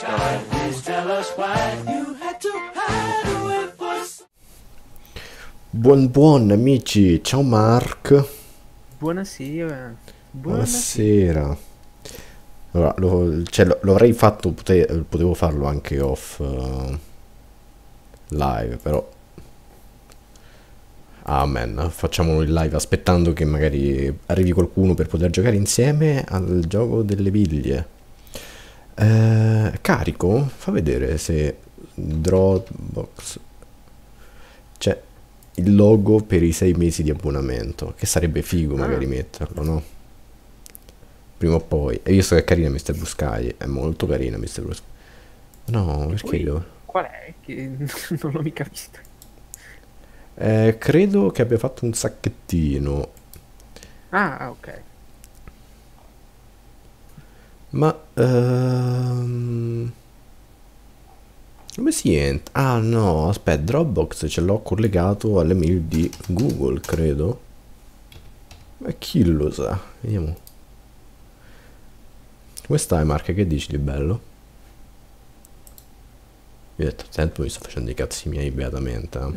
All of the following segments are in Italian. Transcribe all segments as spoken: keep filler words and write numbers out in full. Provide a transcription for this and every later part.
Buon buon amici, ciao Mark. Buonasera. Buonasera. Allora, lo, cioè, lo- lo avrei fatto, pote- potevo farlo anche off eh, live, però amen, facciamolo in live aspettando che magari arrivi qualcuno per poter giocare insieme al gioco delle biglie. Eh, carico, fa vedere se Dropbox c'è il logo per i sei mesi di abbonamento, che sarebbe figo Ah, magari metterlo, no? Prima o poi. E visto che è carina mister Blue Sky, è molto carina mister Blue Sky. No, che perché poi io? qual è? Che non l'ho mica visto. Eh, credo che abbia fatto un sacchettino, Ah, ah, ok. ma ehm, come si entra? Ah no, aspetta, Dropbox ce l'ho collegato alle mail di Google, credo. Ma chi lo sa? Vediamo. Come stai, Mark? Che dici di bello? Io ho detto, sento, mi sto facendo i cazzi miei beatamente. Eh.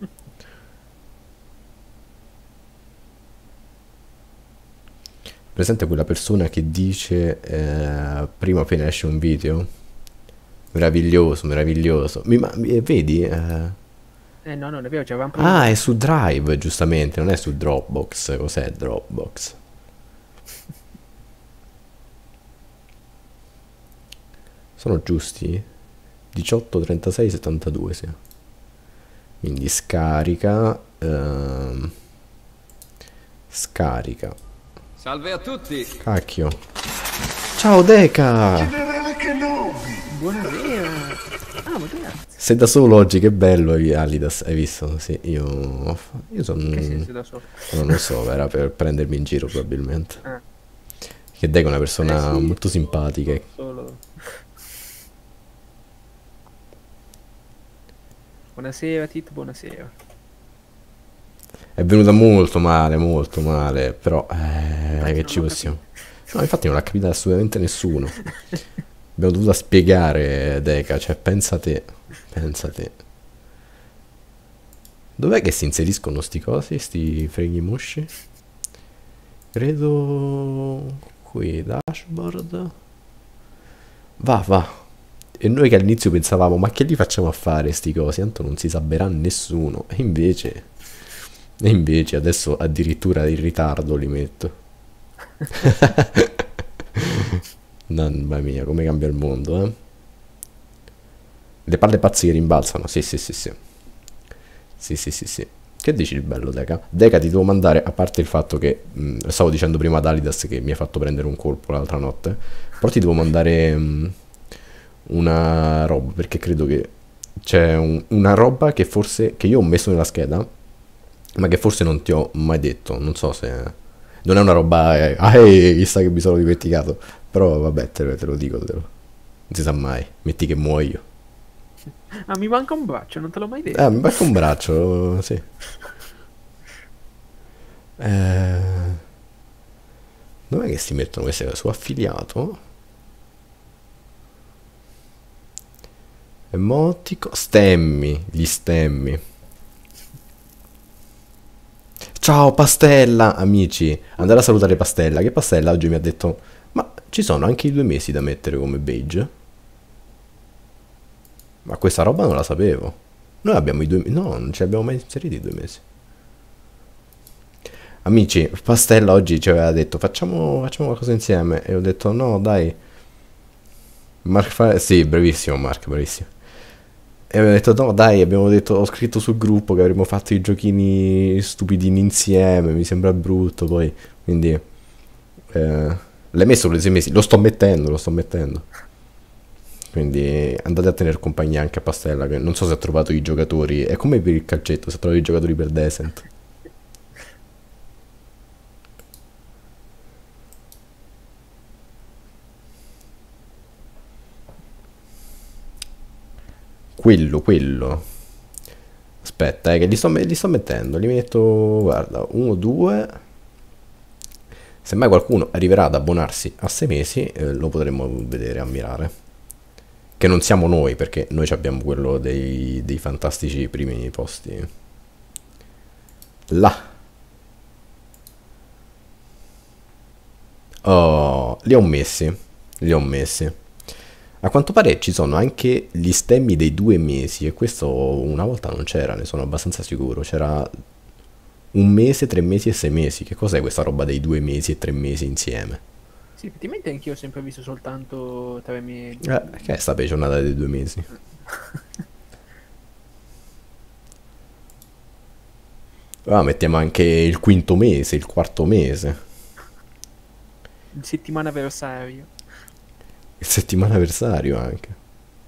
Presente quella persona che dice eh, prima appena esce un video? Meraviglioso, meraviglioso. Mi, ma, mi- vedi? Eh, Eh no, non è vero, ci avevamo ah, è provato. su Drive, giustamente, non è su Dropbox. Cos'è Dropbox? Sono giusti? diciotto, trentasei, settantadue, sì. Quindi scarica. ehm, scarica. Salve a tutti! Cacchio. Ciao Deca! Generale Kenobi! Buonasera. Ah, ma grazie. Sei da solo oggi, che bello, Alidas, hai visto? Sì, io... Io sono... Che senso da solo? Non lo so, era per prendermi in giro probabilmente. Ah, Che Deca è una eh persona sì, molto simpatica. sono solo. Buonasera, Tito, buonasera. È venuta molto male, molto male, però... Eh, Infatti che non ci l'ho possiamo... capito. No, infatti non l'ha capita assolutamente nessuno. Abbiamo dovuto spiegare, Deca, cioè pensa te, pensa te. Dov'è che si inseriscono sti cosi, sti freghi mosci? Credo qui, dashboard. Va, va. E noi che all'inizio pensavamo, ma che li facciamo a fare sti cosi? Tanto non si saberà nessuno. E invece, e invece adesso addirittura in ritardo li metto. Mamma mia, come cambia il mondo, eh? Le palle pazze che rimbalzano, sì, sì, sì, sì. Sì, sì, sì, sì. Che dici di bello, Deca? Deca, ti devo mandare, a parte il fatto che mh, stavo dicendo prima ad Alidas che mi ha fatto prendere un colpo l'altra notte, però ti devo mandare mh, una roba, perché credo che c'è un- una roba che forse, che io ho messo nella scheda, ma che forse non ti ho mai detto, non so se... Non è una roba, eh, ah, ehi, chissà che mi sono dimenticato, però vabbè, te, lo te lo dico, te lo- non si sa mai, metti che muoio. Ah, mi manca un braccio, non te l'ho mai Eh, detto. mi becco un braccio, sì. Eh, dov'è che si mettono queste cose? Su affiliato? Emotico? Stemmi, gli stemmi. Ciao Pastella, amici. Andare a salutare Pastella. Che Pastella oggi mi ha detto, ma ci sono anche i due mesi da mettere come badge? Ma questa roba non la sapevo. Noi abbiamo i due mesi. No, non ci abbiamo mai inseriti i due mesi. Amici, Pastella oggi ci aveva detto facciamo, facciamo qualcosa insieme. E ho detto no, dai. Mark fa... Sì, bravissimo Mark, bravissimo. E abbiamo detto no, dai, abbiamo detto, ho scritto sul gruppo che avremmo fatto i giochini stupidini insieme, mi sembra brutto poi. Quindi, eh, l'hai messo per sei mesi? Lo sto mettendo, lo sto mettendo. Quindi andate a tenere compagnia anche a Pastella, che non so se ha trovato i giocatori. È come per il calcetto, se ha trovato i giocatori per Descent. Quello, quello. Aspetta, eh, che li sto, me- li sto mettendo. Li metto, guarda, uno, due. Se mai qualcuno arriverà ad abbonarsi a sei mesi, eh, lo potremo vedere, ammirare. Che non siamo noi, perché noi abbiamo quello dei, dei fantastici primi posti. Là. Oh, li ho messi. Li ho messi. A quanto pare ci sono anche gli stemmi dei due mesi e questo una volta non c'era, ne sono abbastanza sicuro. C'era un mese, tre mesi e sei mesi. Che cos'è questa roba dei due mesi e tre mesi insieme? Sì, effettivamente anch'io ho sempre visto soltanto tre mesi. Eh, che è sta pegionata dei due mesi? Ah, mettiamo anche il quinto mese, il quarto mese, Il settimana avversario. il settimanaversario anche.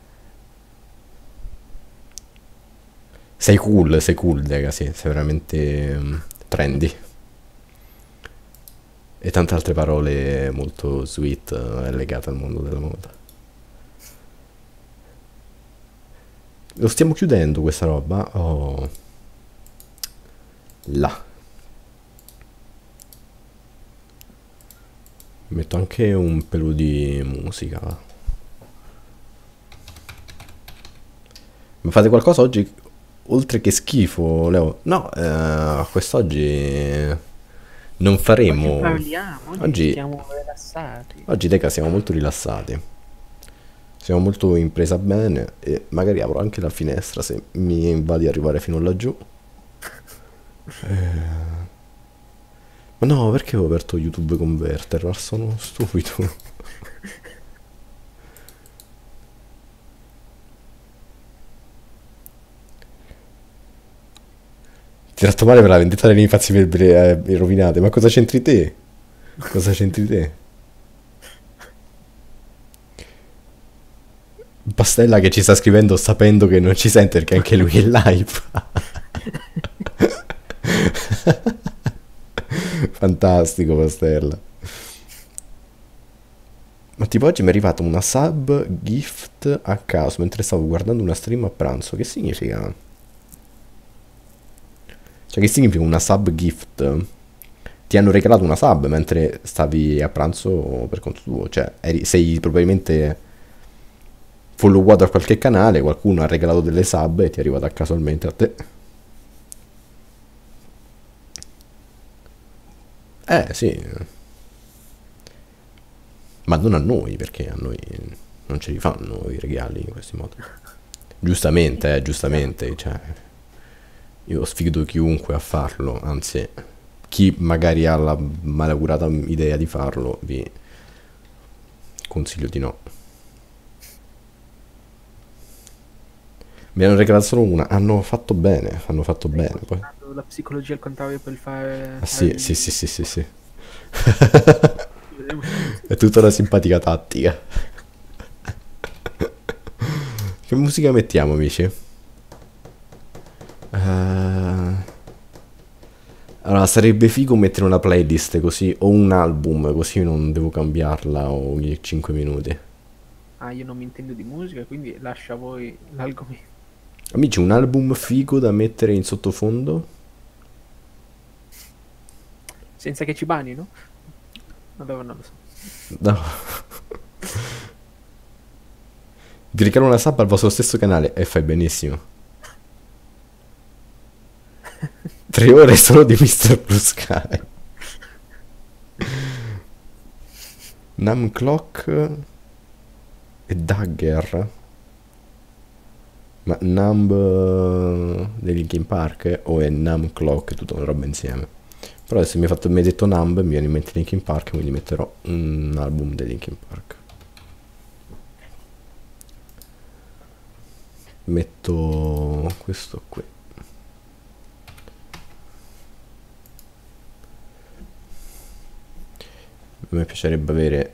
Sei cool, sei cool, raga, sì, sei veramente mm, trendy. E tante altre parole molto sweet eh, legate al mondo della moda. Lo stiamo chiudendo questa roba? Oh, là. Metto anche un pelo di musica. Va. Ma fate qualcosa oggi oltre che schifo, Leo? No, eh, quest'oggi non Oggi faremo. parliamo, oggi, Oggi, stiamo rilassati. oggi, Deca, siamo molto rilassati. Siamo molto in presa bene e magari apro anche la finestra se mi va di arrivare fino laggiù. Eh, Ma no, perché ho aperto YouTube Converter? Ma sono stupido. Ti tratto male per la vendetta delle infanzie verbali eh, rovinate. Ma cosa c'entri te? Cosa c'entri te? Pastella che ci sta scrivendo sapendo che non ci sente perché anche lui è live. Fantastico, Pastella. Ma tipo oggi mi è arrivata una sub gift a caso mentre stavo guardando una stream a pranzo. Che significa? Cioè, che significa una sub gift? Ti hanno regalato una sub mentre stavi a pranzo per conto tuo. Cioè, eri- sei probabilmente followato a qualche canale, qualcuno ha regalato delle sub e ti è arrivata casualmente a te. Eh, sì. Ma non a noi, perché a noi non ce li fanno i regali in questi modi. Giustamente, eh, giustamente, cioè, io sfido chiunque a farlo, anzi, chi magari ha la malaugurata idea di farlo, vi consiglio di no. Mi hanno regalato solo una, hanno fatto bene, hanno fatto Stai bene, poi. usando la psicologia al contrario per fare... Ah, fare sì, sì, il- sì, sì, sì, sì. Vediamo se- È tutta una simpatica tattica. Che musica mettiamo, amici? Eh, Allora, sarebbe figo mettere una playlist così, o un album, così non devo cambiarla ogni cinque minuti. Ah, io non mi intendo di musica, quindi lascio a voi l'argomento. Amici, un album figo da mettere in sottofondo? Senza che ci banino? Vabbè, non lo so. No. Vi regalo una sub al vostro stesso canale e fai benissimo. Tre ore solo di mister Blue Sky. Nam Clock e Dagger. Ma Numb eh, dei Linkin Park eh, o è Numb Clock, tutta una roba insieme. Però adesso mi hai fatto, mi hai detto Numb, mi viene in mente Linkin Park, quindi metterò un album dei Linkin Park. Metto questo qui. A me piacerebbe avere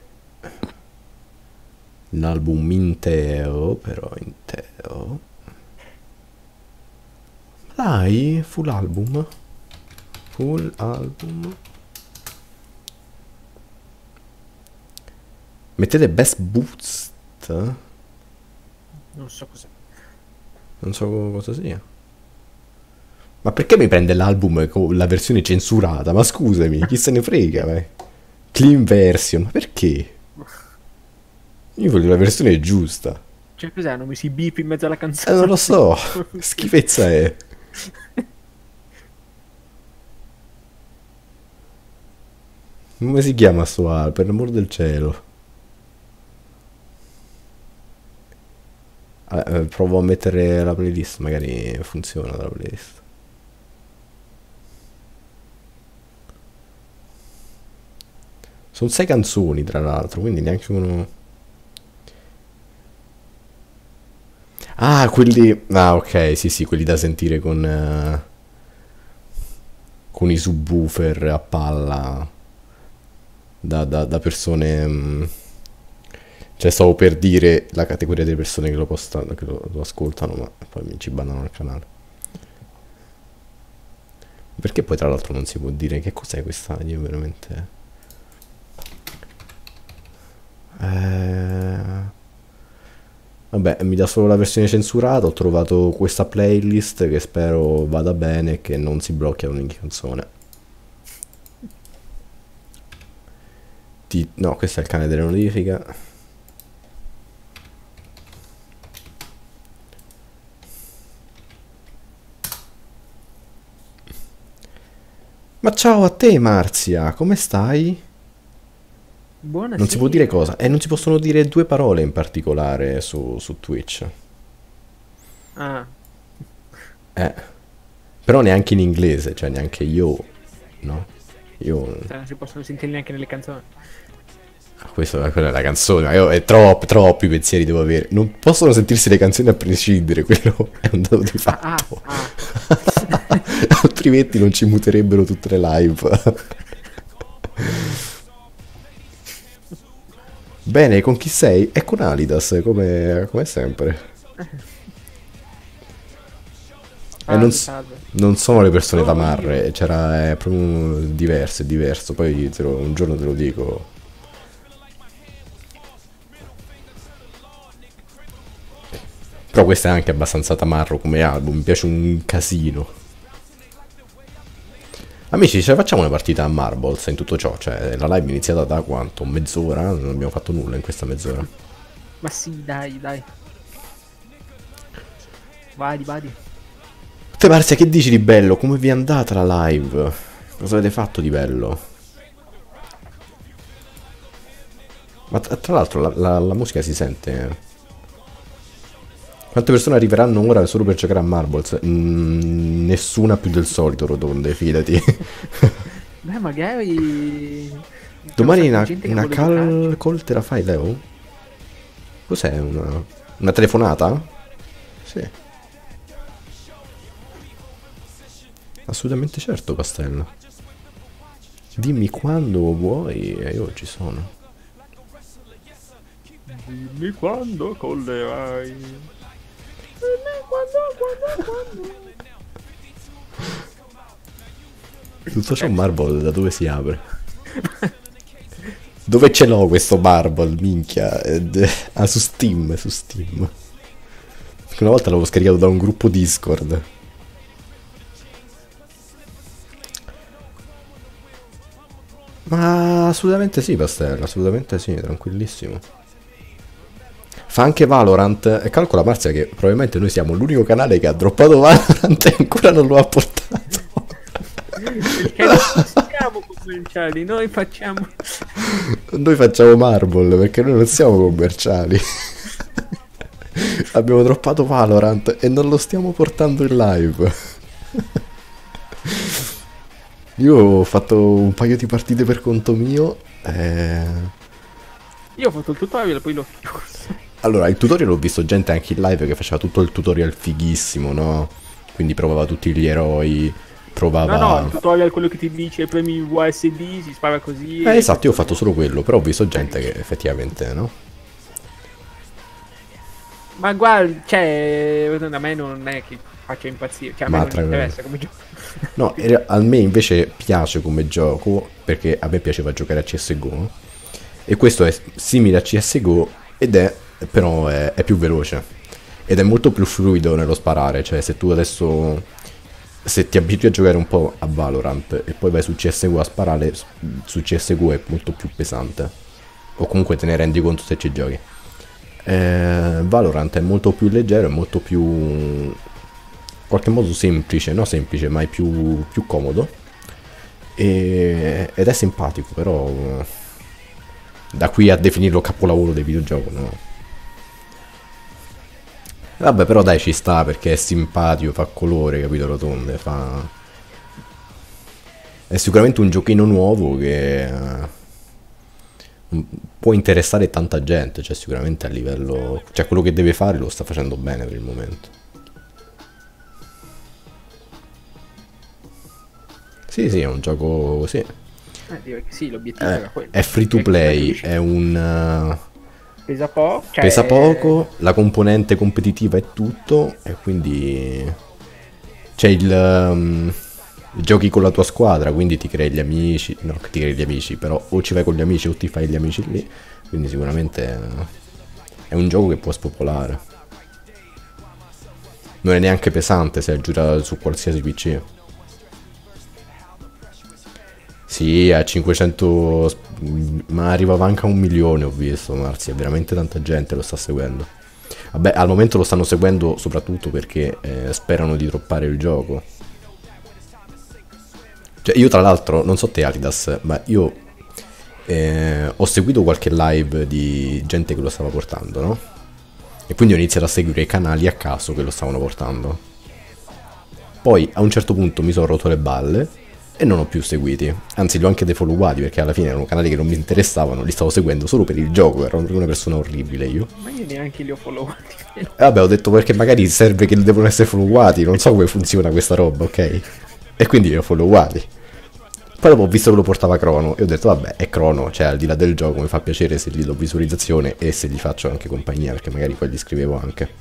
l'album intero, però intero. Dai, full album. Full album. Mettete Best Boost. Non so cos'è. Non so cosa sia. Ma perché mi prende l'album con la versione censurata? Ma scusami, chi se ne frega, vai. Clean version, ma perché? Io voglio la versione giusta. Cioè, cos'è? Hanno messo i beep in mezzo alla Eh, canzone? non lo so, che schifezza è. Come si chiama sto album, per l'amor del cielo? Ah, eh, provo a mettere la playlist, magari funziona la playlist. Sono sei canzoni, tra l'altro, quindi neanche uno... Ah, quelli... Ah, ok, sì, sì, quelli da sentire con... eh, con i subwoofer a palla. Da, da- da persone... mm, Cioè, stavo per dire la categoria delle persone che lo, postano, che lo, lo ascoltano, ma poi mi ci bannano il canale. Perché poi, tra l'altro, non si può dire che cos'è questa? Io veramente... Eh... Vabbè, mi dà solo la versione censurata. Ho trovato questa playlist che spero vada bene e che non si blocchi ad ogni canzone. Ti- No, questo è il cane delle notifiche. Ma ciao a te, Marzia, come stai? Non si può dire Buonasera. cosa. E non si possono dire due parole in particolare su, su Twitch. Ah, Eh. Però neanche in inglese, cioè neanche io, no? Io... cioè, non si possono sentire neanche nelle canzoni. Ah, questa quella è la canzone, ma io è troppo, troppi pensieri devo avere. Non possono sentirsi le canzoni a prescindere, quello è un dato di Ah, ah, fatto. ah. Altrimenti non ci muterebbero tutte le live. Bene, con chi sei? È con Alidas, come, come sempre. E non, Salve, s- salve. non sono le persone Sono tamarre, io. c'era, è proprio diverso, è diverso. Poi te lo- un giorno te lo dico. Però questo è anche abbastanza tamarro come album, mi piace un casino. Amici, ce la facciamo una partita a Marbles in tutto ciò? Cioè, la live è iniziata da quanto? Mezz'ora? Non abbiamo fatto nulla in questa mezz'ora. Ma sì, dai, dai. Vadi, vadi. Te Marzia, che dici di bello? Come vi è andata la live? Cosa avete fatto di bello? Ma tra tra l'altro la, la- la musica si sente. Quante persone arriveranno ora solo per giocare a Marbles? Mm, nessuna più del solito, Rotonde, fidati. Beh, magari... c'è un Domani sacco di una, gente che una vuole giocarci. call call te la fai, Leo? Cos'è? Una, una telefonata? Sì. Assolutamente certo, Castello. Dimmi quando vuoi e io ci sono. Dimmi quando collerai. Dimmi quando, quando, quando. Tutto ciò Marble da dove si apre? Dove ce l'ho questo Marble, minchia? Ed- Ah, su Steam, su Steam. Una volta l'avevo scaricato da un gruppo Discord. Ma assolutamente sì, Pastella, assolutamente sì, tranquillissimo. Fa anche Valorant e calcola Marzia che probabilmente noi siamo l'unico canale che ha droppato Valorant e ancora non lo ha portato. Perché non siamo commerciali, noi facciamo... Noi facciamo Marble perché noi non siamo commerciali. Abbiamo droppato Valorant e non lo stiamo portando in live. Io ho fatto un paio di partite per conto mio. E... Io ho fatto il tutorial e poi l'ho chiuso. Allora, il tutorial l'ho visto gente anche in live che faceva tutto il tutorial fighissimo, no? Quindi provava tutti gli eroi, provava... No, no, il tutorial è quello che ti dice premi U S D, si spara così. Eh, e- esatto, io ho fatto solo quello, però ho visto gente che effettivamente, no? Ma guarda, cioè, a me non è che faccia impazzire, cioè a me Ma non tra- interessa come gioco. No, e a me invece piace come gioco, perché a me piaceva giocare a C S G O, e questo è simile a C S G O, ed è, però è, è più veloce, ed è molto più fluido nello sparare, cioè se tu adesso, se ti abitui a giocare un po' a Valorant, e poi vai su C S G O a sparare, su C S G O è molto più pesante, o comunque te ne rendi conto se ci giochi. Eh, Valorant è molto più leggero, è molto più, in qualche modo semplice, no semplice, ma è più, più comodo. E, ed è simpatico, però da qui a definirlo capolavoro dei videogiochi, no. Vabbè, però dai, ci sta perché è simpatico, fa colore, capito, rotonde, fa... È sicuramente un giochino nuovo che eh, può interessare tanta gente, cioè sicuramente a livello... Cioè quello che deve fare lo sta facendo bene per il momento. Sì, sì, è un gioco... sì. Eh, direi che sì, l'obiettivo È, era quello. è free to È play, capisci? è un... uh, Pesa poco. Cioè, pesa poco, la componente competitiva è tutto e quindi c'è il... um, giochi con la tua squadra, quindi ti crei gli amici, no, ti crei gli amici, però o ci vai con gli amici o ti fai gli amici lì, quindi sicuramente uh, è un gioco che può spopolare. Non è neanche pesante se aggira su qualsiasi P C. Sì, a cinquecento, ma arrivava anche a un milione, ho visto, Marzi, è veramente tanta gente lo sta seguendo. Vabbè, al momento lo stanno seguendo soprattutto perché eh, sperano di droppare il gioco. Cioè, io tra l'altro, non so te Alidas, ma io eh, ho seguito qualche live di gente che lo stava portando, no? E quindi ho iniziato a seguire i canali a caso che lo stavano portando. Poi a un certo punto mi sono rotto le balle e non ho più seguiti, anzi li ho anche defollowati perché alla fine erano canali che non mi interessavano, li stavo seguendo solo per il gioco, ero una persona orribile io. Ma io neanche li ho followati. E vabbè, ho detto perché magari serve che devono essere followati, non so come funziona questa roba, ok? E quindi li ho followati. Poi dopo ho visto che lo portava Crono e ho detto vabbè, è Crono, cioè al di là del gioco mi fa piacere se gli do visualizzazione e se gli faccio anche compagnia, perché magari poi gli scrivevo anche.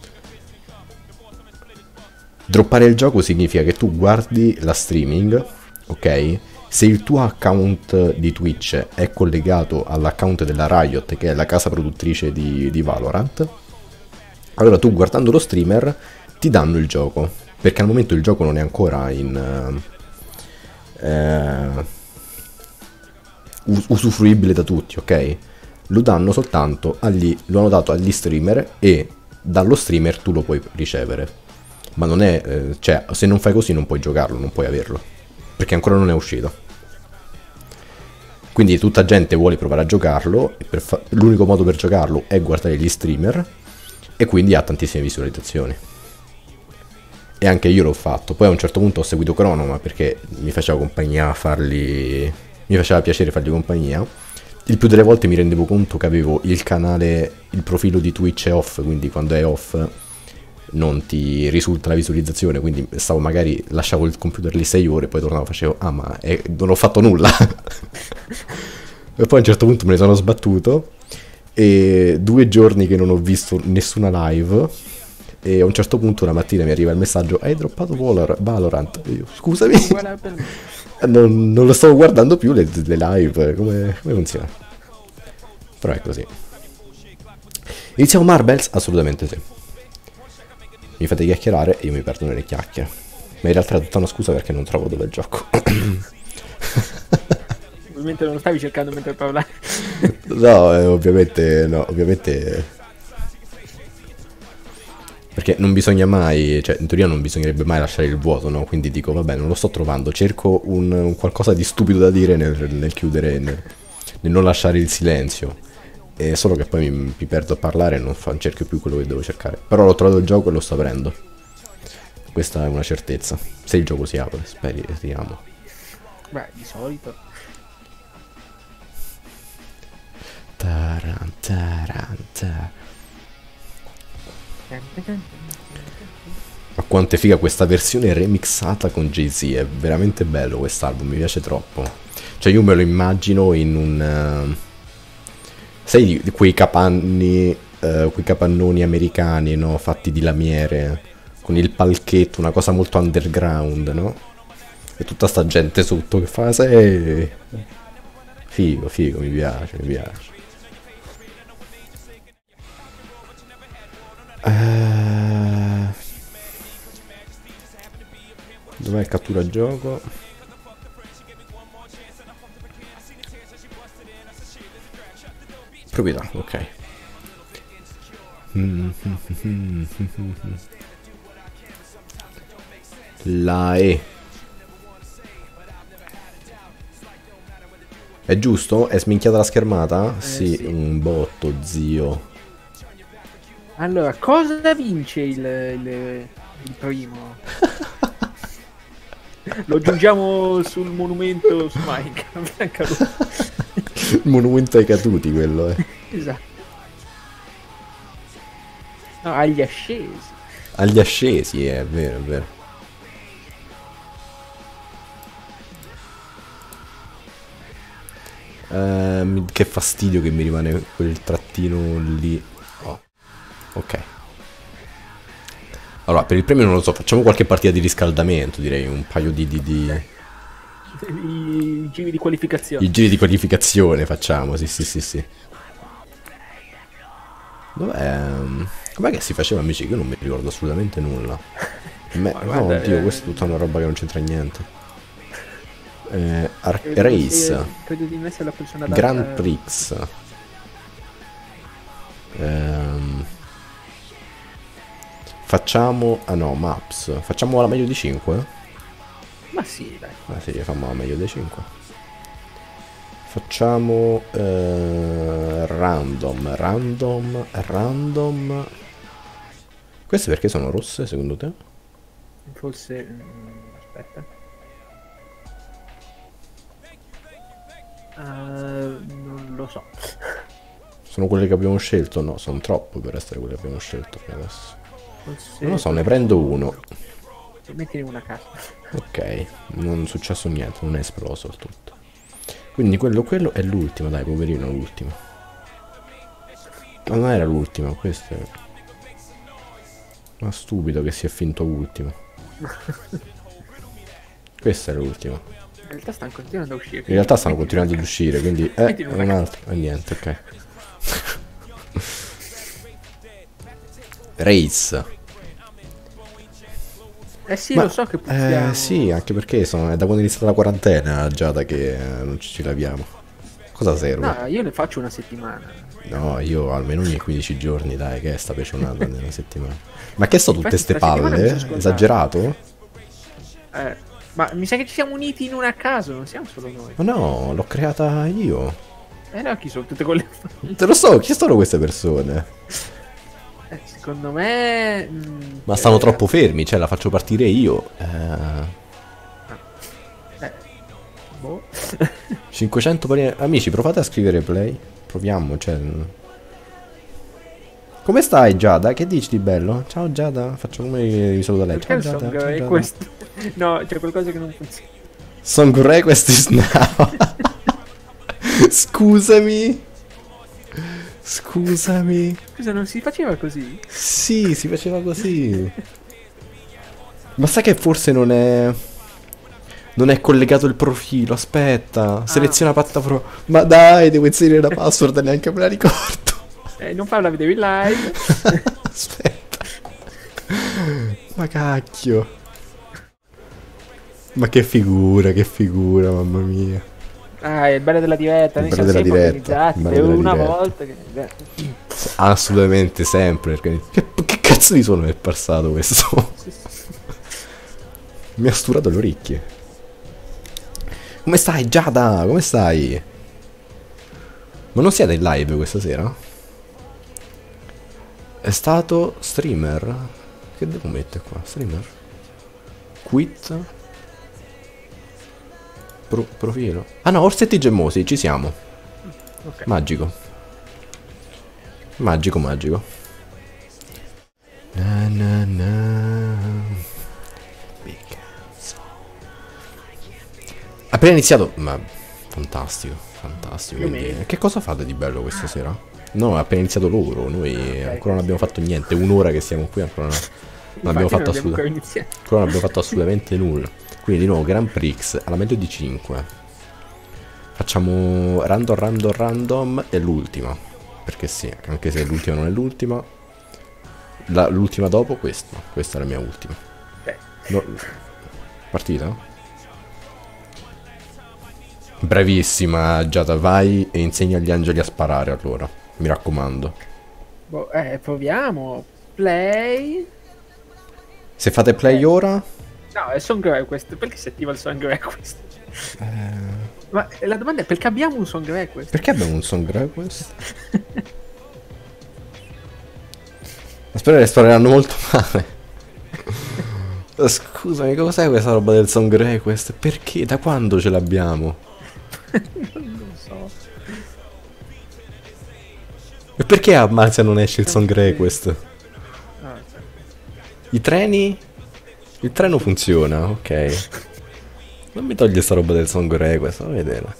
Droppare il gioco significa che tu guardi la streaming, ok? Se il tuo account di Twitch è collegato all'account della Riot, che è la casa produttrice di, di Valorant, allora tu guardando lo streamer ti danno il gioco, perché al momento il gioco non è ancora in eh, us- usufruibile da tutti, ok? Lo danno soltanto agli, lo hanno dato agli streamer e dallo streamer tu lo puoi ricevere. Ma non è, eh, cioè, se non fai così non puoi giocarlo, non puoi averlo, perché ancora non è uscito. Quindi tutta gente vuole provare a giocarlo, e per fa- l'unico modo per giocarlo è guardare gli streamer, e quindi ha tantissime visualizzazioni. E anche io l'ho fatto. Poi a un certo punto ho seguito Cronoma perché mi faceva compagnia a fargli... mi faceva piacere fargli compagnia. Il più delle volte mi rendevo conto che avevo il canale, il profilo di Twitch è off, quindi quando è off non ti risulta la visualizzazione, quindi stavo magari, lasciavo il computer lì sei ore, poi tornavo e facevo, ah ma è, non ho fatto nulla. E poi a un certo punto me ne sono sbattuto, e due giorni che non ho visto nessuna live, e a un certo punto una mattina mi arriva il messaggio, hai droppato Valor- Valorant, e io, scusami, non, non lo stavo guardando più le, le live, come, come funziona? Però è così. Iniziamo Marbles? Assolutamente sì. Mi fate chiacchierare e io mi perdo nelle chiacchiere. Ma in realtà è tutta una scusa perché non trovo dove gioco. Ovviamente non lo stavi cercando mentre parlavi. No, eh, ovviamente no, ovviamente... Perché non bisogna mai, cioè in teoria non bisognerebbe mai lasciare il vuoto, no? Quindi dico, vabbè, non lo sto trovando, cerco un, un qualcosa di stupido da dire nel, nel chiudere, nel, nel non lasciare il silenzio. E solo che poi mi, mi perdo a parlare e non, fa, non cerco più quello che devo cercare. Però l'ho trovato il gioco e lo sto aprendo. Questa è una certezza. Se il gioco si apre, speriamo. Beh, di solito. Taran, taran, taran. Ma quanto è figa questa versione remixata con Jay-Z. È veramente bello quest'album, mi piace troppo. Cioè io me lo immagino in un... Uh, sai quei capanni, uh, quei capannoni americani, no? Fatti di lamiere, con il palchetto, una cosa molto underground, no? E tutta sta gente sotto che fa, sei... Figo, figo, mi piace, mi piace. Uh... Dov'è il cattura gioco? Proprietà, ok. La E. È giusto? È sminchiata la schermata? Eh, sì, sì. un botto, zio. Allora, cosa vince il, il, il primo? Lo aggiungiamo sul monumento su Minecraft. Il monumento ai caduti quello, eh. Esatto. No, agli ascesi. Agli ascesi, è vero, è vero. Ehm, che fastidio che mi rimane quel trattino lì. Oh. Ok. Allora, per il premio non lo so, facciamo qualche partita di riscaldamento, direi, un paio di... di, di... I giri di qualificazione. I giri di qualificazione facciamo, sì, sì, sì, sì. Dov'è? Com'è che si faceva, amici? Che io non mi ricordo assolutamente nulla. Me... Ma No, guarda, oddio, eh, questa è tutta una roba che non c'entra niente. Eh, Ar- credo di Race. essere- credo di essere la persona adatta. Grand Prix. Ehm, facciamo... Ah no, Maps. Facciamo la meglio di cinque? Ma sì, dai. Ah sì, facciamo la meglio di cinque. Facciamo... eh, random, random, random... Queste perché sono rosse secondo te? Forse... mm, aspetta. Uh, non lo so. Sono quelle che abbiamo scelto? No, sono troppo per essere quelle che abbiamo scelto fino adesso. Forse Non lo so, ne prendo uno. Mettine una casa. Ok, non è successo niente, non è esploso il tutto. Quindi quello, quello è l'ultimo, dai, poverino, l'ultimo. Ma non era l'ultimo, questo è... Ma stupido che si è finto ultimo. Questo è l'ultimo. In realtà stanno continuando a uscire. In realtà stanno continuando ad uscire, quindi... Eh, Mettine è una un casa. altro, e niente, ok. Race. Eh sì, Ma- lo so che puzziamo. Eh sì, anche perché sono, è da quando è iniziata la quarantena già da che eh, non ci laviamo. Cosa serve? No, io ne faccio una settimana. No, io almeno ogni quindici giorni, dai, che è sta pecionata nella settimana. Ma che sto tutte Infatti, ste sta settimana mi palle? sono scordato. Esagerato? Eh, ma mi sa che ci siamo uniti in una a caso, non siamo solo noi. Ma no, l'ho creata io. Eh no, chi sono tutte quelle... Te lo so, chi sono queste persone? Eh, secondo me... mm, Ma stanno eh, troppo fermi, cioè la faccio partire io. Eh, Eh, boh. cinquecento pari- amici, provate a scrivere play. Proviamo, cioè... Come stai Giada? Che dici di bello? Ciao Giada, faccio come vi saluta lei. Perché Ciao il Giada, song ciao è Giada. questo? No, c'è qualcosa che non funziona. Song request is now. Scusami. Scusami. Scusa, non si faceva così? Sì, si faceva così. Ma sai che forse non è... Non è collegato il profilo, aspetta. Seleziona patta pro... Ma dai, devo inserire la password e neanche me la ricordo. Eh, non farla vedere in live. Aspetta. Ma cacchio. Ma che figura, che figura, mamma mia. Ah, è il bello della diretta, Il noi bello siamo della sempre diretta, organizzati il per bello della una diretta. volta che... beh, Assolutamente sempre. Perché... Che, che cazzo di suono è passato questo? Mi ha sturato le orecchie. Come stai Giada? Come stai? Ma non siete in live questa sera? È stato streamer? Che devo mettere qua? Streamer? Quit? Pro- profilo? Ah no, orsetti gemmosi, ci siamo. ok. Magico. Magico, magico. Na na na. Appena iniziato, ma fantastico, fantastico. Più o Quindi, meno. che cosa fate di bello questa sera? No, è appena iniziato loro, noi Ok, ancora non abbiamo fatto niente, un'ora che siamo qui, ancora non, non abbiamo Infatti fatto non abbiamo ancora assolutamente, iniziato. ancora non abbiamo fatto assolutamente nulla. Quindi di nuovo Grand Prix alla meglio di cinque. Facciamo random, random, random e l'ultima. Perché sì, anche se l'ultima non è l'ultima. La- L'ultima dopo questa, questa è la mia ultima. Ok. No, partita? Bravissima Giada, vai e insegna agli angeli a sparare allora, mi raccomando. Boh, eh, proviamo. Play. Se fate play ora... No, è Song Request. Perché si attiva il Song Request? Eh, Ma la domanda è perché abbiamo un Song Request? perché abbiamo un song request? Ma spero che esploreranno molto male. Scusami, cos'è questa roba del song request? Perché? Da quando ce l'abbiamo? Non lo so. E perché a Marzia non esce il song request? Ah, sì. I treni? Il treno funziona, ok. Non mi toglie sta roba del song request, va a vedere.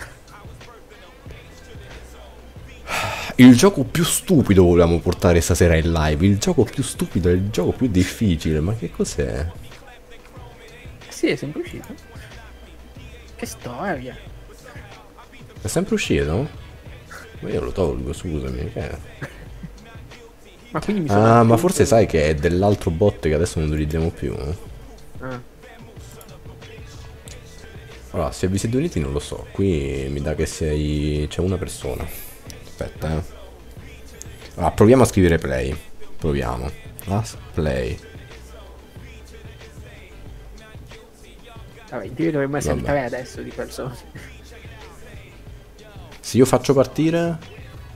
Il gioco più stupido volevamo portare stasera in live. Il gioco più stupido è il gioco più difficile. Ma che cos'è? Sì, è sempre uscito. Che storia. È sempre uscito? Ma io lo tolgo, scusami. Che è? Ma quindi mi sono Ah, ma attenuto- forse sai che è dell'altro bot che adesso non utilizziamo più. Ah. Allora, se vi siete uniti non lo so. Qui mi dà che sei... c'è una persona. Aspetta, eh. Allora, proviamo a scrivere play. Proviamo. Ah, play. Vabbè, in teoria dovremmo essere Vabbè. tre adesso di persone. Se io faccio partire...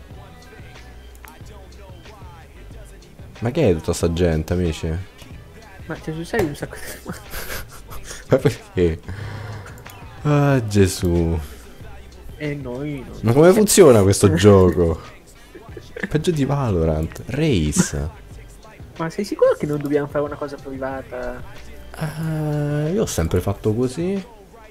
Ma che è tutta sta gente, amici? Ma c'è sul serio un sacco di... Ma perché? Ah, Gesù. E noi non... Ma come funziona questo gioco? Peggio di Valorant. Race. Ma sei sicuro che non dobbiamo fare una cosa privata? Ah, io ho sempre fatto così.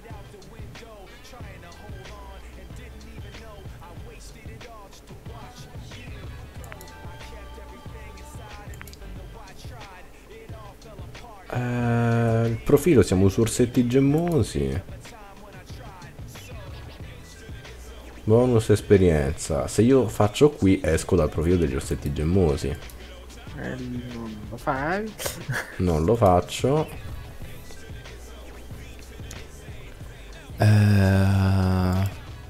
Eh, il profilo siamo su orsetti gemmosi. Bonus esperienza. Se io faccio qui esco dal profilo degli orsetti gemmosi. Eh, non lo fai. Non lo faccio. Eh...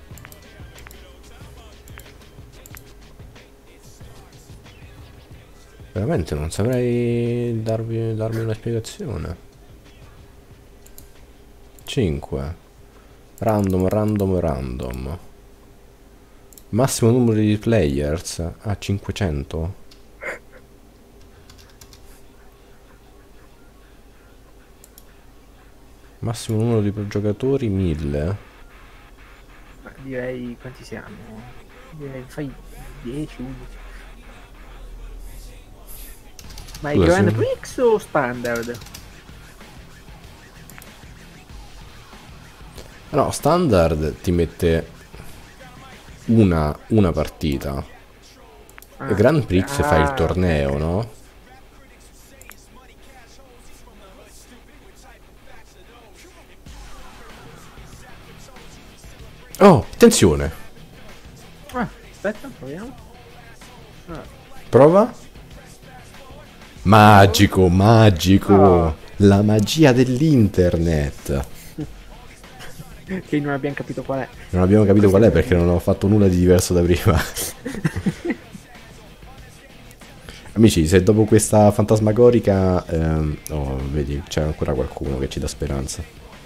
Veramente non saprei darvi, darmi una spiegazione. cinque. Random, random, random. Massimo numero di players a cinquecento. Massimo numero di giocatori mille. Ma direi quanti siamo? Direi fai dieci, undici. Ma è Scusa, Grand sì. Prix o standard? No, standard ti mette una, una partita. Ah, E Grand Prix ah, fa il torneo, ok. no? Oh, attenzione. Ah, aspetta, proviamo. Ah, Prova. Magico, magico. Oh. La magia dell'internet. che non abbiamo capito qual è. Non abbiamo capito qual è perché non ho fatto nulla di diverso da prima. Amici, se dopo questa fantasmagorica ehm, oh, vedi, c'è ancora qualcuno che ci dà speranza.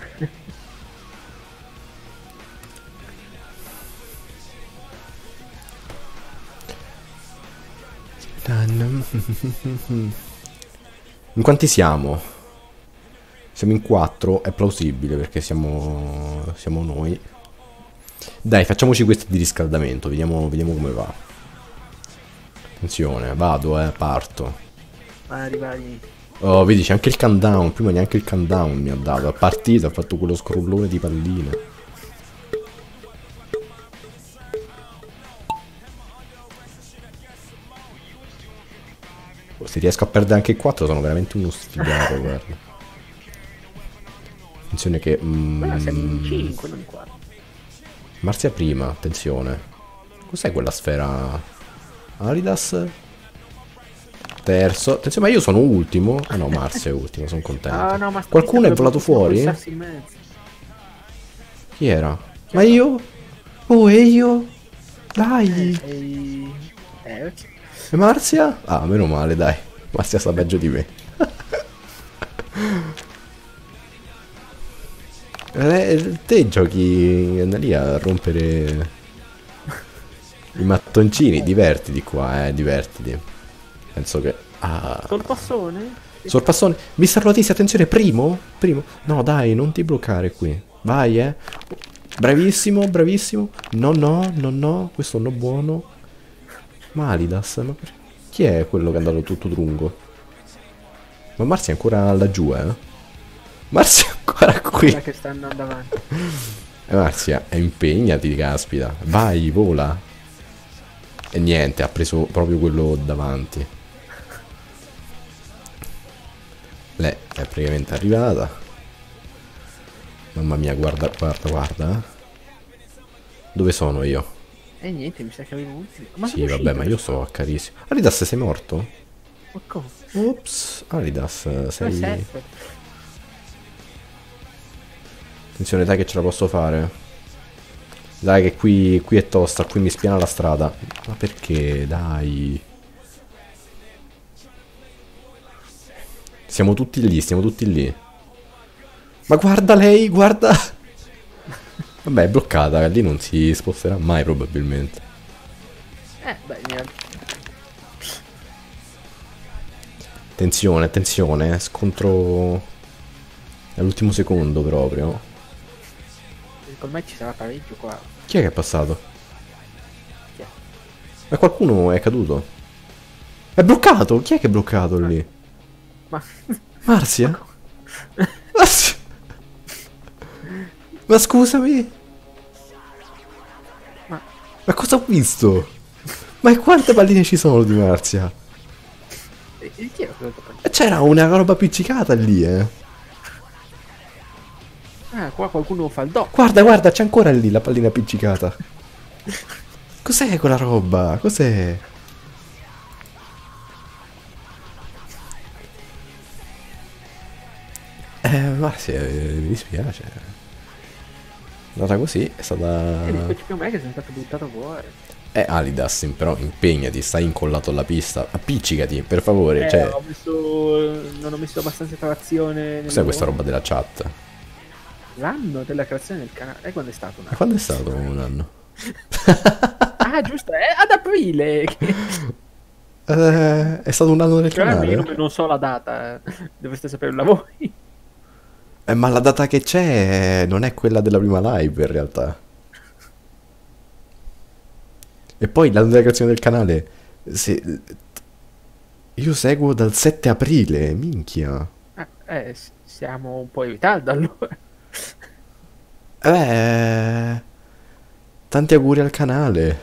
In quanti siamo? Siamo in quattro, è plausibile perché siamo siamo noi. Dai, facciamoci questi di riscaldamento, vediamo, vediamo come va. Attenzione, vado, eh, parto. Vari, vari. Oh, vedi, c'è anche il countdown. Prima neanche il countdown mi ha dato. È partito, ha fatto quello scrollone di palline. Oh, se riesco a perdere anche il quattro sono veramente uno sfigato, guarda. Attenzione che... Mm, Ma siamo in cinque, non in quattro. Marzia prima, attenzione. Cos'è quella sfera? Alidas? Terzo. Attenzione, ma io sono ultimo. Ah no, Marzia è ultimo, sono contento. Ah, no, ma Qualcuno è volato fuori? In mezzo. Chi era? Ma io? Oh, e io? Dai! E... Eh, ok. E Marzia? Ah, meno male, dai. Marzia sta peggio di me. Eh, te giochi andai lì a rompere i mattoncini, divertiti qua, eh, divertiti. Penso che... Ah. Sorpassone? Sorpassone. mister Lotisi, attenzione, primo? Primo? No, dai, non ti bloccare qui. Vai, eh. Bravissimo, bravissimo. No, no, no, no, questo non è buono. Malidas, ma per... chi è quello che è andato tutto drungo? Ma Marzia è ancora laggiù, eh? Marzia è ancora qui. Quella che sta andando avanti. E Marzia, impegnati, caspita. Vai, vola. E niente, ha preso proprio quello davanti. Lei è praticamente arrivata. Mamma mia, guarda, guarda, guarda. Dove sono io? E niente, mi sa che avevo ultimo. Ma Sì, sono vabbè, uscito, ma io sto a carissimo. Alidas, sei morto? Ma come? Ops, Alidas, sei... Sette. Attenzione, dai che ce la posso fare. Dai che qui, qui è tosta, qui mi spiana la strada. Ma perché? Dai. Siamo tutti lì, stiamo tutti lì. Ma guarda lei, guarda. Vabbè, è bloccata, lì non si sposterà mai probabilmente. Eh, beh, niente. Attenzione, attenzione, scontro all'ultimo secondo proprio. Con me ci sarà pareggio qua. Chi è che è passato? Chi è? Ma qualcuno è caduto. È bloccato, chi è che è bloccato lì? Ma... Marzia? Marzia? Ma scusami. Ma... Ma cosa ho visto? Ma quante palline ci sono di Marzia? E, e chi era quello che fa? E c'era una roba appiccicata lì, eh. Ah, qua qualcuno fa il doc. Guarda, guarda, c'è ancora lì la pallina appiccicata. Cos'è quella roba? Cos'è? Eh, Marzia, eh, mi dispiace. È andata così, è E stata... dispiace più a me che sono stato buttato fuori. Eh, Alidas, però impegnati, stai incollato alla pista. Appiccicati, per favore, Eh, cioè... ho messo... non ho messo abbastanza trazione. Cos'è questa roba della chat? L'anno della creazione del canale. E quando è stato un Ma anno? quando è stato un anno? Ah, giusto, è ad aprile. Che... Eh, è stato un anno del Cioè, io canale? non, non so la data, eh. Dovreste saperla voi. Eh, ma la data che c'è non è quella della prima live, in realtà. E poi l'anno della creazione del canale... Se... Io seguo dal sette aprile, minchia. Eh, eh, s- siamo un po' in ritardo allora. Eh... Tanti auguri al canale.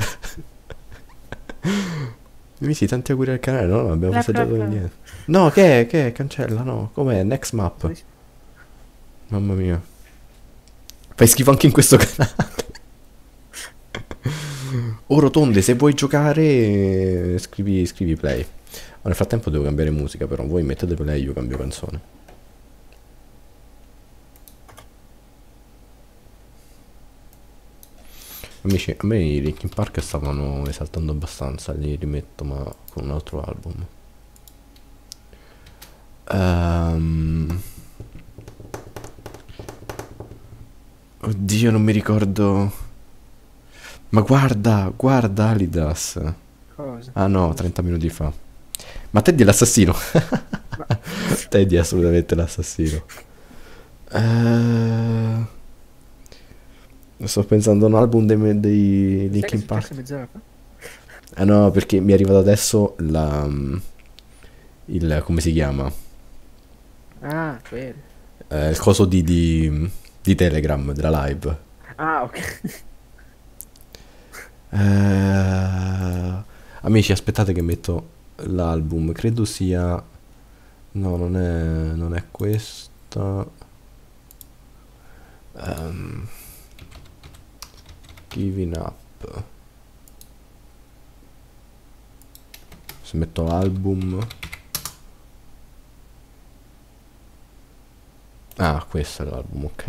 Mi sì, tanti auguri al canale, no? Non abbiamo Bla, festeggiato bla, bla. niente. No, che è? Che è? Cancella, no. Com'è? Next map. Mamma mia. Fai schifo anche in questo canale. Oh, Rotonde, se vuoi giocare, scrivi, scrivi play. Ma nel frattempo devo cambiare musica, però. Voi mettete play, io cambio canzone. Amici, a me i Linkin Park stavano esaltando abbastanza, li rimetto ma con un altro album. Ehm... Oddio, non mi ricordo. Ma guarda, guarda Alidas. Cosa? Ah no, trenta minuti fa. Ma Teddy è l'assassino. Teddy è assolutamente l'assassino. Eh... Sto pensando a un album dei, dei Sai che è Linkin successo Park. mezz'ora fa? Ah no, perché mi è arrivato adesso la... il... come si chiama? Ah, quello. Eh, il coso di, di, di Telegram, della live. Ah, ok. Eh, amici, aspettate che metto l'album. Credo sia... No, non è, non è questa. Ehm, Giving Up. Se metto album... Ah, questo è l'album, ok.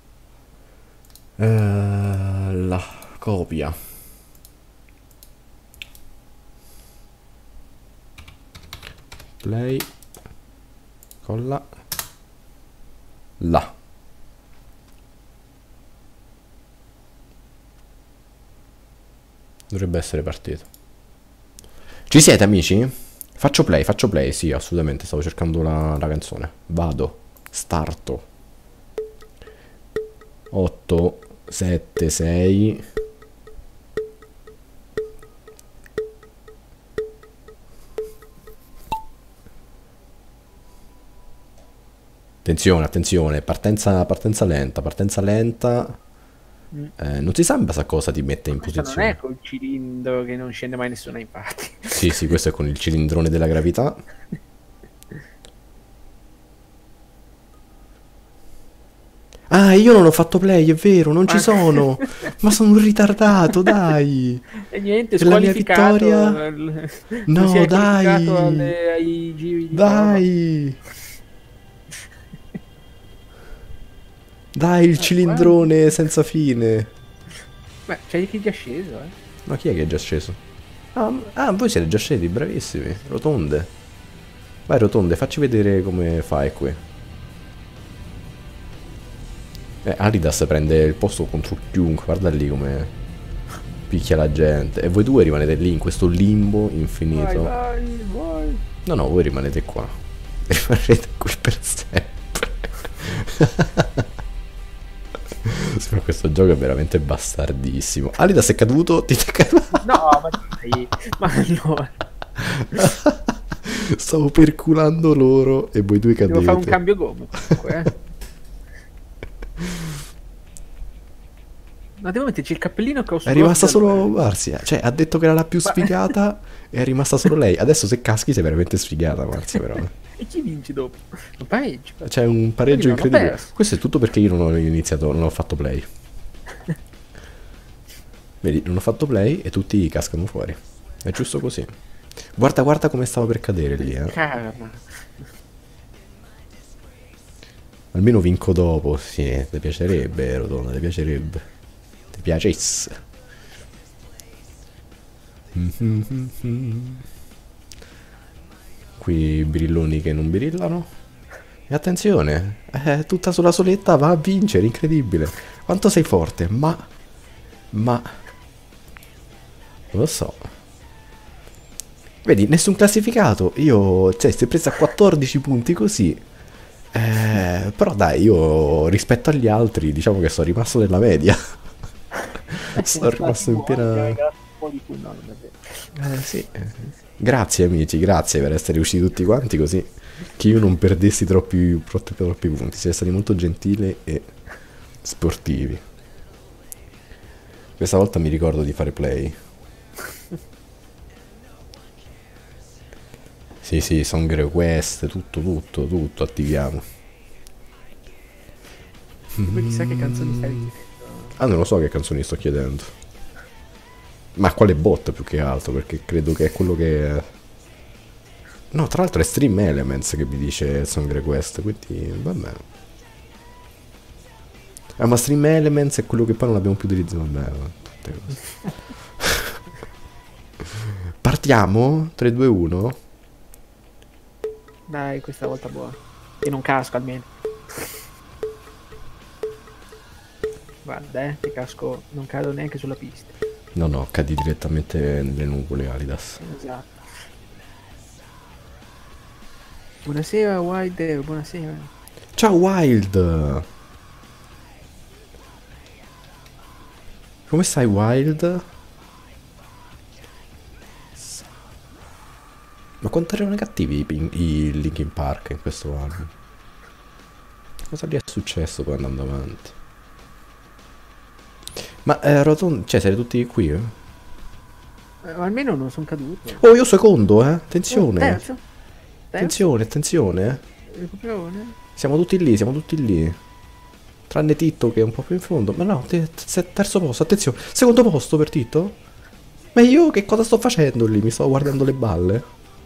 Eh, la copia. Play. Colla. Là. Dovrebbe essere partito. Ci siete amici? Faccio play, faccio play, sì, assolutamente, stavo cercando la, la canzone. Vado. Starto. otto, sette, sei. Attenzione, attenzione, partenza, partenza lenta, partenza lenta. Mm. Eh, non si sa in base a cosa ti mette in Questo non posizione. è col cilindro che non scende mai nessuna, infatti. Sì, sì, questo è con il cilindrone della gravità. Ah, io non ho fatto play, è vero, non ci sono. Ma sono un ritardato, dai. E niente, Per la mia squalificato. vittoria? al- No, non si è dai. qualificato alle- ai giri di Dai. Dai, il Eh, cilindrone senza fine. prova. Beh, c'è chi è già sceso, eh. Ma chi è che è già sceso? Ah, m- ah, voi siete già scesi, bravissimi. Rotonde. Vai, rotonde, facci vedere come fai qui. Eh, Adidas prende il posto contro chiunque, guarda lì come picchia la gente. E voi due rimanete lì in questo limbo Vai, infinito. vai, vai. No, no, voi rimanete qua. Rimarrete qui per sempre. Sì, ma questo gioco è veramente bastardissimo. Adidas è caduto, ti è caduto. No, ma dai, ma allora. Stavo perculando loro e voi due cadete. Devo fare un cambio gomme comunque, eh. Ma devo metterci il cappellino che ho È rimasta solo solo Marzia. Cioè, ha detto che era la più sfigata e è rimasta solo lei. Adesso se caschi sei veramente sfigata, Marzia, però. E chi vince dopo? Un pareggio. C'è un pareggio Quindi non ho incredibile. perso. Questo è tutto perché io non ho iniziato, non ho fatto play. Vedi, non ho fatto play e tutti cascano fuori. È giusto così. Guarda, guarda come stavo per cadere lì, eh. Karma. Almeno vinco dopo. Sì, ti piacerebbe, Rotonda, ti piacerebbe. Ti piacesse. Qui i brilloni che non brillano. E attenzione, è tutta sulla soletta, va a vincere, incredibile. Quanto sei forte, ma... Ma... Non lo so. Vedi, nessun classificato. Io, cioè, si è presa a quattordici punti così. Eh, però dai, io rispetto agli altri, diciamo che sono rimasto nella media. Sono rimasto in piena... Eh, sì. Grazie amici, grazie per essere usciti tutti quanti così che io non perdessi troppi, troppi, troppi punti. Siete stati molto gentili e sportivi. Questa volta mi ricordo di fare play. Sì, sì, song request, tutto, tutto, tutto, attiviamo. Poi chissà che canzoni stai chiedendo. Ah, non lo so che canzoni sto chiedendo. Ma quale bot più che altro, perché credo che è quello che... No, tra l'altro è Stream Elements che mi dice song request, quindi va bene. Ah, ma Stream Elements è quello che poi non abbiamo più utilizzato. Vabbè, tutte cose. Partiamo? tre, due, uno. Dai, questa volta buona. E non casco almeno. Guarda, eh, che casco, non cado neanche sulla pista. No, no, cadi direttamente nelle nuvole, Alidas. Esatto. Buonasera, Wilder, buonasera. Ciao Wild! Come stai Wild? Ma quanto erano cattivi i, Pin- i Linkin Park in questo album? Cosa gli è successo poi andando avanti? Ma eh, Roton... cioè siete tutti qui? Eh? Eh, almeno non sono caduto. Oh, io secondo, eh? Oh, Attenzione! terzo? Terzo? Attenzione, attenzione, eh? Recuperone? Siamo tutti lì, siamo tutti lì. Tranne Titto che è un po' più in fondo. Ma no, te- te- terzo posto, attenzione. Secondo posto per Titto? Ma io che cosa sto facendo lì? Mi sto guardando le balle?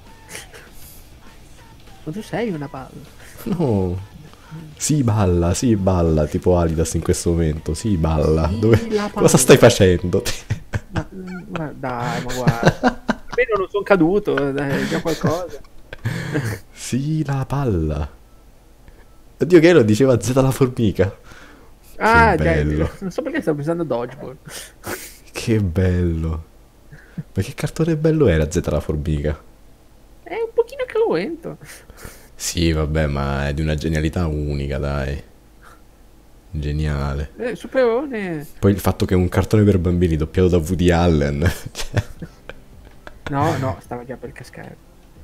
Ma tu sei una palla. No. Si balla, si balla, tipo Alidas in questo momento. Si balla. Sì, Dove... la Cosa palla. stai facendo? Ma, ma dai, ma guarda. Almeno non sono caduto, dai, già qualcosa. Sì, la palla. Oddio, che lo diceva Z la formica. Che Ah, già, bello. non so perché stavo pensando a Dodgeball. Che bello. Ma che cartone bello era Z la formica? È un pochino cruento. Sì, vabbè, ma è di una genialità unica, dai. Geniale. Eh, Superone. Poi il fatto che è un cartone per bambini doppiato da Woody Allen. Cioè, No, no, stava già per cascare.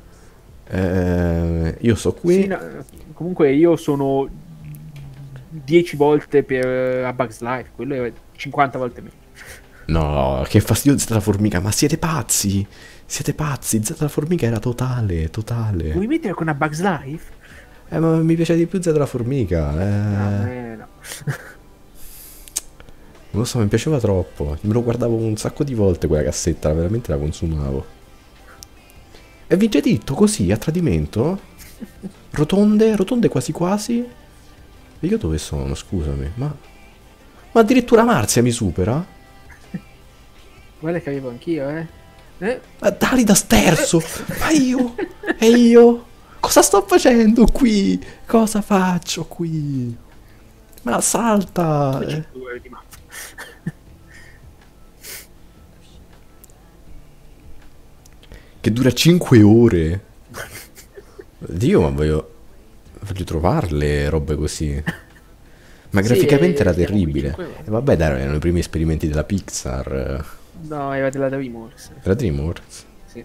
eh, io sto Sì, qui. no, comunque io sono dieci volte per eh, A Bug's Life, quello è cinquanta volte meno. No, che fastidio Z la formica, ma siete pazzi? Siete pazzi? Z la formica era totale, totale. Vuoi mettere con A Bug's Life? Eh, ma mi piace di più Z la formica. No, Eh, eh, no. non lo so, mi piaceva troppo. Me lo guardavo un sacco di volte quella cassetta, veramente la consumavo. E vince ditto così, a tradimento? Rotonde, rotonde quasi quasi. E io dove sono, scusami, ma... Ma addirittura Marzia mi supera? Guarda che avevo anch'io, eh. Eh? Ma Dalida sterzo! Ma io? E io? Cosa sto facendo qui? Cosa faccio qui? Ma salta! Eh. Due di mappa. Che dura cinque ore. Dio, ma voglio... Voglio trovarle robe così. Ma Sì, graficamente era eh, siamo qui terribile. cinque ore. E vabbè, dai, erano i primi esperimenti della Pixar. No, era della DreamWorks. Era DreamWorks. Sì.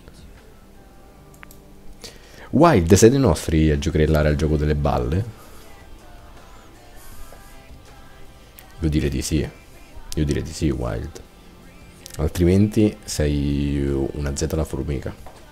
Wild, sei dei nostri a giocherellare al gioco delle balle? Io direi di sì. Io direi di sì, Wild. Altrimenti sei una Z alla formica.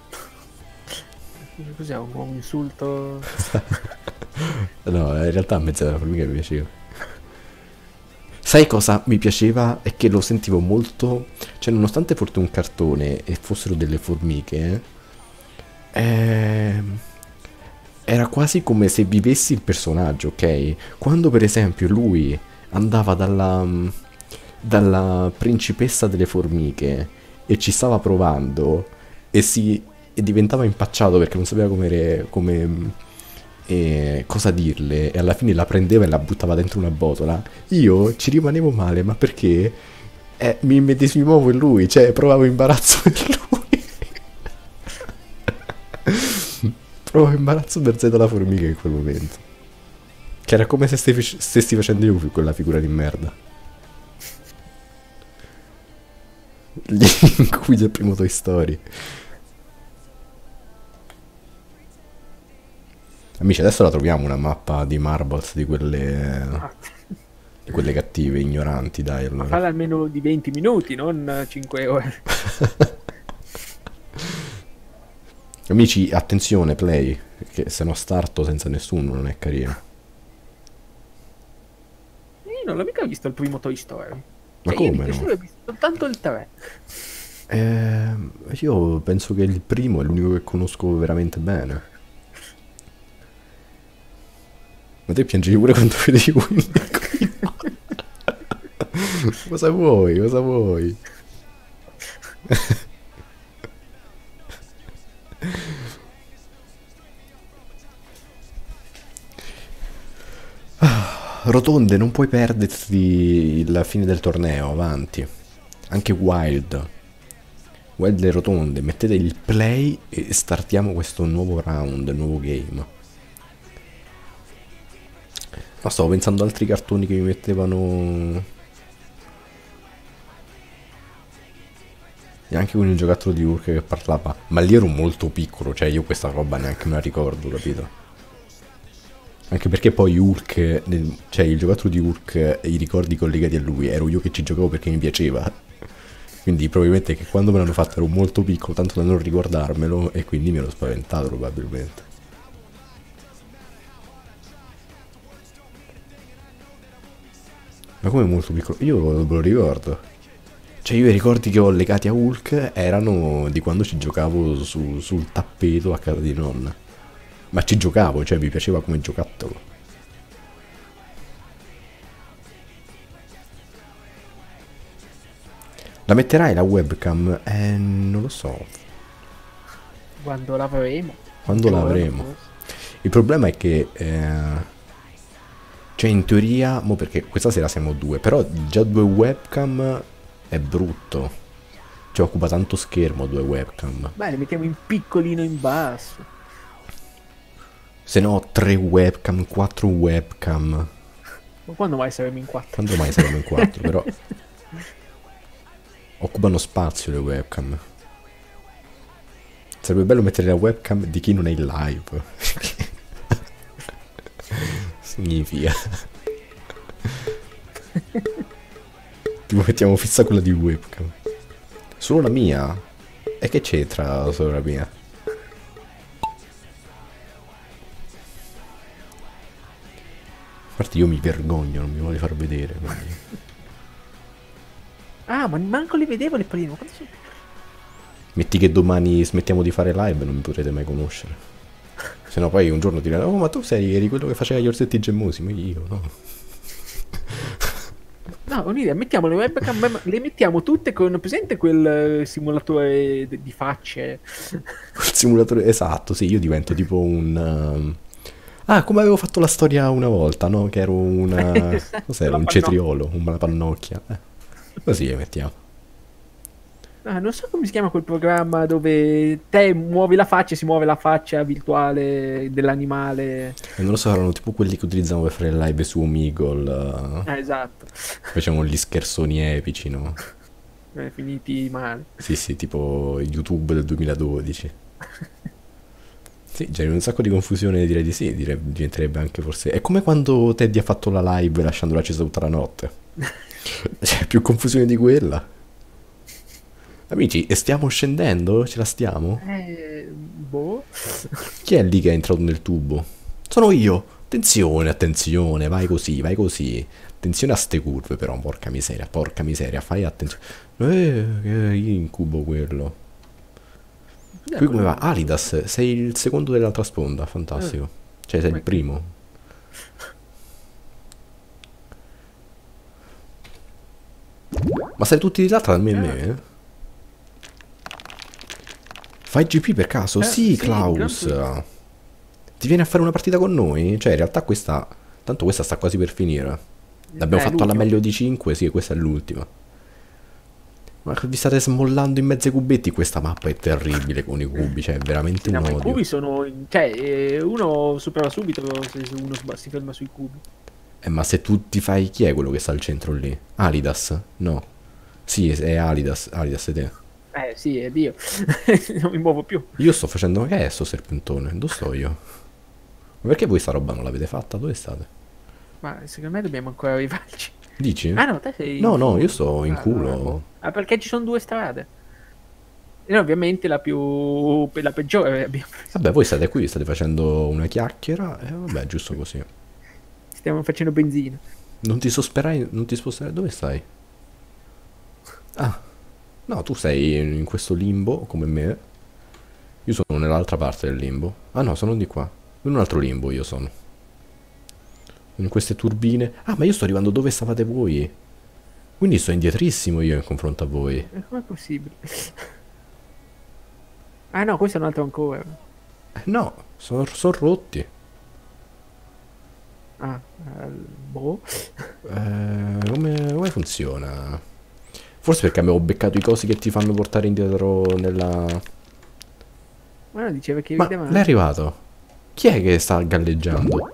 Cos'è un, un insulto? No, in realtà a me Z alla formica mi piaceva. Sai cosa mi piaceva? È che lo sentivo molto... Cioè, nonostante fosse un cartone e fossero delle formiche, eh, era quasi come se vivessi il personaggio, ok? Quando per esempio lui andava dalla, dalla principessa delle formiche e ci stava provando e, si, e diventava impacciato perché non sapeva come, re- come e cosa dirle e alla fine la prendeva e la buttava dentro una botola, io ci rimanevo male, ma perché eh, mi immedesimavo in lui, cioè provavo imbarazzo per lui. Provavo imbarazzo per Z la formica in quel momento, che era come se stessi, stessi facendo io quella figura di merda. Gli incubi del primo Toy Story. Amici, adesso la troviamo una mappa di Marbles di quelle, Ah, di quelle cattive, ignoranti, dai, ma allora. farla almeno di venti minuti, non cinque ore. Amici, attenzione, play, perché se no starto senza nessuno non è carino. Io non l'ho mica visto il primo Toy Story. Ma Cioè, io di come Toy no? Story ho visto soltanto il tre. Eh, io penso che il primo è l'unico che conosco veramente bene. Ma te piangevi pure quando vedevi Winnie? Cosa vuoi? Cosa vuoi? Rotonde, non puoi perderti la fine del torneo, avanti. Anche Wild. Wild e rotonde, mettete il play e startiamo questo nuovo round, nuovo game. No, stavo pensando ad altri cartoni che mi mettevano... E anche con il giocattolo di Urk che parlava. Ma lì ero molto piccolo, cioè io questa roba neanche me la ricordo, capito? Anche perché poi Urk, nel- cioè il giocattolo di Urk e i ricordi collegati a lui, ero io che ci giocavo perché mi piaceva. Quindi probabilmente che quando me l'hanno fatto ero molto piccolo, tanto da non ricordarmelo, e quindi mi ero spaventato probabilmente. Ma come molto piccolo? Io me lo ricordo. Cioè io i ricordi che ho legati a Hulk erano di quando ci giocavo su- sul tappeto a casa di nonna. Ma ci giocavo, cioè mi piaceva come giocattolo. La metterai la webcam? Eh, non lo so. Quando l'avremo. Quando l'avremo? Il problema è che... Eh, cioè in teoria... Mo perché questa sera siamo due. Però già due webcam è brutto. Cioè occupa tanto schermo due webcam. Beh, le mettiamo in piccolino in basso. Se no tre webcam, quattro webcam. Ma quando mai saremo in quattro? Quando mai saremo in quattro? Però... occupano spazio le webcam. Sarebbe bello mettere la webcam di chi non è in live. Significa. Tipo mettiamo fissa quella di webcam. Solo la mia? E che c'entra solo la mia? Infatti io mi vergogno, non mi voglio far vedere. Quindi. Ah, ma manco li vedevo le prime. Quanto sono... Metti che domani smettiamo di fare live, non mi potrete mai conoscere. Se no poi un giorno ti diranno, oh ma tu sei, eri quello che faceva gli orsetti gemmosi, ma io no. No, un'idea, mettiamo le webcam, le mettiamo tutte con, presente quel simulatore di facce? Il simulatore, esatto, sì, io divento tipo un... Um... Ah, come avevo fatto la storia una volta, no? Che ero una... cos'era? Un cetriolo, una pannocchia. Eh. Così le mettiamo. Ah, non so come si chiama quel programma dove te muovi la faccia e si muove la faccia virtuale dell'animale. E non lo so, erano tipo quelli che utilizzavamo per fare le live su Omegle. Eh, esatto. Facevamo gli scherzoni epici, no? Eh, finiti male. Sì, sì, tipo YouTube del duemiladodici. Sì, c'è un sacco di confusione, direi di sì, direi, diventerebbe anche forse... È come quando Teddy ha fatto la live lasciandola accesa tutta la notte. C'è più confusione di quella. Amici, stiamo scendendo? Ce la stiamo? Eh, boh. Chi è lì che è entrato nel tubo? Sono io! Attenzione, attenzione, vai così, vai così. Attenzione a ste curve però, porca miseria, porca miseria, fai attenzione. Eh, che incubo quello. Qui come va? Alidas, sei il secondo dell'altra sponda, fantastico. Cioè sei il primo. Ma sei tutti di là tranne me? Eh? Fai G P per caso? Eh, sì, sì, Klaus. grazie. Ti vieni a fare una partita con noi? Cioè in realtà questa... Tanto questa sta quasi per finire. L'abbiamo Eh, fatto alla l'ultima. meglio di cinque, sì, questa è l'ultima. Ma vi state smollando in mezzo ai cubetti? Questa mappa è terribile con i cubi, cioè è veramente No, un ma i odio. cubi sono... Cioè, eh, uno supera subito se se uno sba- si ferma sui cubi. Eh, ma se tu ti fai... Chi è quello che sta al centro lì? Alidas? No. Sì, è Alidas. Alidas è te. Eh, sì, è Dio. Non mi muovo più. Io sto facendo... Ma che è sto serpentone? Dove sto io? Ma perché voi sta roba non l'avete fatta? Dove state? Ma secondo me dobbiamo ancora arrivarci. Dici? Ah no, te sei... No, no, io sto in Ah, culo. no, no. Ah, perché ci sono due strade. E ovviamente la più... la peggiore abbiamo preso. Vabbè, voi state qui, state facendo una chiacchiera. E vabbè, giusto così. Stiamo facendo benzina. Non ti sosperai, non ti sposterai. Dove stai? Ah. No, tu sei in questo limbo, come me. Io sono nell'altra parte del limbo. Ah no, sono di qua. In un altro limbo io sono. In queste turbine. Ah, ma io sto arrivando dove stavate voi. Quindi sto indietrissimo io in confronto a voi. E com'è possibile? Ah no, questo è un altro ancora. Eh, no, sono, sono rotti. Ah, eh, boh. Eh, come, come funziona? Forse perché abbiamo beccato i cosi che ti fanno portare indietro nella... Ma no, diceva che Ma rideva- l'è arrivato? Chi è che sta galleggiando?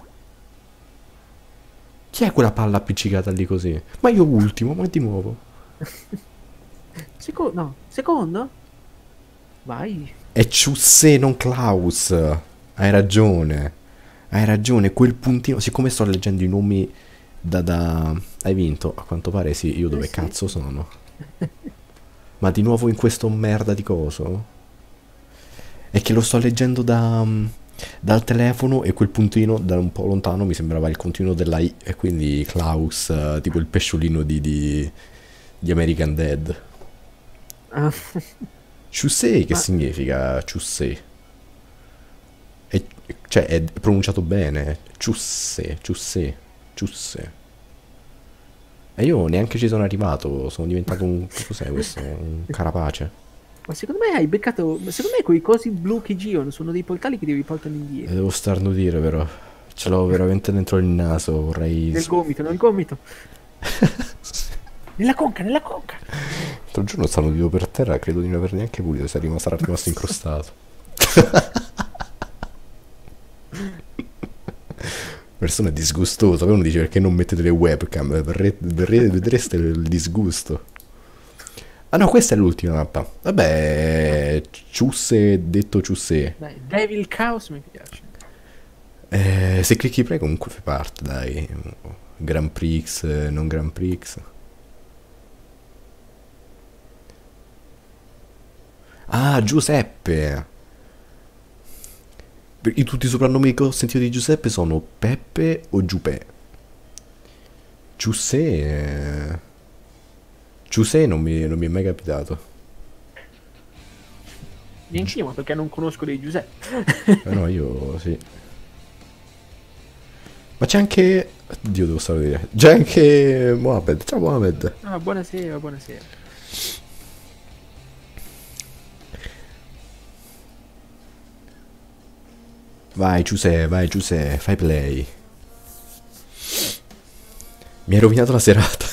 Chi è quella palla appiccicata lì così? Ma io ultimo, ma di nuovo. Secondo, no, secondo? Vai. È Ciusse, non Klaus. Hai ragione. Hai ragione, quel puntino... Siccome sto leggendo i nomi da... da... Hai vinto? A quanto pare sì, io dove Eh sì. cazzo sono? Ma di nuovo in questo merda di coso? È che lo sto leggendo da... dal telefono e quel puntino da un po' lontano mi sembrava il continuo della I e quindi Klaus, eh, tipo il pesciolino di, di, di American Dad. Ah, Chusei che Ma- significa Chusei? È, cioè è pronunciato bene. Ciusse, Ciusse, Ciusse. E io neanche ci sono arrivato, sono diventato un... che cos'è questo? Un carapace. Ma secondo me hai beccato. Ma secondo me quei cosi blu che girano sono dei portali che devi portare indietro. Devo starnutire però. Ce l'ho veramente dentro il naso, vorrei... Nel gomito, nel gomito. Nella conca, nella conca. L'altro giorno starnutito per terra, credo di non aver neanche pulito, sarà rimasto, sarà rimasto incrostato. Persona è disgustosa, poi uno dice perché non mettete le webcam, verre, verre, vedreste il disgusto. Ah no, questa è l'ultima mappa. Vabbè, Ciusse detto Ciusse. Dai, Devil Chaos mi piace. Eh, se clicchi play comunque fai parte, dai. Grand Prix, non Grand Prix. Ah, Giuseppe. I tutti i soprannomi che ho sentito di Giuseppe sono Peppe o Giuppe. Giuseppe. Giuseppe non mi, non mi è mai capitato. Neanch'io, ma perché non conosco dei Giuseppe. Eh no, io sì. Ma c'è anche... Dio, devo stare a dire. C'è anche Mohamed. Ciao Mohamed. Ah, buonasera, buonasera. Vai Giuseppe, vai Giuseppe, fai play. Mi hai rovinato la serata.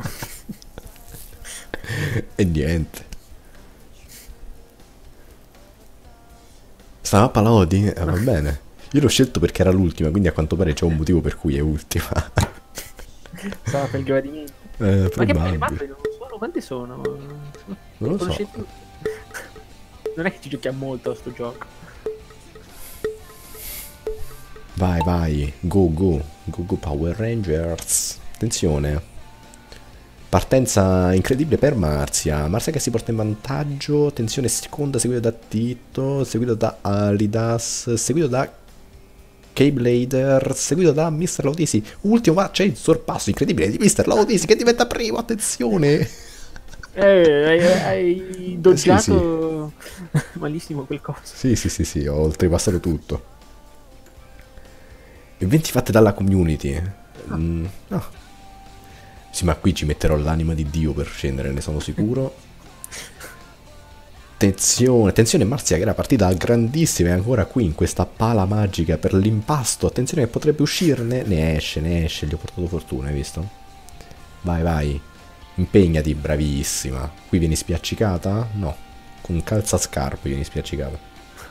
E niente. Sta mappa la odi? Eh, va bene. Io l'ho scelto perché era l'ultima, quindi a quanto pare c'è un motivo per cui è ultima. Sarà per il gradimento. Eh, Ma che poi le probabile. mappe non sono? Quante sono? Non lo so. Conoscete- Non è che ci giochiamo molto a sto gioco. Vai, vai. Go, go. Go, go Power Rangers. Attenzione. Partenza incredibile per Marzia. Marzia che si porta in vantaggio. Attenzione, seconda seguita da Tito. Seguito da Alidas. Seguito da Keyblader. Seguito da mister Laudisi. Ultimo, ma c'è il sorpasso incredibile di mister Laudisi che diventa primo. Attenzione. Eh, hai, hai doggiato malissimo quel coso. Sì, sì, sì, sì. Ho oltrepassato tutto. Eventi fatti dalla community. Mm, no. Sì, ma qui ci metterò l'anima di Dio per scendere, ne sono sicuro. Attenzione, attenzione Marzia che era partita grandissima e ancora qui in questa pala magica per l'impasto. Attenzione che potrebbe uscirne. Ne esce, ne esce, gli ho portato fortuna, hai visto? Vai, vai. Impegnati, bravissima. Qui vieni spiaccicata? No. Con un calzascarpe vieni spiaccicata.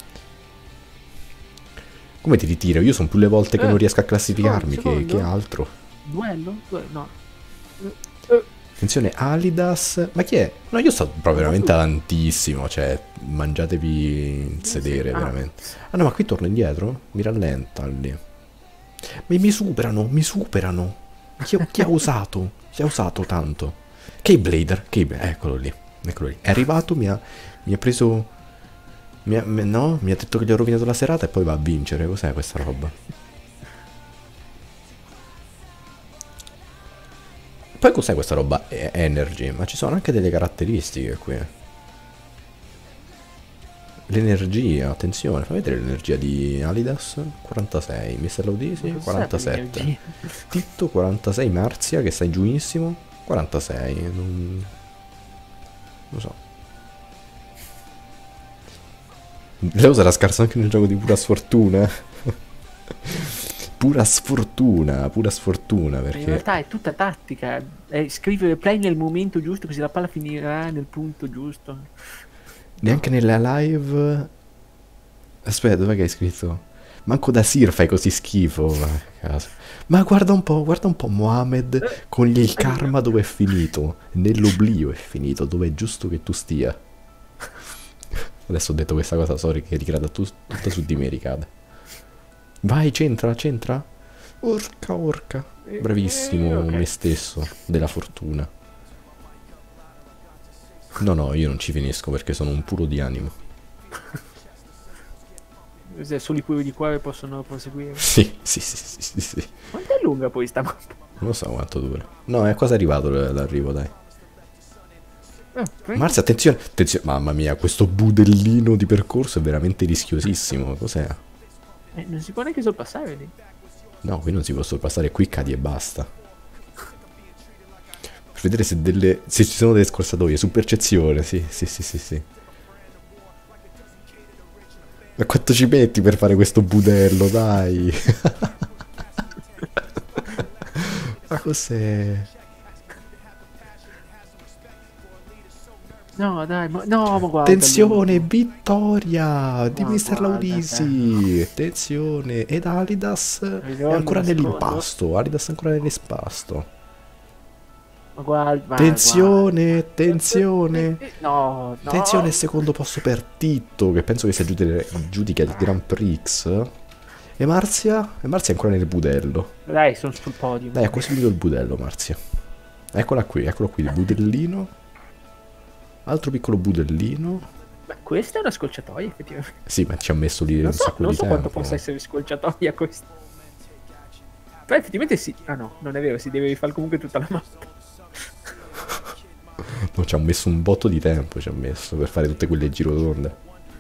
Come ti ritiro? Io sono più le volte che Eh, non riesco a classificarmi secondo, che, che secondo. altro. Duello? Duello? No. Eh, Attenzione, Alidas. Ma chi è? No, io sto proprio veramente tantissimo. Cioè, mangiatevi il sedere, Ah. veramente. Ah no, ma qui torno indietro? Mi rallenta lì. Ma mi superano, mi superano. Chi, chi ha usato? Chi ha usato tanto? Keyblader, Keyblader, eccolo lì. Eccolo lì. È arrivato, mi ha, mi ha preso... Mi ha, mi- no, mi ha detto che gli ho rovinato la serata e poi va a vincere. Cos'è questa roba? Poi cos'è questa roba? E- Energy, ma ci sono anche delle caratteristiche qui. L'energia, attenzione, fammi vedere l'energia di Alidas. quarantasei, mister Laudisi, cos'è quarantasette. l'energia? Titto, quarantasei, Marzia che sta in giunissimo, quarantasei. Non... non lo so. Leo sarà scarso anche nel gioco di pura sfortuna. Pura sfortuna, pura sfortuna In perché... realtà è tutta tattica. È scrivere play nel momento giusto così la palla finirà nel punto giusto. Neanche nella live... Aspetta, dov'è che hai scritto? Manco da Sir fai così schifo. Ma, caso. Ma guarda un po', guarda un po' Mohamed con il karma dove è finito. Nell'oblio è finito, dove è giusto che tu stia. Adesso ho detto questa cosa, sorry, che ricada tu, tutta su di me, ricade. Vai, c'entra, c'entra. Orca, orca. Bravissimo Eh, ok. me stesso, della fortuna. No, no, io non ci finisco perché sono un puro di animo. Se solo i puri di cuore possono proseguire. Sì, sì, sì, sì, sì, sì. Quanto è lunga poi sta mappa? Non lo so quanto dura. No, è quasi arrivato l- l'arrivo, dai. Eh, prendi- Marzia, attenzione, attenzione. Mamma mia, questo budellino di percorso è veramente rischiosissimo. Cos'è? eh, non si può neanche sorpassare lì. No, qui non si può sorpassare, qui cadi e basta. Per vedere se delle. Se ci sono delle scorciatoie, su percezione, sì, sì, sì, sì, sì. Ma quanto ci metti per fare questo budello, dai? Ma cos'è? No, dai, ma, no, ma guarda. Attenzione, lui. vittoria di No, mister guarda, Laurisi. Attenzione, ed Alidas è Ricordo ancora un secondo. nell'impasto. Alidas è ancora nell'impasto. Ma guarda, Attenzione, guarda. attenzione. No, no. Attenzione, secondo posto per Titto, che penso che si aggiudica giudica il Grand Prix. E Marzia? E Marzia è ancora nel budello. Dai, sono sul podio. Dai, ha costruito il budello, Marzia. Eccola qui, eccolo qui, il budellino. Altro piccolo budellino. Beh, questa è una scolciatoia, effettivamente. Sì, ma ci ha messo lì Non un so, sacco non di so tempo. quanto possa essere scolciatoia questa. Però effettivamente sì. Ah no, non è vero, si deve rifare comunque tutta la mappa. No, ci ha messo un botto di tempo, ci ha messo per fare tutte quelle girotonde.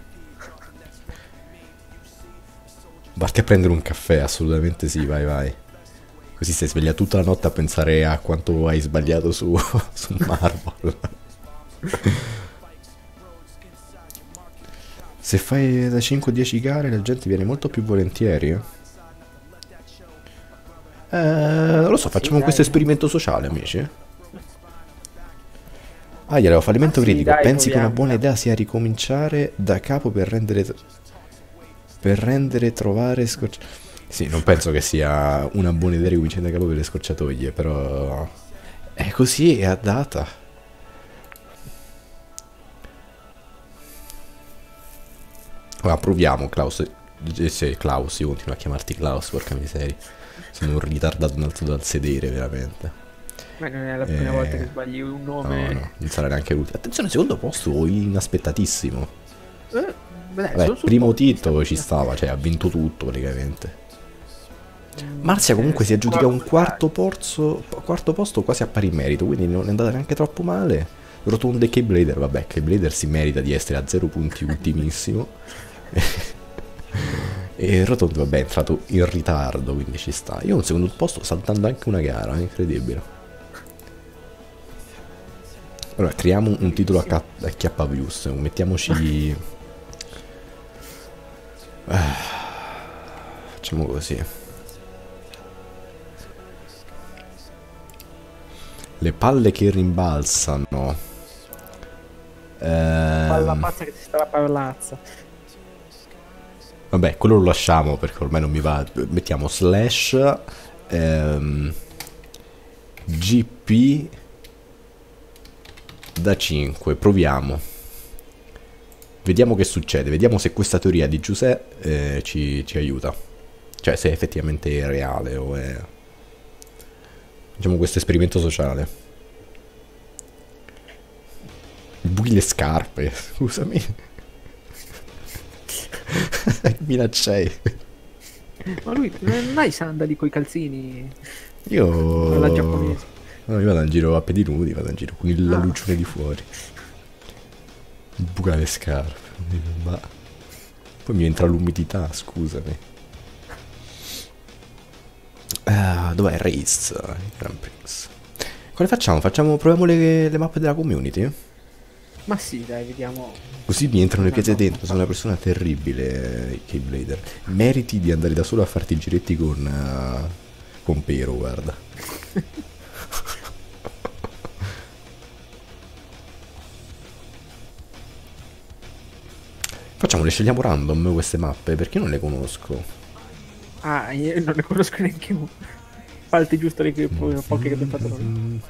Vatti a prendere un caffè, assolutamente sì, vai vai. Così stai sveglia tutta la notte a pensare a quanto hai sbagliato su, su Marvel. Se fai da cinque a dieci gare la gente viene molto più volentieri. Eh, eh non lo so, facciamo Sì, questo dai. esperimento sociale, amici. Ah, glielo fallimento Ah, sì, critico. dai, Pensi che una proviamo, buona dai. idea sia ricominciare da capo per rendere. Per rendere, trovare. Scocci... Sì, non penso che sia una buona idea ricominciare da capo per le scorciatoie, però. È così, è a data. Ora proviamo, Klaus. Eh, sì, Klaus, io continuo a chiamarti Klaus, porca miseria. Sono un ritardato in alto dal sedere, veramente. Ma non è la prima Eh, volta che sbagli un No, nome. no, non sarà neanche l'ultimo. Attenzione, secondo posto inaspettatissimo. Eh, beh, dai, Vabbè, sono sul primo podio, titolo ci sta- stava, cioè ha vinto tutto praticamente. Mm, Marzia comunque si eh, aggiudica un guarda, quarto, porzo, quarto posto quasi a pari merito, quindi non è andata neanche troppo male. Rotonde e Keyblader, vabbè, Keyblader si merita di essere a zero punti ultimissimo. E Rotondo, vabbè, è entrato in ritardo, quindi ci sta. Io ho un secondo posto saltando anche una gara, è incredibile. Allora, creiamo un titolo a, K- a K Views, mettiamoci... Ah, facciamo così. Le palle che rimbalzano. Palla Ehm, pazza che ti sta la pallazza. vabbè, quello lo lasciamo perché ormai non mi va. Mettiamo slash ehm, G P da cinque. Proviamo. Vediamo che succede. Vediamo se questa teoria di Giuseppe eh, ci, ci aiuta. Cioè, se effettivamente è reale o è... Facciamo questo esperimento sociale. Buchi le scarpe, scusami. Minacciai. Ma lui non ha i sandali coi calzini Io... alla giapponese. No, io vado in giro a piedi nudi, vado in giro con il Ah. luccione di fuori. Buca le scarpe. Ma... Poi mi entra l'umidità, scusami. Ah, dov'è il Race? Il Grand Prix. Quale facciamo? Facciamo, proviamo le, le mappe della community? Ma sì, dai, vediamo. Così mi entrano le No, piazze no. dentro, sono una persona terribile, Keyblader. Meriti di andare da solo a farti i giretti con... Uh, con Pero, guarda. Facciamo, le scegliamo random queste mappe, perché non le conosco. Ah, io non ne conosco neanche uno. Falte giusto le che, poche che abbiamo fatto noi.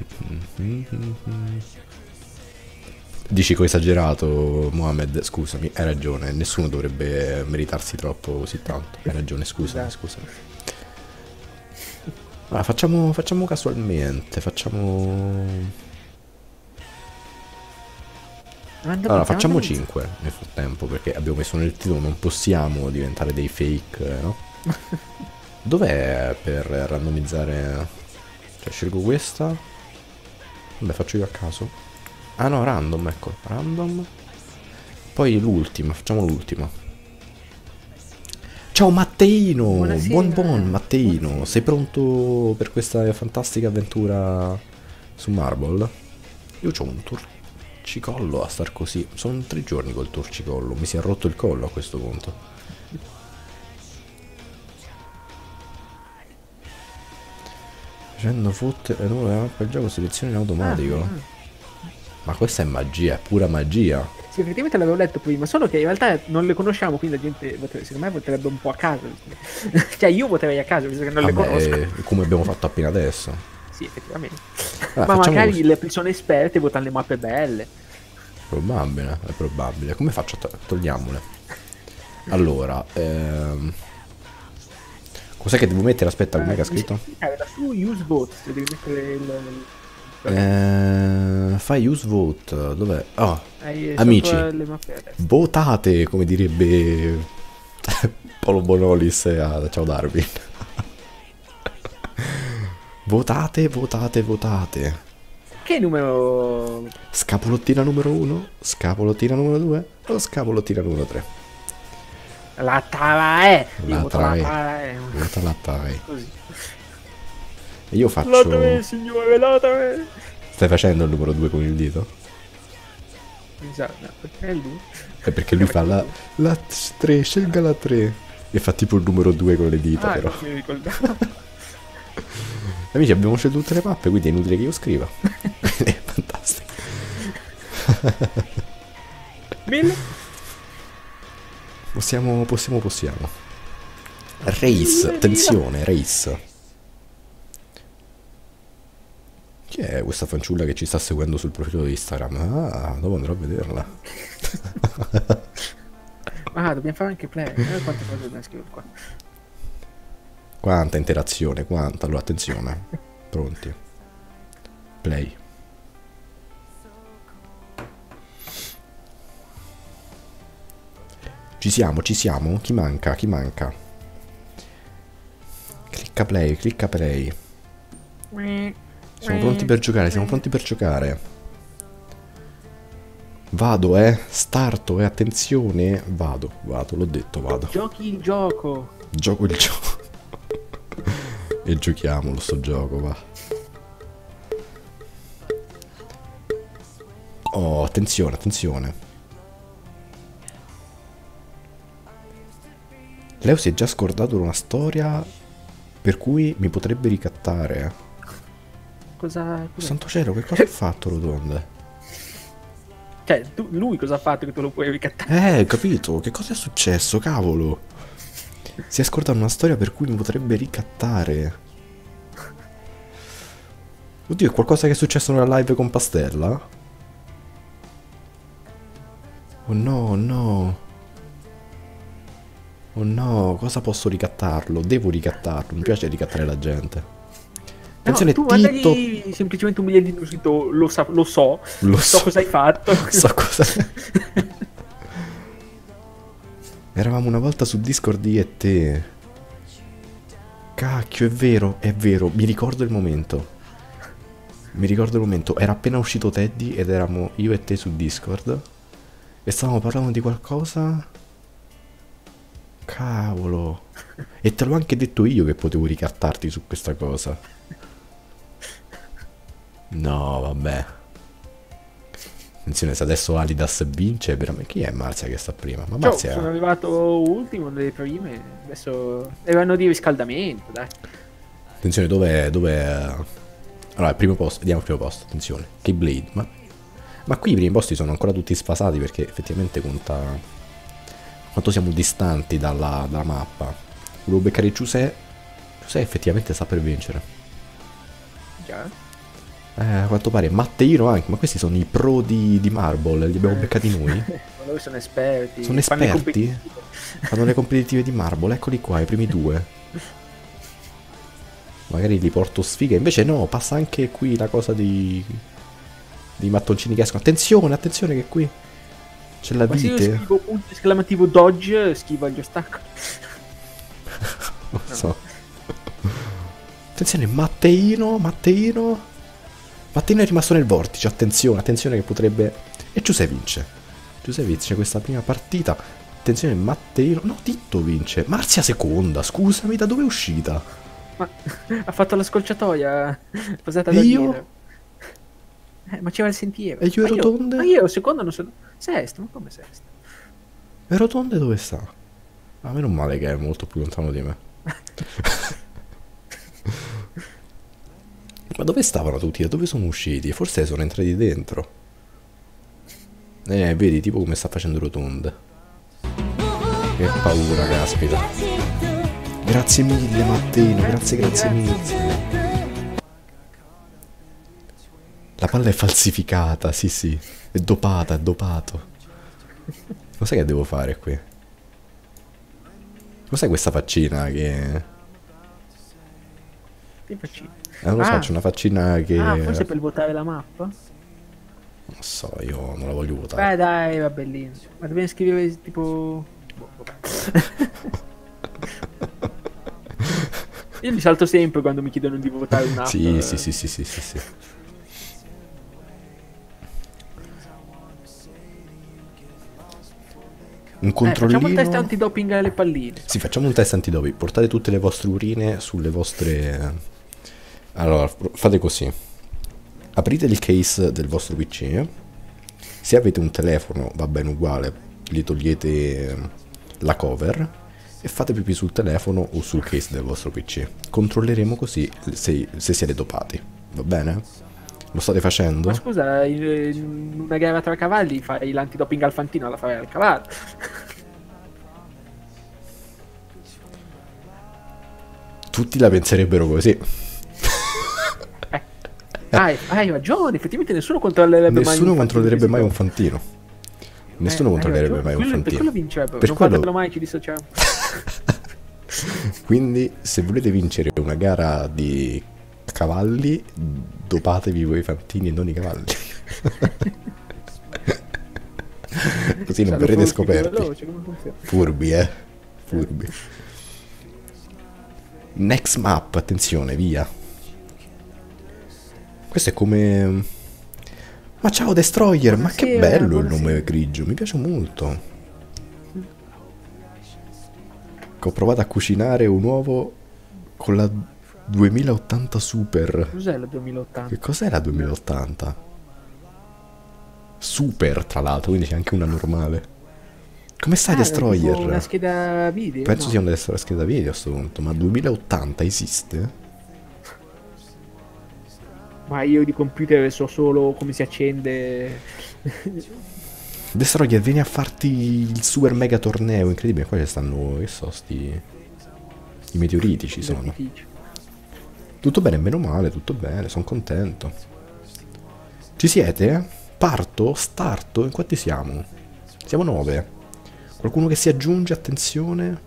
Dici che ho esagerato, Mohamed, scusami, hai ragione, nessuno dovrebbe meritarsi troppo così tanto. Hai ragione, scusami, Esatto. scusami. Allora, facciamo, facciamo casualmente, facciamo... Manda Allora, vita, facciamo manda vita. cinque nel frattempo, perché abbiamo messo nel titolo, non possiamo diventare dei fake, eh, no? Dov'è per randomizzare? Cioè, scelgo questa. Vabbè, faccio io a caso. Ah no, random, ecco, random. Poi l'ultima, facciamo l'ultima. Ciao Matteino! Buonasera. Buon buon Matteino! Buonasera. Sei pronto per questa fantastica avventura su Marble? Io c'ho un torcicollo a star così. Sono tre giorni col torcicollo. Mi si è rotto il collo a questo punto. Facendo foot e numero della mappa del gioco selezione in automatico. Ah, ah. Ma questa è magia, è pura magia. Sì, effettivamente l'avevo letto prima, solo che in realtà non le conosciamo, quindi la gente voterebbe- secondo me voterebbe un po' a caso. Cioè io voterei a caso, visto che non le Vabbè, conosco. eh, come abbiamo fatto appena adesso. Sì, effettivamente. Allora, Ma facciamo magari così. le persone esperte votano le mappe belle. Probabile, è probabile. Come faccio a to- togliamole? Allora, ehm... cos'è che devo mettere? Aspetta, com'è che ha scritto? Da su use vote, se devi mettere il... il- Eh, fai use vote. Dov'è? Oh, hai amici, sopra le mappe a destra. votate, come direbbe Paolo Bonolis a Ciao Darwin. Votate, votate, votate. Che numero... Scapolottina numero uno, scapolottina numero due o scapolottina numero tre? La tara è! Io La voto la tre. tara è. Vota la tre. Così. E io La faccio... tre, signore, la tre! Stai facendo il numero due con il dito? Esatto, no, perché è lui? È perché lui fa la... La tre, scelga la tre. E fa tipo il numero due con le dita, Ah, però. non mi ricordavo. Amici, abbiamo scelto tutte le mappe, quindi è inutile che io scriva. È fantastico. Mille? Possiamo, possiamo, possiamo. Race, attenzione, race. Chi è questa fanciulla che ci sta seguendo sul profilo di Instagram? Ah, dopo andrò a vederla. Ah, dobbiamo fare anche play. Eh, quante cose dobbiamo scrivere qua? Quanta interazione, quanta. Allora, attenzione. Pronti. Play. Ci siamo, ci siamo? Chi manca? Chi manca? Clicca play, clicca play. Siamo pronti per giocare, siamo pronti per giocare. Vado, eh. Starto, eh. Attenzione. Vado, vado, l'ho detto, vado. Giochi il gioco. Gioco il gioco. E giochiamolo sto gioco, va. Oh, attenzione, attenzione. Leo si è già scordato una storia per cui mi potrebbe ricattare. Cosa... cosa... Santo cielo, che cosa ha fatto Rotonde? Cioè, tu, lui cosa ha fatto che tu lo puoi ricattare? Eh, capito, che cosa è successo, cavolo? Si è scordato una storia per cui mi potrebbe ricattare. Oddio, è qualcosa che è successo nella live con Pastella? Oh no, no. Oh no, cosa posso ricattarlo? Devo ricattarlo, mi piace ricattare la gente. Attenzione, no, tu Tito. mandagli semplicemente un bigliettino scritto lo, sa- lo so, Lo so so. cosa hai fatto. So cosa... Eravamo una volta su Discord io e te. Cacchio, è vero, è vero, mi ricordo il momento. Mi ricordo il momento, era appena uscito Teddy ed eravamo io e te su Discord. E stavamo parlando di qualcosa. Cavolo. E te l'ho anche detto io che potevo ricattarti su questa cosa. No, vabbè. Attenzione, se adesso Alidas vince, veramente... Chi è Marzia che sta prima? Ma Ciao, Marzia... sono arrivato ultimo nelle prime. Adesso erano di riscaldamento, dai. Attenzione, dov'è... dov'è... Allora, il primo posto, vediamo il primo posto, attenzione. Keyblade, ma... Ma qui i primi posti sono ancora tutti sfasati perché effettivamente conta... quanto siamo distanti dalla, dalla mappa. Volevo beccare Giuseppe. Giuseppe effettivamente sta per vincere. Già. Eh, a quanto pare Matteino anche, ma questi sono i pro di, di Marble, li abbiamo beccati noi? Loro sono esperti. Sono fanno le esperti? competitive. Fanno le competitive di Marble, eccoli qua, i primi due. Magari li porto sfiga, invece no, passa anche qui la cosa di... di mattoncini che escono. Attenzione, attenzione che qui c'è la Ma se io vite. scrivo punto esclamativo dodge, schiva gli ostacoli. Non so. Attenzione, Matteino, Matteino. Matteino è rimasto nel vortice, attenzione, attenzione che potrebbe... E Giuseppe vince. Giuseppe vince questa prima partita. Attenzione, Matteino... No, Titto vince. Marzia seconda, scusami, da dove è uscita? Ma ha fatto la scolciatoia. Posata E da io? dire. Eh, ma c'era il sentiero. E io Ma ero tonde? Ma io ero secondo, non so... Sesto, ma come sesto? E rotonde dove sta? Ah, meno male che è molto più lontano di me. Ma dove stavano tutti? Da dove sono usciti? Forse sono entrati dentro. Eh, vedi, tipo come sta facendo rotonde. Che paura, caspita. Grazie mille, Mattino, grazie, grazie mille. La palla è falsificata, sì, sì. È dopata, è dopato. Cos'è che devo fare qui? Cos'è questa faccina che... Che faccino? Eh, non lo so, Ah. c'è una faccina che... Ah, forse per votare la mappa? Non so, io non la voglio votare. Beh, dai, va bellino. Ma dobbiamo scrivere tipo... Boh, vabbè. Io mi salto sempre quando mi chiedono di votare un'app. Sì, sì, sì, sì, sì, sì, sì. Un Eh, facciamo controllino... il test antidoping alle palline. Sì, facciamo un test antidoping. Portate tutte le vostre urine sulle vostre... Allora, fate così. Aprite il case del vostro P C. Se avete un telefono, va bene uguale. Gli togliete la cover e fate pipì sul telefono o sul case del vostro P C. Controlleremo così se, se siete dopati. Va bene? Lo state facendo? Ma scusa, in, in una gara tra cavalli fai l'antidoping al fantino, la fai al cavallo. Tutti la penserebbero così. Eh. Hai, hai ragione, effettivamente nessuno controllerebbe mai Nessuno un controllerebbe mai un fantino. fantino. Nessuno Eh, controllerebbe hai mai un ragione. Quello- Per fantino. quello vincerebbero, Per non quello- fatelo mai, ci dissociamo. Quindi, se volete vincere una gara di cavalli, dopatevi voi fantini e non i cavalli. Così non Sarò verrete forse più scoperti. veloce, come funziona? Furbi, eh. Furbi. Next map, attenzione, via. Questo è come... Ma ciao Destroyer, ma che Buonasera, bello il buonasera. nome grigio, mi piace molto. Che ho provato a cucinare un uovo con la duemilaottanta Super. Cos'è la duemilaottanta? Che cos'è la duemilaottanta? Super, tra l'altro, quindi c'è anche una normale. Come stai, Ah, Destroyer? tipo una scheda video? Penso no? sia una destra scheda video a questo punto, ma duemilaottanta esiste? Ma io di computer so solo come si accende. Destroyer, vieni a farti il super mega torneo, incredibile, qua ci stanno, che so, sti... I meteoriti ci sono. l'artificio. Tutto bene, meno male, tutto bene, sono contento. Ci siete? Parto? Starto? In quanti siamo? Siamo nove. Qualcuno che si aggiunge, attenzione.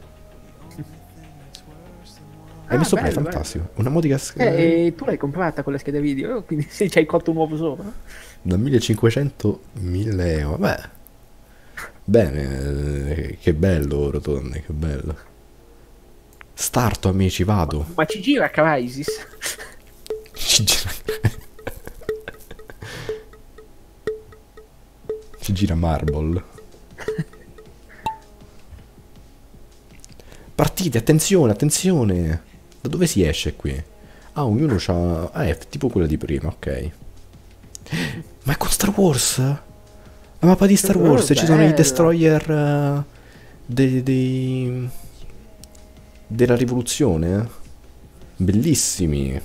Hai Ah, messo play, bello, fantastico. Una modica scheda Eh, e tu l'hai comprata con la scheda video, quindi se ci hai cotto un uovo sopra. da millecinquecento mille euro. Beh, bene, eh, che bello, rotonde, che bello. Starto, amici, vado. Ma ci gira Crysis. Ci gira. Ci gira Marble. Partite, attenzione, attenzione. Da dove si esce qui? Ah, ognuno c'ha... Ah, è tipo quella di prima, ok. Ma è con Star Wars? La mappa di Star Oh, Wars, ci sono i bella. destroyer eh, dei, dei... della rivoluzione. eh. Bellissimi.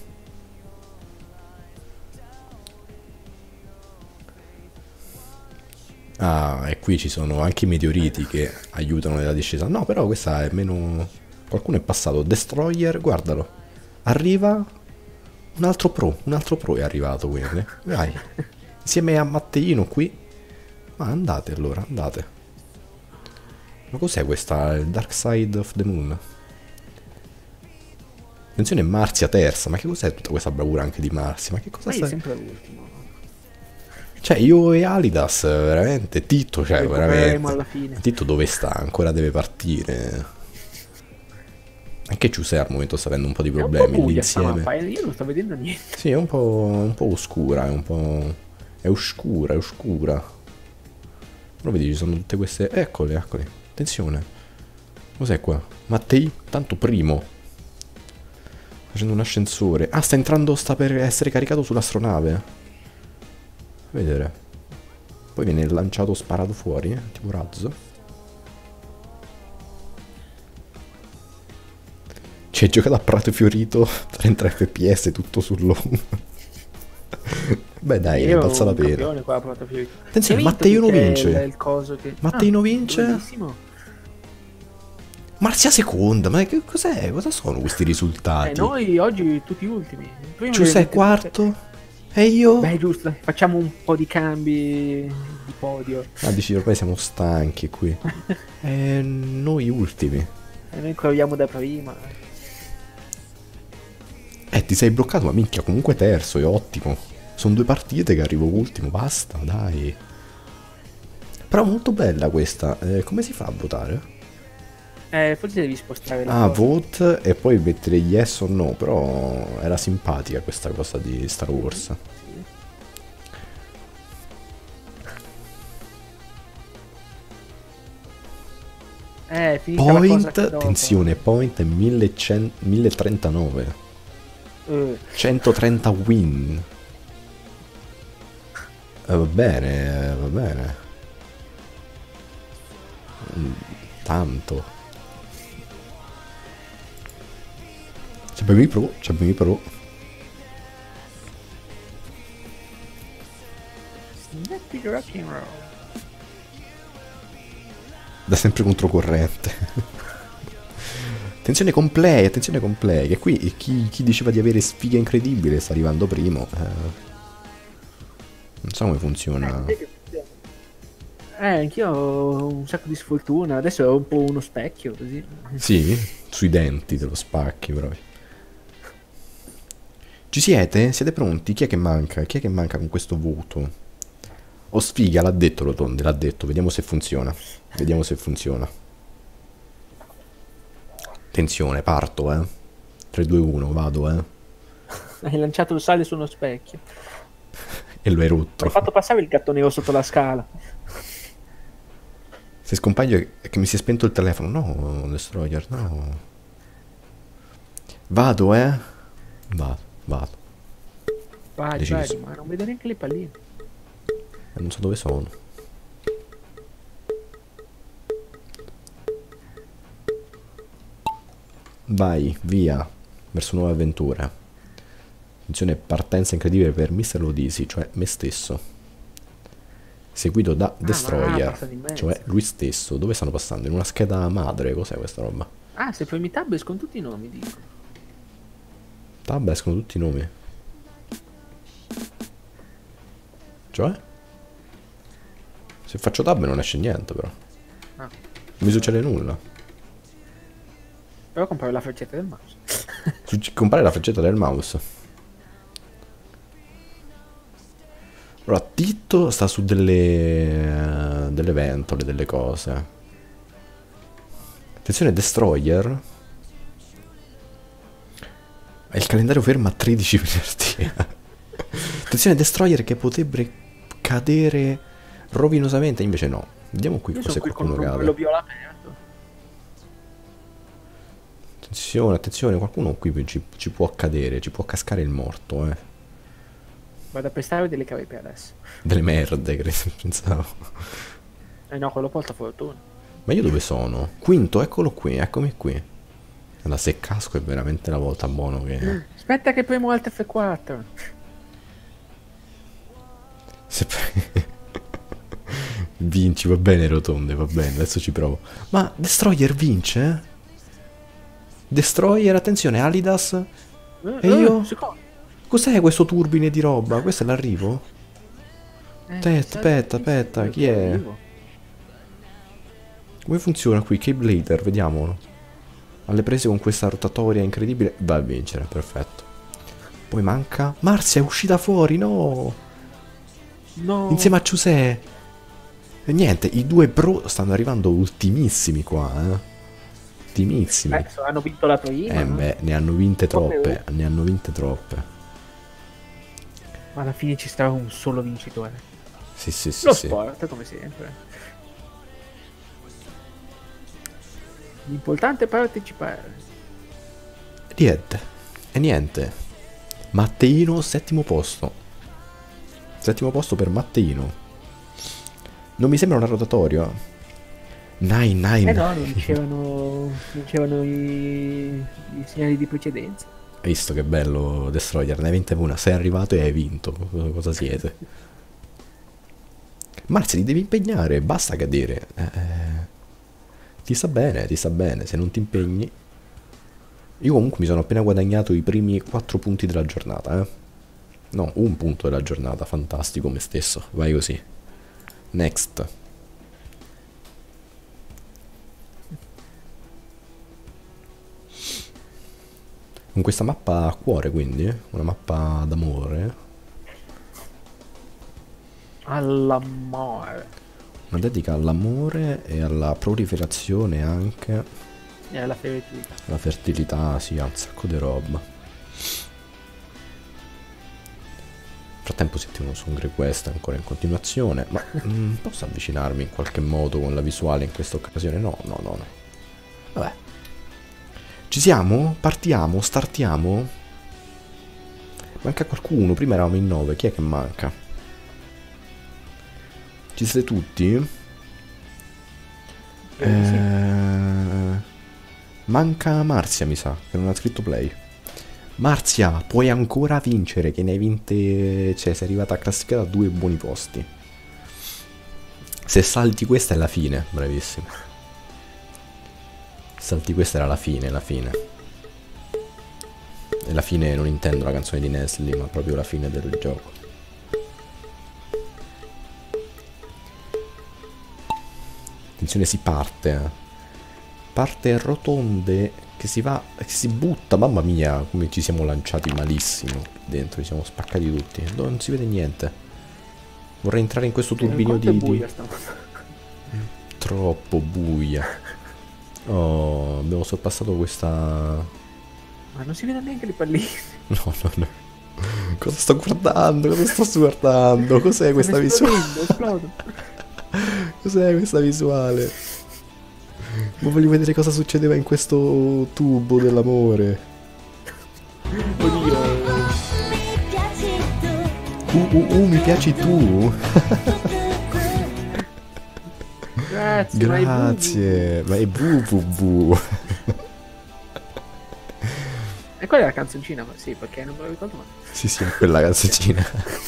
Ah, e qui ci sono anche i meteoriti che aiutano nella discesa. No, però questa è meno... Qualcuno è passato. Destroyer, guardalo. Arriva un altro pro. Un altro pro è arrivato, quindi. Vai. Insieme a Matteino qui. Ma andate allora, andate. Ma cos'è questa? Il Dark Side of the Moon? Attenzione, Marzia terza. Ma che cos'è tutta questa bravura anche di Marzia? Ma che cosa Ma io sta... sempre l'ultimo. Cioè, io e Alidas, veramente, Titto, cioè, Recupereremo veramente. alla fine. Titto dove sta? Ancora deve partire. Anche Giuseppe al momento sta avendo un po' di È un po' problemi buia sta l'insieme. mappa, eh, io non sto vedendo niente. Sì, è un po', un po' oscura, è un po'... È oscura, è oscura. Però vedi, ci sono tutte queste... Eccole, eccole. Attenzione. Cos'è qua? Mattei, tanto primo. Facendo un ascensore. Ah, sta entrando, sta per essere caricato sull'astronave. Vedere. Poi viene lanciato, sparato fuori, eh? Tipo razzo. Ci hai giocato a Prato Fiorito, trenta F P S, tutto sullo. Beh dai, ne valsa la pena. Attenzione, Matteino vince. Il, il coso che... Matteino ah, vince. Bellissimo. Marzia seconda, ma che cos'è? Cosa sono questi risultati? Eh, noi oggi tutti ultimi. Giuseppe è quarto. E io? Beh, giusto, facciamo un po' di cambi di podio. Ah, dici, ormai siamo stanchi qui. E noi ultimi. E noi corriamo da prima. Eh, ti sei bloccato, ma minchia, comunque terzo, è ottimo. Sono due partite che arrivo ultimo, basta, dai. Però molto bella questa. Eh, come si fa a votare? Eh, forse devi spostare la Ah, cosa. vote e poi mettere yes o no, però era simpatica questa cosa di Star Wars. Sì. Eh, finita la cosa Point, che dopo. attenzione, point è millecento milletrentanove. Eh, centotrenta win. Eh, va bene, va bene. Mm, Tanto. C'abbiamo i pro, c'abbiamo i pro. Smetti di rock and roll. Da sempre controcorrente. Attenzione con play, attenzione con play. Che qui chi, chi diceva di avere sfiga incredibile sta arrivando primo. Eh, non so come funziona. Eh, anch'io ho un sacco di sfortuna. Adesso ho un po' uno specchio così. Sì, sui denti te lo spacchi proprio. Ci siete? Siete pronti? Chi è che manca? Chi è che manca con questo voto? Oh sfiga, l'ha detto Rotonde, l'ha detto. Vediamo se funziona. Vediamo se funziona. Attenzione, parto, eh. tre, due, uno, vado, eh. Hai lanciato il sale su uno specchio. E lo hai rotto. Hai fatto passare il gatto nero sotto la scala. Se scompaio è che mi si è spento il telefono. No, Destroyer, no. Vado, eh. Vado, vado. Vai, Deciso. vai, ma non vedo neanche le palline. E non so dove sono. Vai, via. Verso nuove avventure. Attenzione, partenza incredibile per mister Lodisi, cioè me stesso. Seguito da Destroyer, passa di mezzo. cioè lui stesso. Dove stanno passando? In una scheda madre, cos'è questa roba? Ah, se premi tab escono tutti i nomi, dico. Tab escono tutti i nomi. Cioè? Se faccio tab non esce niente però. Ah. Non mi succede nulla. Però comprare la freccetta del mouse. Su- Comprare la freccetta del mouse. Allora, Titto sta su delle, delle ventole, delle cose. Attenzione, Destroyer. Ha il calendario fermo a tredici venerdì. Attenzione, Destroyer che potrebbe cadere rovinosamente, invece no. Vediamo qui Io se sono qui con qualcuno un quello cade. viola aperto. Attenzione, attenzione, qualcuno qui ci, ci può cadere, ci può cascare il morto, eh. Vado a pestare delle carepe adesso. Delle merde, credo, pensavo. Eh no, quello porta fortuna. Ma io dove sono? Quinto, eccolo qui, eccomi qui. Allora, se casco è veramente la volta buono che... Aspetta che premo Alt F quattro. Se... Vinci, va bene Rotonde, va bene, adesso ci provo. Ma Destroyer vince? Destroyer, attenzione, Alidas. Eh, E io? eh, secondo. Cos'è questo turbine di roba? Questo è l'arrivo? Eh, Aspetta, chissà- aspetta, aspetta, chi è? Arrivo. Come funziona qui? Keyblader, vediamolo. Alle prese con questa rotatoria incredibile. Va a vincere, perfetto. Poi manca... Marzia è uscita fuori, no! No. Insieme a Giuseppe. E niente, i due pro stanno arrivando ultimissimi qua, eh. Ultimissimi. Eh, hanno vinto la prima. Eh no? beh, ne hanno vinte Proprio- troppe, ne hanno vinte troppe. Ma alla fine ci sarà un solo vincitore. Sì, sì, sì, Lo sì. sport, come sempre. L'importante è partecipare. Niente. E niente. Matteino, settimo posto. Settimo posto per Matteino. Non mi sembra una rotatoria. Nine, nine. Eh no, non dicevano, non dicevano i, i segnali di precedenza. Hai visto che bello Destroyer? Ne hai vinte una. Sei arrivato e hai vinto. Cosa, cosa siete? Marzia, ti devi impegnare. Basta cadere. Eh, ti sta bene, ti sta bene. Se non ti impegni. Io comunque mi sono appena guadagnato i primi quattro punti della giornata, eh. No, un punto della giornata. Fantastico me stesso. Vai così. Next. Con questa mappa a cuore, quindi, una mappa d'amore. All'amore. Una dedica all'amore e alla proliferazione anche. E alla fertilità. La fertilità, sì, ha un sacco di roba. Nel frattempo sentiamo un Song Request ancora in continuazione. Ma mm, posso avvicinarmi in qualche modo con la visuale in questa occasione? No, no, no, no. Vabbè. Ci siamo? Partiamo? Startiamo? Manca qualcuno? Prima eravamo in nove. Chi è che manca? Ci siete tutti? Eh... Manca Marzia, mi sa, che non ha scritto play. Marzia, puoi ancora vincere, che ne hai vinte... Cioè, sei arrivata classificata a due buoni posti. Se salti questa è la fine, bravissima. Salti questa era la fine, la fine. E la fine non intendo la canzone di Nestle, ma proprio la fine del gioco. Attenzione, si parte. Parte rotonde, che si va, che si butta. Mamma mia, come ci siamo lanciati malissimo dentro, ci siamo spaccati tutti. Non si vede niente. Vorrei entrare in questo turbinio di... di... Troppo buia. Oh, abbiamo sorpassato questa... Ma non si vede neanche le palline. No, no, no. Cosa sto guardando? Cosa sto guardando? Cos'è questa visuale? Esplodo. Cos'è questa visuale? Ma voglio vedere cosa succedeva in questo tubo dell'amore. Oddio. Uh, uh, uh, mi piaci tu. Grazie. Grazie. Ma è bu bu bu. E quella è la canzoncina, ma sì, perché non me lo ricordo mai. Sì, sì, è quella canzoncina.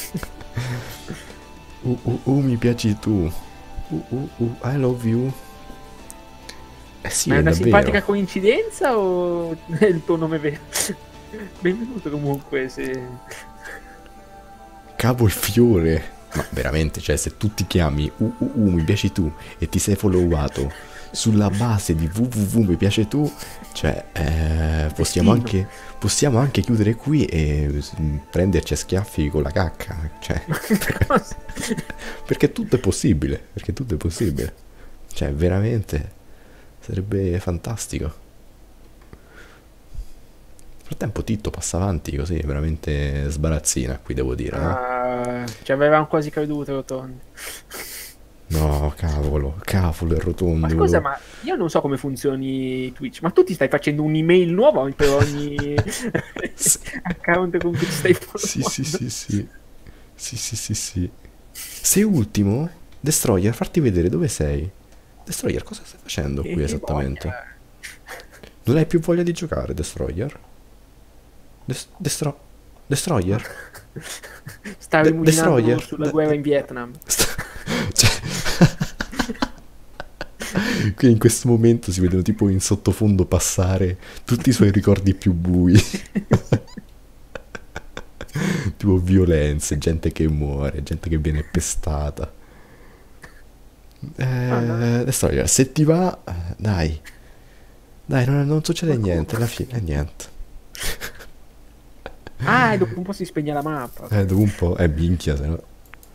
Uh, uh, uh, mi piaci tu. Uh, uh, uh, I love you. Eh sì, Ma è è una davvero. simpatica coincidenza o è il tuo nome vero? Benvenuto comunque, se... Cavo il fiore. Ma veramente, cioè, se tu ti chiami uh, uh, uh, mi piaci tu e ti sei followato sulla base di www mi piace tu, cioè, eh, possiamo, anche, possiamo anche chiudere qui e prenderci a schiaffi con la cacca. Cioè, perché tutto è possibile. Perché tutto è possibile. Cioè, veramente sarebbe fantastico. Nel frattempo Titto passa avanti così, veramente sbarazzina qui, devo dire. Ah, ci avevamo quasi creduto, Rotondi. No, cavolo, cavolo, è rotondo. Ma scusa, ma io non so come funzioni Twitch, ma tu ti stai facendo un'email nuova per ogni account con cui ti stai followando? Sì, sì, sì, sì. Sì, sì, sì, sì. Sei ultimo? Destroyer, farti vedere dove sei. Destroyer, cosa stai facendo qui Che esattamente? voglia. Non hai più voglia di giocare, Destroyer? Des- destro- Destroyer? Sta De- rimuginando Destroyer? sulla De- guerra in Vietnam. Sta- cioè... Qui in questo momento si vedono tipo in sottofondo passare tutti i suoi ricordi più bui. Tipo violenze, gente che muore, gente che viene pestata. Eh, Ah, no. Destroyer, se ti va, dai. Dai, non, non succede niente, alla fine niente. Ah, e dopo un po' si spegne la mappa. Eh, dopo un po', eh, minchia, se no.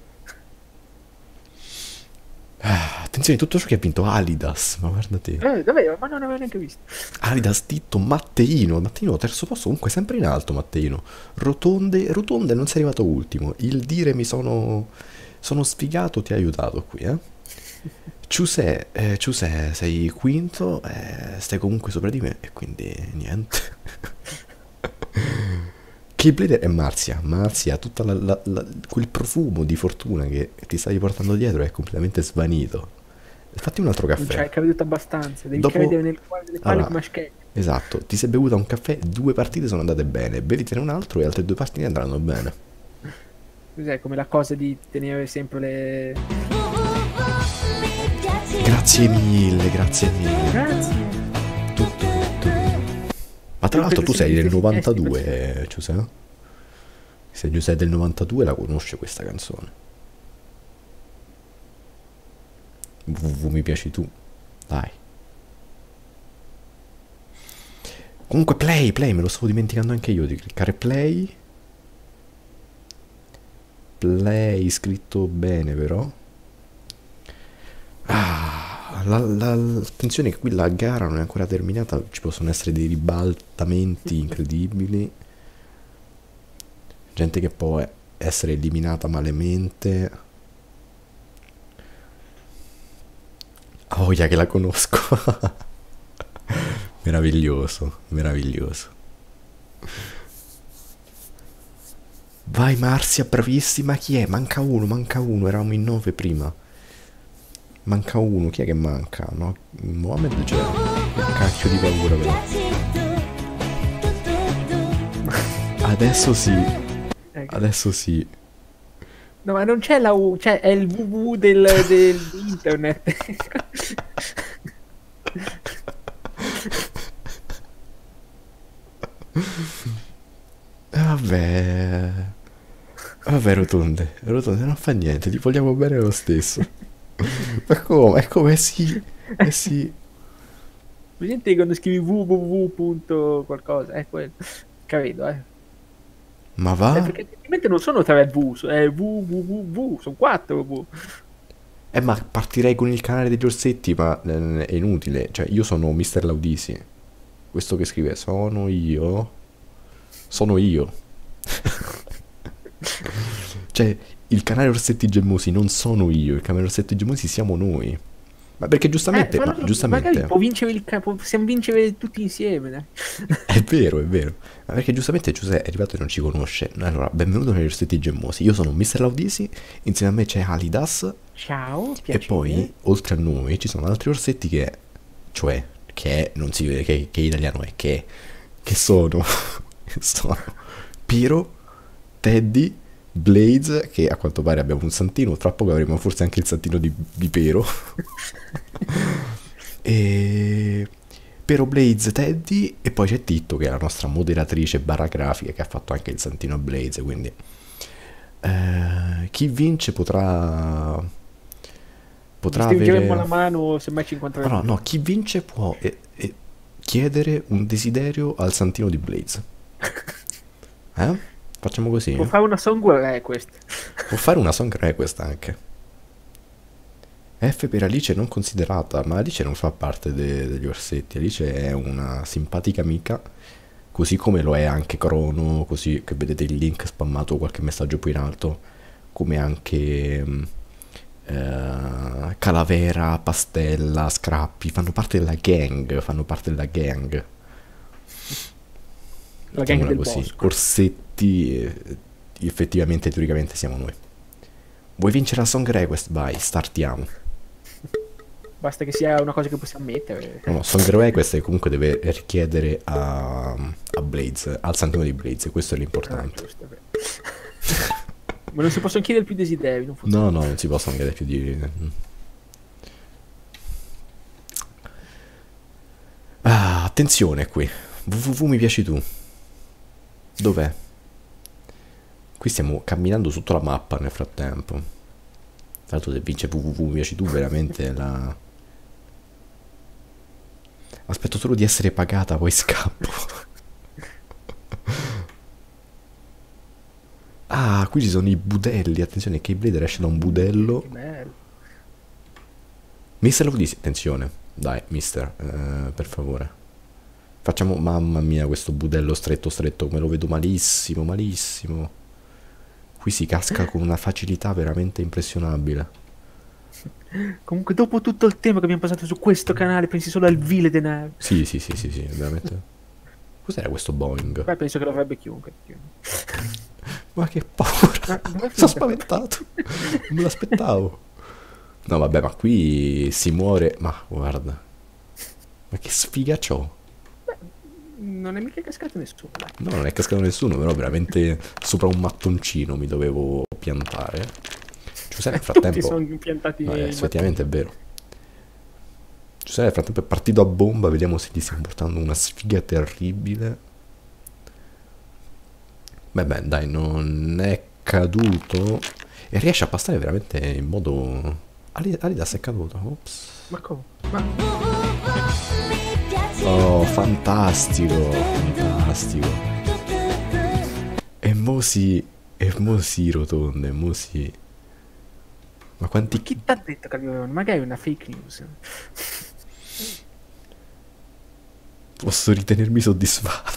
Ah, attenzione, tutto ciò che ha vinto Alidas, ma guarda te. Eh, davvero? Ma non avevo neanche visto. Alidas, Titto, Matteino. Matteino, terzo posto, comunque sempre in alto, Matteino. Rotonde, Rotonde non sei arrivato ultimo. Il dire mi sono... Sono sfigato, ti ha aiutato qui, eh. Ciusè, eh, Ciusè, sei quinto, eh, stai comunque sopra di me, e quindi niente. Keyblader e Marzia. Marzia, tutta la, la, la, quel profumo di fortuna che ti stavi portando dietro è completamente svanito. Fatti un altro Non ci hai caffè. creduto abbastanza. Devi Dopo- credere nel cuore delle palle Allora, come Aschelli. Esatto, ti sei bevuta un caffè, due partite sono andate bene, bevitene un altro e altre due partite andranno bene. Cos'è come la cosa di tenere sempre le. Grazie mille, grazie mille. Grazie. Tutto, tutto. Ma tra Io l'altro credo tu sia sei gli del stessi novantadue, Giuseppe? Se Giuseppe è del novantadue la conosce questa canzone. www mi piaci tu. Dai. Comunque play, play, me lo stavo dimenticando anche io di cliccare play. Play scritto bene però. Ah, la, la, attenzione che qui la gara non è ancora terminata, ci possono essere dei ribaltamenti incredibili. Gente che può essere eliminata malemente. Oh, yeah, che la conosco. Meraviglioso, meraviglioso. Vai Marzia, bravissima. Chi è? Manca uno, manca uno. Eravamo in nove prima. Manca uno. Chi è che manca? No? Mohamed c'è. Che cacchio di paura però. Adesso sì. Ecco. Adesso sì. No, ma non c'è la U, cioè è il www del, del di internet. Vabbè. Vabbè, rotonde. Rotonde non fa niente. Ti vogliamo bene lo stesso. Ma come? È come sì. Eh sì. Presente quando scrivi www. punto qualcosa, è quello. Credo, eh. Ma Eh, va? perché effettivamente non sono tre V, so- è www, sono quattro V. Eh, ma partirei con il canale degli orsetti, ma eh, è inutile. Cioè, io sono mister Laudisi. Questo che scrive, sono io. Sono io. Cioè, il canale Orsetti Gemmosi non sono io, il canale Orsetti Gemmosi siamo noi. Ma perché giustamente, Eh, ma fallo- giustamente, magari può vincere il ca- possiamo vincere tutti insieme, dai. è vero, è vero. Ma perché giustamente Giuseppe è arrivato e non ci conosce. Allora, benvenuto negli Orsetti Gemmosi. Io sono mister Laudisi, insieme a me c'è Alidas. Ciao, E piacere. poi, oltre a noi, ci sono altri orsetti che, cioè, che non si vede che, che italiano è, che, che sono, che sono Piro, Teddy, Blaze, che a quanto pare abbiamo un santino, tra poco avremo forse anche il santino di, di Pero. E Pero, Blaze, Teddy, e poi c'è Titto che è la nostra moderatrice barra grafica che ha fatto anche il santino a Blaze, quindi eh, chi vince potrà potrà Stringeremo avere la mano se mai ci incontreremo. no, no, chi vince può eh, eh, chiedere un desiderio al santino di Blaze. Eh? Facciamo così. Può fare una song request. Può fare una song request anche. F per Alice non considerata, ma Alice non fa parte de- degli orsetti. Alice è una simpatica amica, così come lo è anche Crono, così che vedete il link spammato qualche messaggio qui in alto, come anche mh, eh, Calavera, Pastella, Scrappi, fanno parte della gang, fanno parte della gang. La gang Mettiamola del così. bosco. Orsetti, eh, effettivamente, teoricamente siamo noi. Vuoi vincere la song request? Vai, startiamo. Basta che sia una cosa che possiamo mettere. No, no, song request comunque deve richiedere a, a Blaze, al santino di Blaze, questo è Ah, l'importante. giusto, beh. Ma non si possono chiedere più desideri. Non No, no, non si possono chiedere più di... Ah, attenzione qui. www mi piaci tu. Dov'è? Qui stiamo camminando sotto la mappa nel frattempo. Tra l'altro se vince www mi piaci tu veramente la... Aspetto solo di essere pagata, poi scappo. Ah, qui ci sono i budelli. Attenzione, Keyblader esce da un budello. Che bello. Mister Laudisi, attenzione. Dai, mister, eh, per favore. Facciamo, mamma mia, questo budello stretto stretto, come lo vedo malissimo, malissimo. Qui si casca con una facilità veramente impressionabile. Comunque, dopo tutto il tempo che abbiamo passato su questo canale, pensi solo al vile denaro. Sì, sì, sì, sì, sì, veramente. Cos'era questo Boeing? Beh, penso che lo avrebbe chiunque. Ma che paura! Ah, dov'è Sono finita? spaventato! Non me l'aspettavo. No, vabbè, ma qui si muore. Ma guarda. Ma che sfiga c'ho? Non è mica cascato nessuno. Dai. No, non è cascato nessuno, però veramente sopra un mattoncino mi dovevo piantare. Giuseppe nel Tutti frattempo... sono impiantati. No, eh, in effettivamente è vero. Giuseppe nel frattempo è partito a bomba, vediamo se gli stiamo portando una sfiga terribile. Beh, beh, dai, non è caduto. E riesce a passare veramente in modo... Ali- Alidas è caduto. Ops. Ma come? Ma Oh, fantastico, fantastico. E mo si... E mo si rotonde, mo si... Ma quanti... chi t'ha detto che avevano? Magari è una fake news. Posso ritenermi soddisfatto.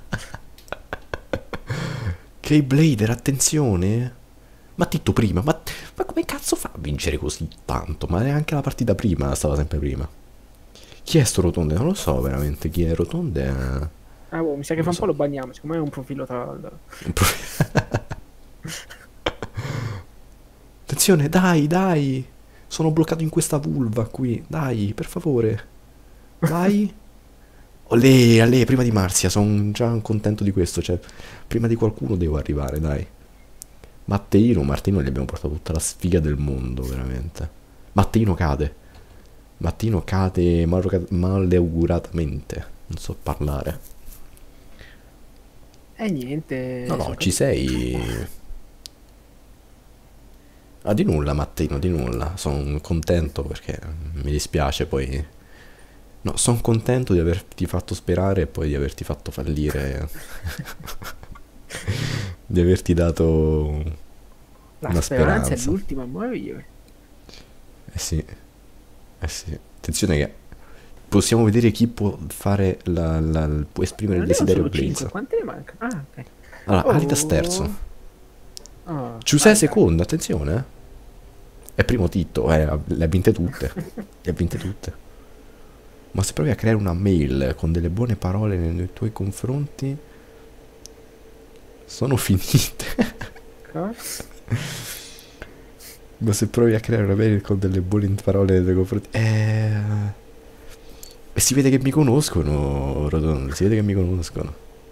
Keyblader, attenzione. Ma Titto prima, ma, ma come cazzo fa a vincere così tanto? Ma anche la partita prima stava sempre prima. Chi è sto Rotonde? Non lo so veramente chi è Rotonde. È... Ah, boh, mi sa che Non fra un so. po' lo bagniamo. Secondo me è un profilo troll. un pro- Attenzione, dai, dai. Sono bloccato in questa vulva qui. Dai, per favore. Vai. Olè, olè, prima di Marzia, sono già contento di questo. Cioè, prima di qualcuno devo arrivare, dai. Matteino, Martino gli abbiamo portato tutta la sfiga del mondo, veramente. Matteino cade. Mattino cade maleaugurat- maleauguratamente. Non so parlare. E niente. No, no, sono ci sei. Ah, di nulla, Mattino, di nulla. Sono contento perché mi dispiace poi. No, sono contento di averti fatto sperare e poi di averti fatto fallire. Di averti dato La una speranza è speranza. l'ultima a morire. Eh sì, eh sì. Attenzione che possiamo vedere chi può fare la, la- può esprimere il Non erano desiderio solo cinque, Blaze. quante ne mancano? Ah, ok. Allora, Oh. Alitas terzo. Oh, Giuseppe vai, secondo, attenzione. eh. È primo Titto, eh, le ha vinte tutte. Le ha vinte tutte. Ma se provi a creare una mail con delle buone parole nei, nei tuoi confronti, sono finite. dai. Ma se provi a creare una mail con delle buone parole nei tuoi confronti, eh... E si vede che mi conoscono, Rotondo, si vede che mi conoscono.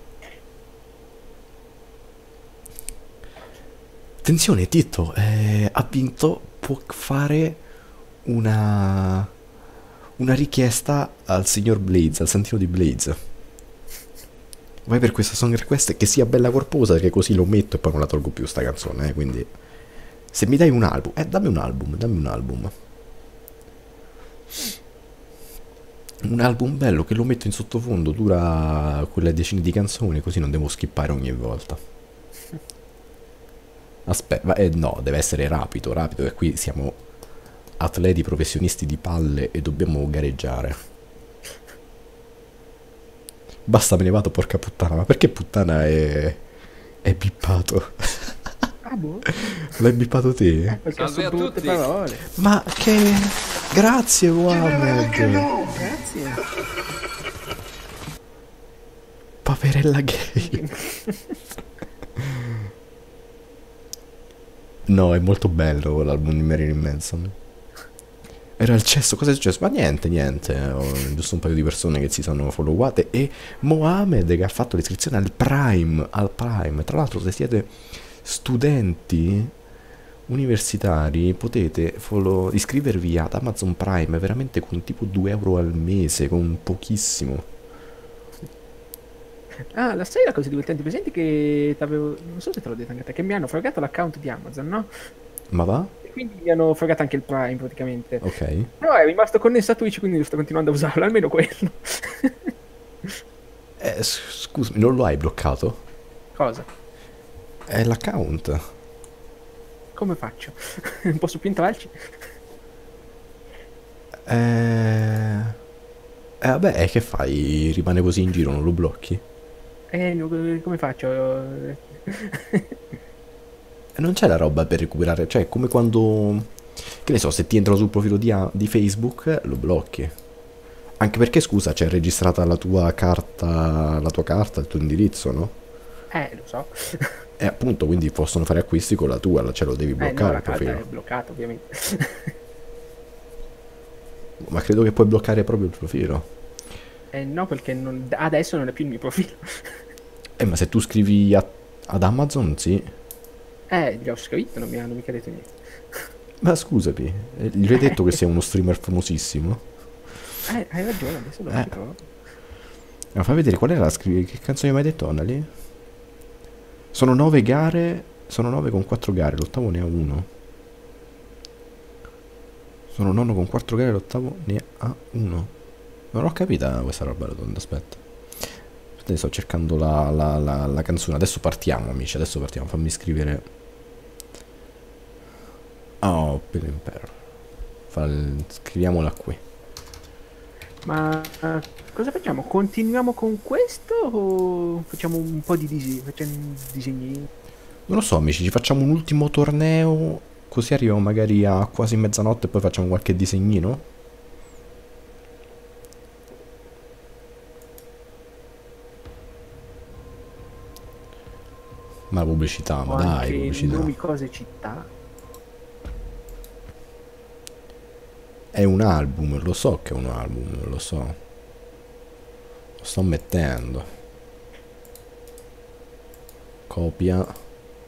Attenzione, Titto, eh, ha vinto, può fare una... una richiesta al signor Blaze, al santino di Blaze. Vai per questa song request che sia bella corposa, perché così lo metto e poi non la tolgo più sta canzone, eh, quindi... Se mi dai un album, eh, dammi un album, dammi un album. Un album bello che lo metto in sottofondo, dura quelle decine di canzoni, così non devo skippare ogni volta. Aspetta, eh, no, deve essere rapido, rapido, e qui siamo atleti professionisti di palle e dobbiamo gareggiare. Basta, me ne vado, porca puttana, ma perché puttana è... è bippato? Ah, boh. L'hai bippato te? Perché Salve sono a brutte tutti. parole. Ma che... Grazie, Mohammed. Grazie. Paperella gay. No, è molto bello l'album di Marilyn Manson. Era il cesso, cosa è successo? Ma niente, niente. Ho giusto un paio di persone che si sono followate. E Mohammed che ha fatto l'iscrizione al Prime. Al Prime. Tra l'altro, se siete studenti universitari, potete follow- iscrivervi ad Amazon Prime veramente con tipo due euro al mese, con pochissimo. Ah, la sai la cosa divertente? Presenti che t'avevo... Non so se te l'ho detto anche a te, che mi hanno fregato l'account di Amazon, no? Ma va? E quindi mi hanno fregato anche il Prime, praticamente. Ok. No, è rimasto connesso a Twitch, quindi sto continuando a usarlo, almeno quello. Eh, s- scusami, non lo hai bloccato? Cosa? È l'account. Come faccio? Non posso più entrarci? Eh... eh vabbè, eh, che fai? Rimane così in giro, non lo blocchi? Eh, no, come faccio? E non c'è la roba per recuperare, cioè come quando, che ne so, se ti entrano sul profilo di, A- di Facebook lo blocchi. Anche perché, scusa, c'è registrata la tua carta, la tua carta, il tuo indirizzo, no? Eh, lo so. E appunto, quindi possono fare acquisti con la tua, cioè lo devi Eh, no, bloccare la il carta profilo. è bloccata, ovviamente. Ma credo che puoi bloccare proprio il profilo. Eh, no, perché non- adesso non è più il mio profilo. Eh, ma se tu scrivi a- ad Amazon, sì. Eh, gli ho scritto, non mi hanno mica detto niente. Ma scusami, eh, gli hai detto che sei uno streamer famosissimo? Eh, hai ragione, adesso lo Eh. ritrovo. Ma fai vedere qual era la scri- che canzone mi hai detto, Anna, lì? Sono nove gare, sono nove con quattro gare, l'ottavo ne ha uno. Sono nono con quattro gare, l'ottavo ne ha uno. Non ho capita questa roba, Rotonda, aspetta. Aspetta, sto cercando la, la, la, la canzone. Adesso partiamo, amici, adesso partiamo. Fammi scrivere. Oh, per l'impero. Fal- Scriviamola qui. Ma eh, cosa facciamo? Continuiamo con questo o facciamo un po' di disegni? Facciamo disegni? Non lo so, amici, ci facciamo un ultimo torneo. Così arriviamo magari a quasi mezzanotte e poi facciamo qualche disegnino. Ma la pubblicità, ma O dai, anche pubblicità. nomi, cose, città. È un album, lo so che è un album, lo so. Lo sto mettendo. Copia.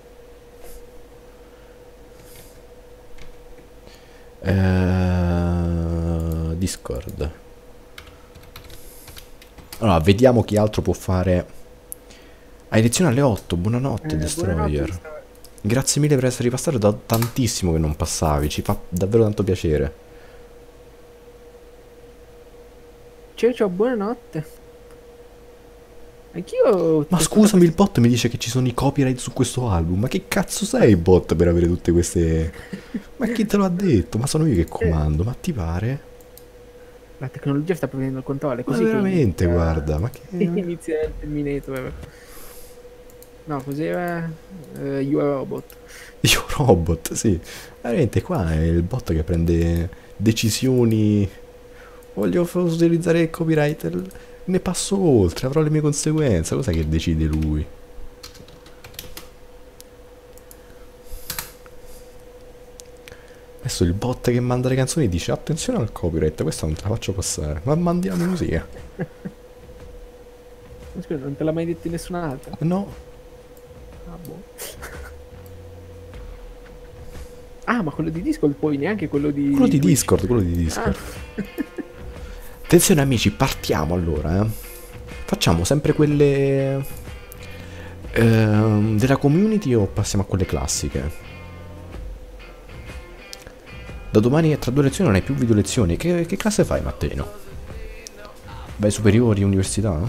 Eh, Discord. Allora, vediamo chi altro può fare. Hai lezione alle otto, buonanotte, Eh, Destroyer. buonanotte, sta- Grazie mille per essere ripassato, da tantissimo che non passavi, ci fa davvero tanto piacere. Ciao, ciao, buonanotte. Anch'io... Ma scusami, il bot mi dice che ci sono i copyright su questo album. Ma che cazzo sei bot per avere tutte queste... Ma chi te lo ha detto? Ma sono io che comando, ma ti pare? La tecnologia sta prendendo il controllo, è Ma così che veramente, inizia- guarda, ma che... inizia il Terminator. No, cos'era? Eh, You are a Robot. Io robot, sì. Veramente qua è il bot che prende decisioni. Voglio f- utilizzare il copyright. Ne passo oltre, avrò le mie conseguenze. Cos'è che decide lui? Adesso il bot che manda le canzoni dice attenzione al copyright, questa non te la faccio passare. Ma mandi la musica. Scusa, non te l'ha mai detto nessun altro? No, Ah, boh. Ah, ma quello di Discord poi, neanche quello di... quello di Twitch. Discord, quello di Discord. Ah. Attenzione amici, partiamo allora, eh. Facciamo sempre quelle ehm, della community o passiamo a quelle classiche? Da domani e tra due lezioni non hai più video lezioni. Che, che classe fai, Matteo? Vai superiori, università?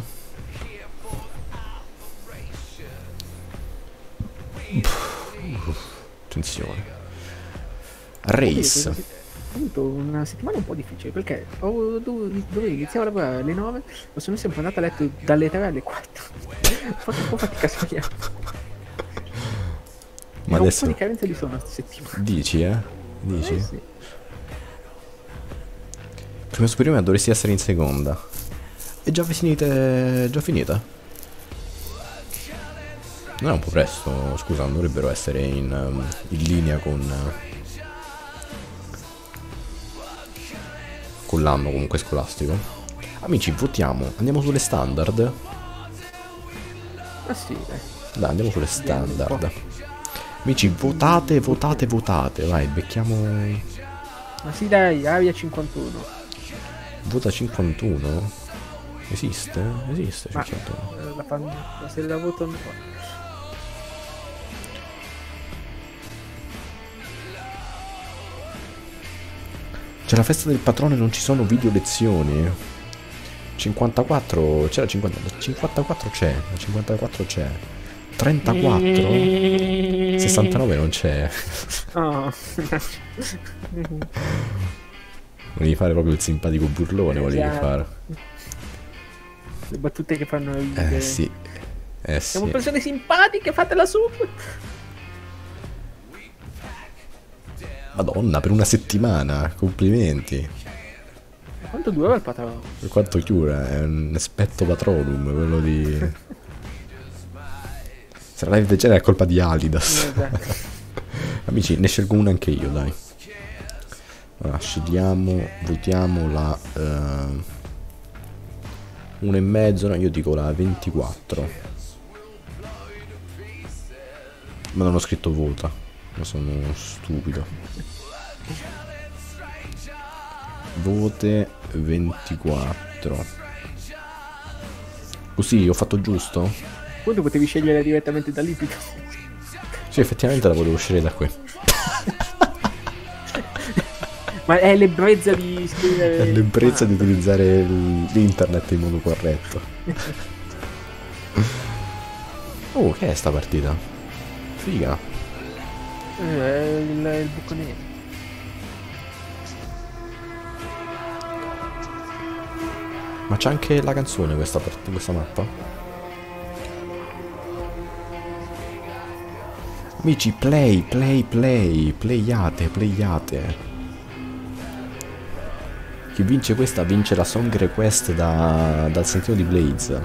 Uff, attenzione. Race. Ho avuto una settimana un po' difficile perché ho dovuto, dovevo iniziare a lavorare alle nove, ma sono sempre andato a letto dalle tre alle quattro. Ho fatto un po' fatica a svegliare. Ma Ho adesso un po' di carenza di sonno questa settimana. dici, eh? Dici? Eh sì. Prima superiore dovresti essere in seconda. È già finita. È già finita? Non è un po' presto, scusa, non dovrebbero essere in, um, in linea con. Uh, con l'anno comunque scolastico. Amici, votiamo. Andiamo sulle standard? Ah sì, dai. Dai, andiamo sulle standard. Amici, votate, votate, votate. Vai, becchiamo. Ma sì dai, Aria cinquantuno. Vota cinquantuno? Esiste? Esiste Ma cinquantuno. eh, la fanno, se la votano qua. C'è la festa del patrono e non ci sono video lezioni. cinquantaquattro, c'era cinquanta, cinquantaquattro c'è, cinquantaquattro c'è. trentaquattro? sessantanove non c'è. Oh. Volevi fare proprio il simpatico burlone, volevi Esatto. fare. Le battute che fanno ridere. Eh sì. Eh Siamo sì. persone simpatiche, fatela su. Madonna, per una settimana, complimenti. Quanto durava il patron? Per quanto chiura, è un aspetto patronum, quello di... Se la live del genere è colpa di Alidas. Amici, ne scelgo una anche io, dai. Allora, scegliamo, votiamo la... Uh, uno e mezzo, no, io dico la ventiquattro. Ma non ho scritto vota, ma sono stupido. Vote ventiquattro. Così, ho fatto giusto? Quando potevi scegliere direttamente da lì piuttosto. Sì, effettivamente la volevo scegliere da qui. Ma è l'ebbrezza di scrivere... È l'ebbrezza di utilizzare l'internet in modo corretto. Oh, che è sta partita? Figa. Eh, il, il buco nero. Ma c'è anche la canzone questa, part- questa mappa? Amici, play, play, play. Playate, playate. Chi vince questa vince la song request da, dal sentiero di Blaze.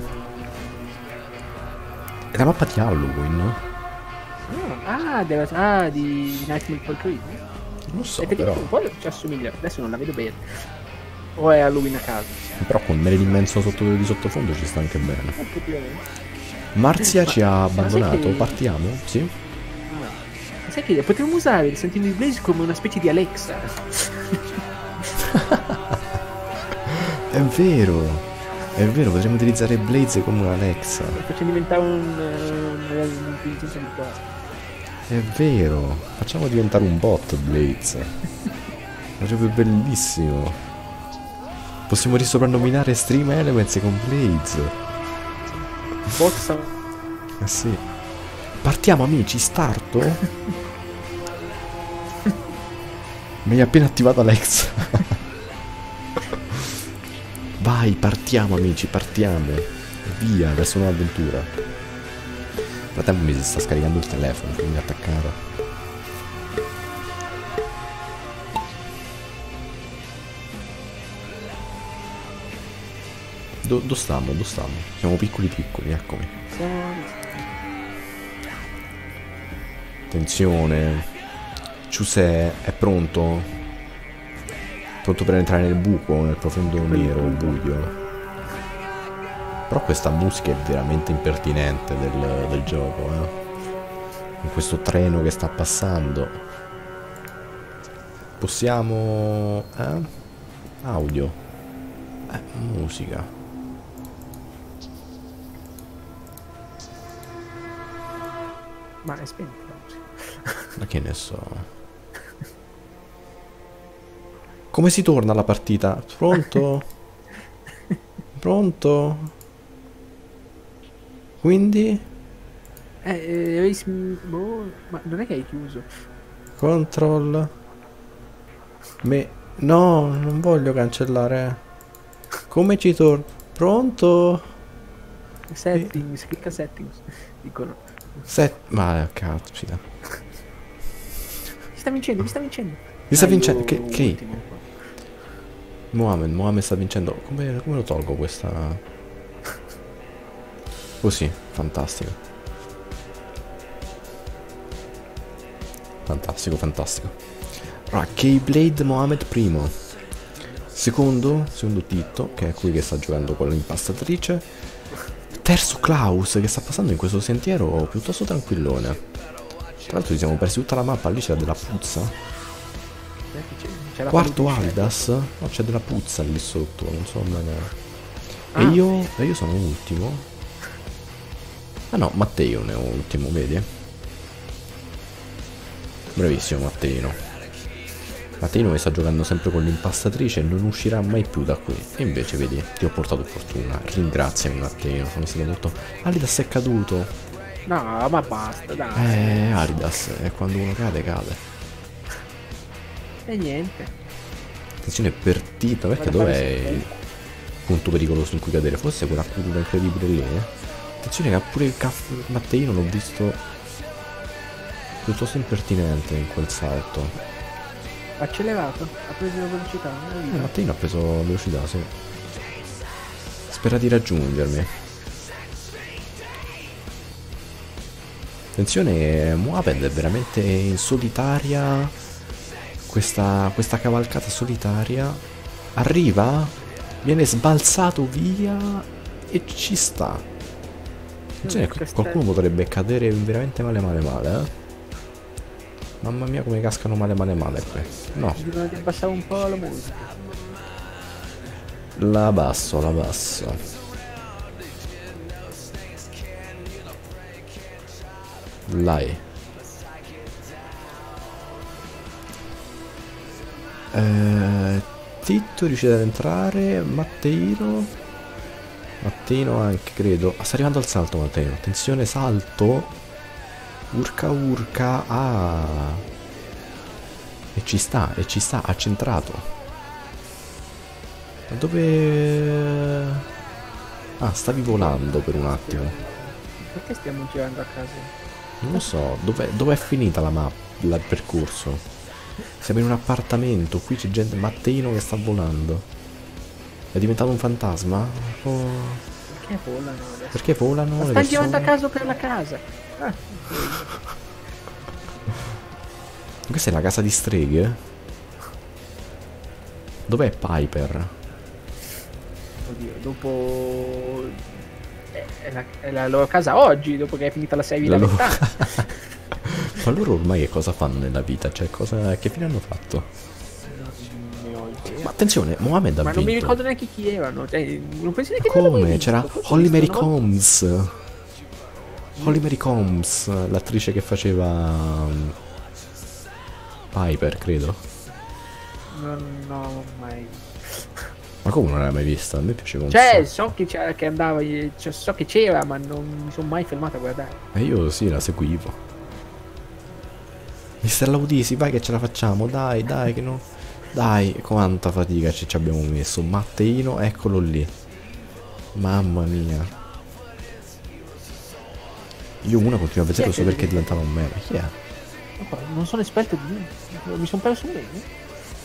È la mappa di Halloween? Ah, ah, della, ah di Nightmare Before Christmas. Non so, E però. un po' ci assomiglia, adesso non la vedo bene. O è Halloween a caso? Però con Marilyn Manson sotto di sottofondo ci sta anche bene. Effettivamente. Marzia ci ha Ma sai abbandonato, che- partiamo? Sì? Ma sai che potremmo usare il sentino di Blaze come una specie di Alexa? È vero, è vero, potremmo utilizzare Blaze come un Alexa. Facciamo diventare un, uh, un'intelligenza virtuale. È vero, facciamo diventare un bot Blaze. Sarebbe bellissimo. Possiamo risoprannominare Stream Elements con Blaze. Bot Eh sì. Partiamo amici, starto? Mi hai appena attivato Alexa. Vai, partiamo amici, partiamo. Via, verso un'avventura. Nel frattempo mi si sta scaricando il telefono, quindi attaccato. Do, dove stiamo? Dove stiamo? Siamo piccoli piccoli, eccomi. Attenzione. Giuseppe è pronto? Pronto per entrare nel buco, nel profondo nero, buio. Però questa musica è veramente impertinente del, del gioco, eh. Con questo treno che sta passando. Possiamo... eh? Audio. Eh, musica. Ma è spenta la musica. Ma che ne so. Come si torna alla partita? Pronto? Pronto? Quindi? Eh, eh, race- boh, ma non è che hai chiuso? Control. Me... No, non voglio cancellare. Come ci torna? Pronto? Settings, clicca settings. Dicono. Set... Ma cazzo, sì. Mi sta vincendo, mi sta vincendo. Mi sta Ah, vincendo. io Che... che? ultimo qua. Mohamed, Mohamed sta vincendo. Come, come lo tolgo questa... Così, fantastico. Fantastico, fantastico. Allora, Keyblade Mohamed primo. Secondo, secondo Titto, che è qui che sta giocando con l'impastatrice. Terzo Klaus, che sta passando in questo sentiero piuttosto tranquillone. Tra l'altro ci siamo persi tutta la mappa, lì c'era della puzza. C'è- c'è la Quarto palude Alidas, no, c'è della puzza lì sotto, non so bene. Ah. E io, e io sono ultimo. Ah no, Matteo ne è ultimo, vedi? Bravissimo Matteino. Matteino che sta giocando sempre con l'impastatrice e non uscirà mai più da qui. E invece vedi, ti ho portato fortuna. Ringraziami Matteo, sono stato molto... Alidas è caduto. No, ma basta, dai. Eh, Alidas, e quando uno cade, cade. E niente. Attenzione per Tito, perché Guarda, dov'è guarda, il punto pericoloso in cui cadere? Forse quella curva incredibile lì, eh? Attenzione che pure il caff Matteino l'ho visto piuttosto impertinente in quel salto. Ha accelerato, ha preso la velocità. non ho Eh, visto. Mattino ha preso velocità, sì. Spera di raggiungermi. Attenzione, Moabed è veramente in solitaria. Questa, questa cavalcata solitaria. Arriva, viene sbalzato via e ci sta. Attenzione, Castello. qualcuno potrebbe cadere veramente male male male, eh. Mamma mia come cascano male male male qui. No, Bisogna abbassare un po' la musica. la basso, la basso. Lai. Eh, Titto riuscite ad entrare. Matteino. Matteino anche, credo. Ah, sta arrivando al salto Matteino. Attenzione, salto. Urca urca. Ah. E ci sta, e ci sta, ha centrato. Ma dove... Ah, stavi volando per un attimo. Perché stiamo girando a caso? Non lo so, dov'è dov'è finita la mappa, il percorso? Siamo in un appartamento, qui c'è gente, Matteino che sta volando. È diventato un fantasma? Oh, Perché volano adesso? perché volano Ma le stanno girando a persone? caso per la casa. Ah, Questa è la casa di streghe? Dov'è Piper? oddio, dopo... È, è la, è la loro casa oggi, dopo che è finita la serie La da loro- vent'anni. Ma loro ormai che cosa fanno nella vita? Cioè, cosa, che fine hanno fatto? Non ne ho idea. Ma attenzione, Mohamed ha Ma non mi vinto. ricordo neanche chi erano. Cioè, non pensi neanche di Come? averlo mai C'era visto. Forse Holly l'ho Mary visto una volta. Combs. Holly Mary Combs, l'attrice che faceva um, Piper, credo. Non ho mai. Ma come non l'hai mai vista? A me piaceva un Cioè, sacco. so che c'era, che andava, cioè, so che c'era, ma non mi sono mai fermato a guardare. E io sì, la seguivo. mister Laudisi, vai che ce la facciamo, dai, dai, che no. Dai, quanta fatica ci ci abbiamo messo. Matteino, eccolo lì. Mamma mia. Io una continuo a vedere solo perché diventava un meme. Chi è? Non sono esperto di niente. Mi sono perso un meme.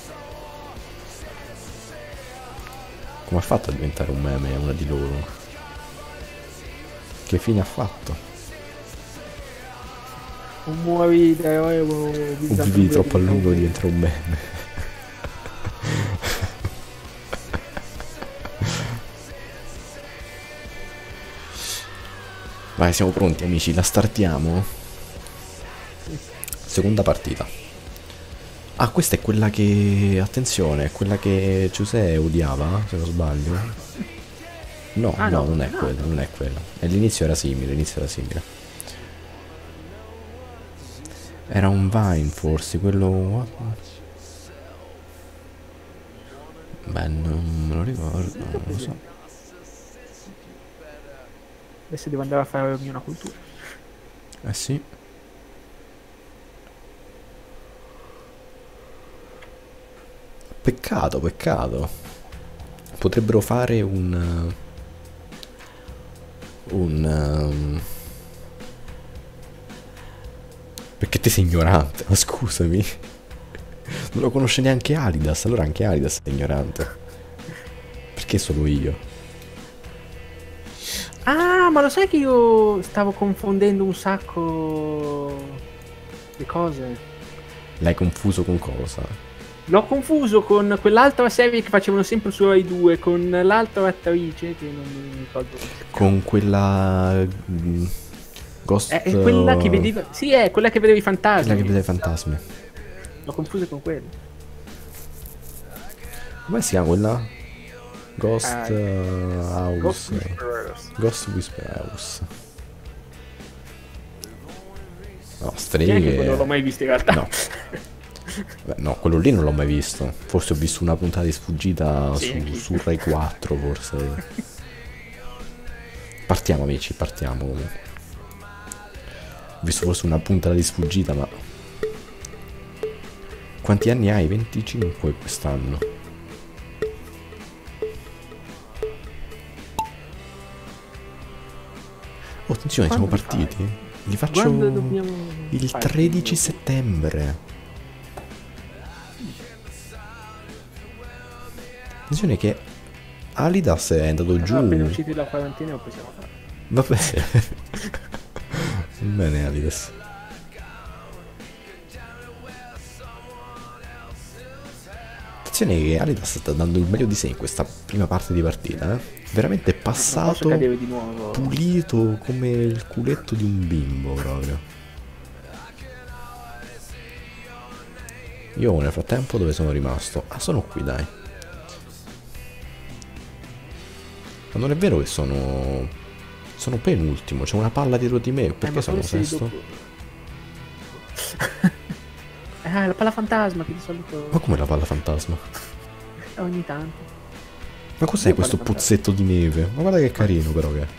Come ha fatto a diventare un meme una di loro? Che fine ha fatto? O muori da eroe o O vivi tanto vivi troppo a che lungo e diventa diventare un meme. Vai, siamo pronti amici, la startiamo. Seconda partita. Ah, questa è quella che... Attenzione, è quella che Giuseppe odiava, se non sbaglio. No, Ah, no, no, non è no. quella, non è quella. E l'inizio era simile, l'inizio era simile. Era un Vine forse, quello... Beh, non me lo ricordo, non lo so. Adesso devo andare a farmi una cultura. Eh sì. Peccato, peccato. Potrebbero fare un... Un... um, Perché te sei ignorante? Ma scusami. Non lo conosce neanche Alidas, allora anche Alidas è ignorante. Perché solo io? Ah, ma lo sai che io stavo confondendo un sacco di cose? L'hai confuso con cosa? L'ho confuso con quell'altra serie che facevano sempre su Rai due, con l'altra attrice che non mi ricordo come si chiama. Con quella... mm, Ghost... È, è quella che vedeva. Sì, è quella che vedeva i fantasmi. Quella che vede i fantasmi. L'ho confuso con quella. Come si chiama quella? Ghost Ah, uh, House. Ghost Whisperers. Ghost Whisper House. No, Neanche streghe. quello non l'ho mai visto in realtà. No. Beh, no, quello lì non l'ho mai visto. Forse ho visto una puntata di sfuggita Sì, su, anch'io. su Rai quattro, forse. Partiamo amici, partiamo comunque. Ho visto forse una puntata di sfuggita, ma... Quanti anni hai? venticinque quest'anno. Oh, attenzione, siamo Quando li partiti. fai? Li faccio Quando dobbiamo il fare? tredici settembre. Attenzione che Alidas è andato giù. Appena usciti dalla quarantena lo possiamo fare. Vabbè. Bene Alidas. Attenzione che Alidas sta dando il meglio di sé in questa prima parte di partita, eh. Veramente Non posso passato, cadere di nuovo. pulito come il culetto di un bimbo proprio. Io nel frattempo dove sono rimasto? Ah, sono qui, dai. Ma non è vero che sono... Sono penultimo, c'è una palla dietro di me, perché eh, sono sesto? dopo... ah, la palla fantasma che di solito... Ma come la palla fantasma? Eh, ogni tanto. Ma cos'è Oh, questo palla pozzetto di neve? Ma guarda che carino però che è.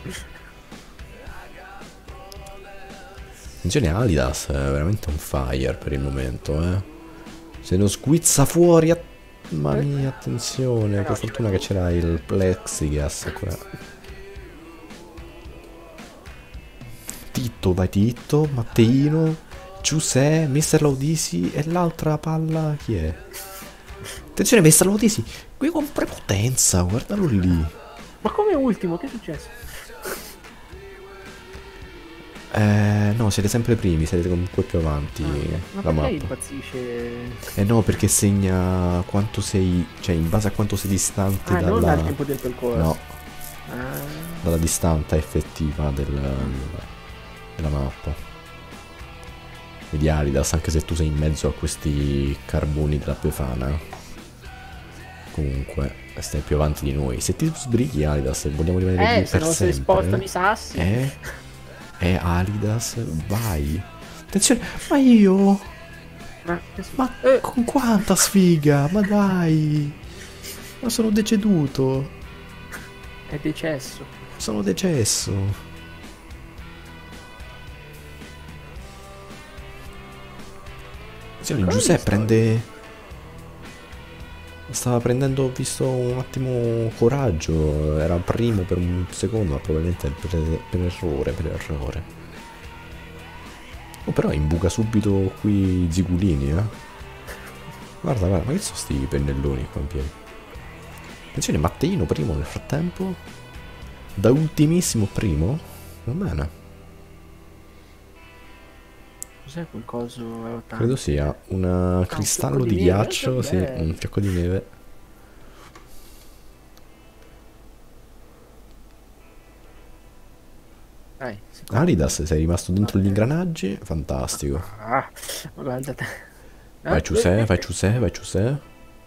Attenzione, Alidas è veramente un fire per il momento, eh. Se non squizza fuori... Att- Mamma mia, attenzione, per fortuna che c'era il plexiglass qua. Titto, vai Titto, Matteino, Giuseppe, mister Laudisi e l'altra palla chi è? Attenzione mister Laudisi, qui con prepotenza, guardalo lì. Ma come ultimo? Che è successo? Eh, no, siete sempre primi, siete comunque più avanti Ma la perché mappa. impazzisce? Eh no, perché segna quanto sei, cioè in base a quanto sei distante Ah, non dalla... dal tempo del percorso. No, Ah, dalla distanza effettiva del, della mappa. Vedi Alidas, anche se tu sei in mezzo a questi carboni della Befana, comunque stai più avanti di noi. Se ti sbrighi Alidas e vogliamo rimanere eh, qui se per no si sempre, spostano i sassi. eh, eh Alidas, vai. Attenzione, ma io, Ma, che ma eh, con quanta sfiga, ma dai, ma sono deceduto, è decesso. sono decesso. Attenzione, Cosa Giuseppe mi prende... Stava prendendo, ho visto un attimo coraggio, era primo per un secondo, ma probabilmente per, per errore, per errore. Oh, però imbuca subito qui i zigulini, eh. Guarda, guarda, ma che sono sti pennelloni qua in piedi? Attenzione, Matteino primo nel frattempo. Da ultimissimo primo. Va bene. Cos'è quel coso a ottanta? Credo sia un cristallo fiocco di, di neve, ghiaccio, che sì, bello. un fiocco di neve. Dai, si- Alidas, sei rimasto dentro gli ingranaggi? Fantastico. Ah, ma guarda te. Vai Eh, Giuseppe, eh, vai Giuseppe, vai Giuseppe.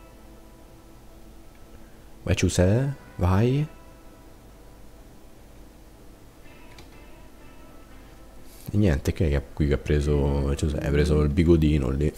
Vai Giuseppe, vai. E niente, che è qui che ha preso Giuseppe? Ha preso il bigodino lì.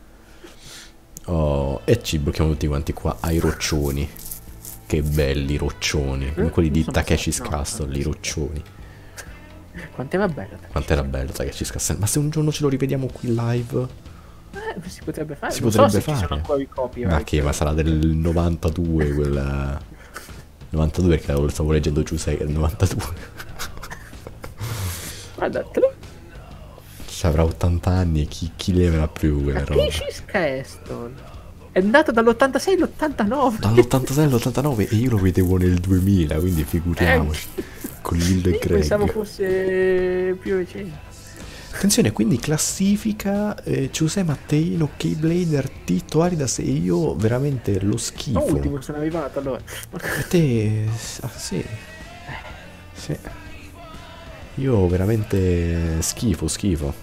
Oh, e ci blocchiamo tutti quanti qua ai roccioni. Che belli roccioni. Come quelli di non sono Takeshi's no, Castle, no, i sì. roccioni. Quant'era bella te. Quanto era bello Takeshi's Castle. Ma se un giorno ce lo rivediamo qui live? Eh, si potrebbe fare. Si non potrebbe so se fare. ci sono ancora i copyright. Ma che? Ma sarà del novantadue quel... novantadue perché lo stavo leggendo Giuseppe, è il novantadue. Guardatelo. Ci avrà ottanta anni e chi, chi leverà più quelle robe? Takeshi's Castle. È andato dall'ottantasei all'ottantanove. Dall'ottantasei all'ottantanove e io lo vedevo nel duemila, quindi figuriamoci. Con Lil e Io pensavo Greg. fosse più recente. Attenzione, quindi classifica eh, Giuseppe, Matteino, Keyblader, Tito, Aridas e io veramente lo schifo. No, ultimo sono arrivato allora. E te... Ah, sì. Sì. Io veramente schifo, schifo.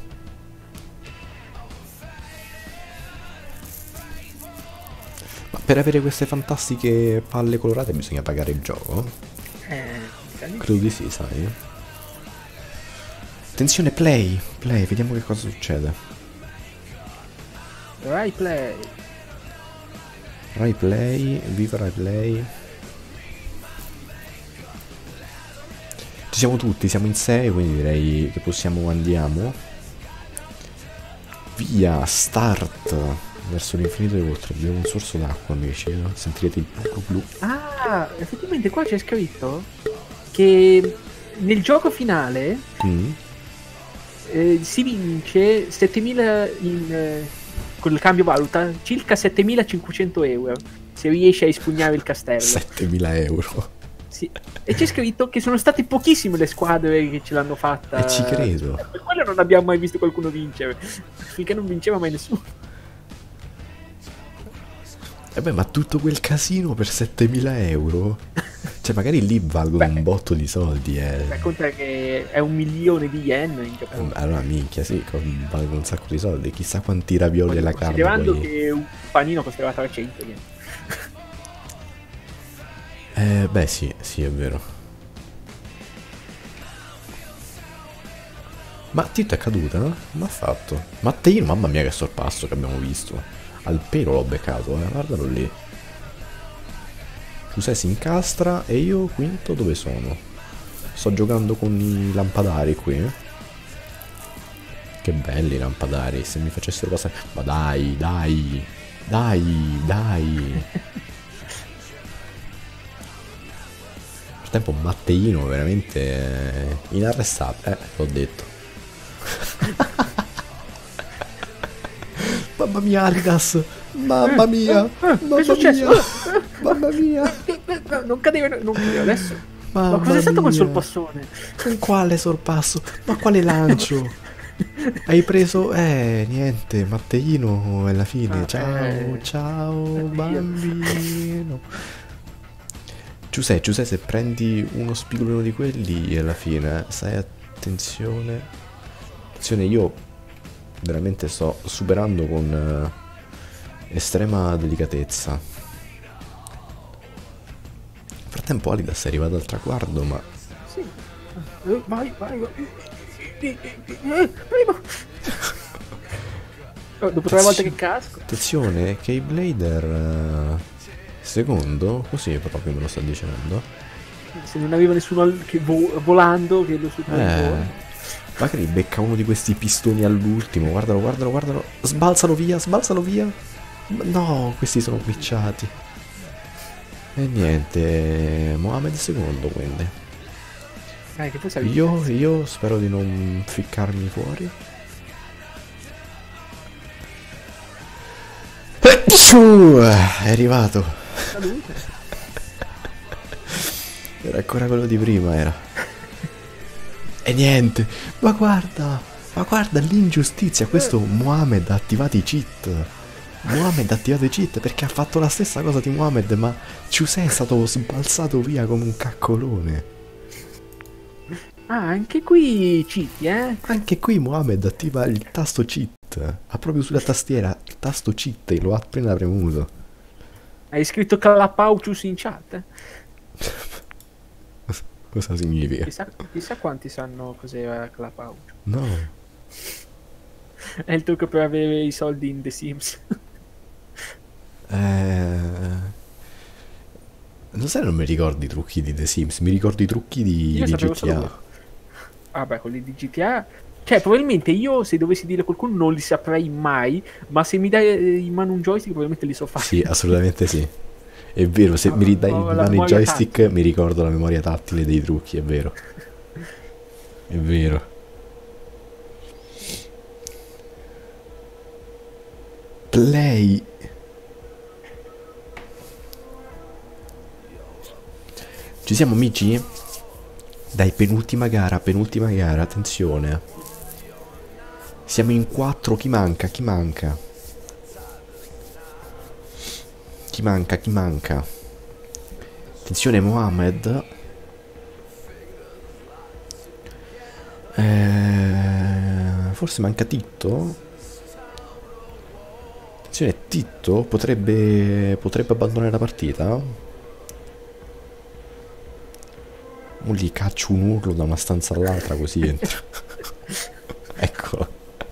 Ma per avere queste fantastiche palle colorate bisogna pagare il gioco? Eh, Credo di sì, sai. Attenzione, play. Play, vediamo che cosa succede. Rai play. Rai play, viva Rai play. Ci siamo tutti, siamo in sei, quindi direi che possiamo andiamo. Via, start. Verso l'infinito e oltre. Abbiamo un sorso d'acqua, amici. Eh? Sentirete il blu blu blu. Ah, effettivamente qua c'è scritto che nel gioco finale Mm. eh, si vince settemila in, eh, con il cambio valuta circa settemilacinquecento euro se riesci a espugnare il castello. settemila euro. Sì. E c'è scritto che sono state pochissime le squadre che ce l'hanno fatta. E ci credo. Per quello non abbiamo mai visto qualcuno vincere, finché non vinceva mai nessuno. E beh, ma tutto quel casino per settemila euro? Cioè, magari lì valgono Beh. un botto di soldi, eh. Beh, conta che è un milione di yen in Giappone. Allora, minchia, sì, con- valgono un sacco di soldi. Chissà quanti ravioli e la carne Considerando poi... che un panino costava trecento yen. Eh, beh, sì, sì, è vero. Ma Tito è caduta? Ma ha fatto? Matteino, mamma mia che sorpasso che abbiamo visto. Al pelo l'ho beccato, eh, guardalo lì. Giuseppe si incastra e io quinto dove sono? Sto giocando con i lampadari qui. Che belli i lampadari, se mi facessero passare... Ma dai, dai, dai, dai. Nel tempo Matteino veramente inarrestabile, eh, l'ho detto. Mamma mia, Adidas! Mamma mia! Mamma Che è successo? mia! Mamma mia! Non cadeva, non cadeva adesso. Mamma Ma cos'è stato quel mia. sorpassone? Con quale sorpasso? Ma quale lancio? Hai preso... Eh, niente, Matteino alla fine. Ah, Ciao, eh. ciao, Addio. bambino. Giuseppe, Giuseppe, se prendi uno spigolino di quelli alla fine, stai attenzione. Attenzione, io veramente sto superando con eh, estrema delicatezza. Nel frattempo Alidas è arrivato al traguardo, ma... Sì. Eh, Vai, vai, vai. Eh, eh, prima. Oh, dopo tre volte che casco. Attenzione, Keyblader eh, secondo, così proprio me lo sta dicendo. Se non aveva nessuno al- che vo- volando che lo supera. Eh, magari becca uno di questi pistoni all'ultimo. Guardalo, guardalo, guardalo. Sbalzalo via, sbalzalo via. No, questi sono glitchati. E niente, Mohamed secondo quindi. Eh, che poi savi- Io, io spero di non ficcarmi fuori. È arrivato. Salute. Era ancora quello di prima, era. E niente. Ma guarda, ma guarda l'ingiustizia. Questo Mohamed ha attivato i cheat. Mohamed ha attivato i cheat perché ha fatto la stessa cosa di Mohamed, ma Giuseppe è stato sbalzato via come un caccolone. Ah, anche qui citi, eh? Anche qui Mohamed attiva il tasto cheat. Ha proprio sulla tastiera il tasto cheat e lo ha appena premuto. Hai scritto Clapaucius in chat? Cosa significa? Chissà, chissà quanti sanno cos'era Clapaucius. No. È il trucco per avere i soldi in The Sims. Eh... Non sai, non mi ricordo i trucchi di The Sims, mi ricordo i trucchi di, Io di sapevo G T solo A. due. Ah beh, quelli di G T A. Cioè, probabilmente io, se dovessi dire a qualcuno, non li saprei mai. Ma se mi dai eh, in mano un joystick, probabilmente li so fare. Sì, assolutamente sì. È vero, se Ho- mi ridai in ho la mano il memoria joystick tattile. mi ricordo la memoria tattile dei trucchi, è vero. È vero. Play. Ci siamo amici? Dai, penultima gara, penultima gara, attenzione. Siamo in quattro, chi manca? Chi manca? Chi manca? Chi manca? Attenzione Mohamed. Eh, forse manca Titto. Attenzione, Titto potrebbe potrebbe abbandonare la partita. Mo gli caccio un urlo da una stanza all'altra così entra. Eccolo.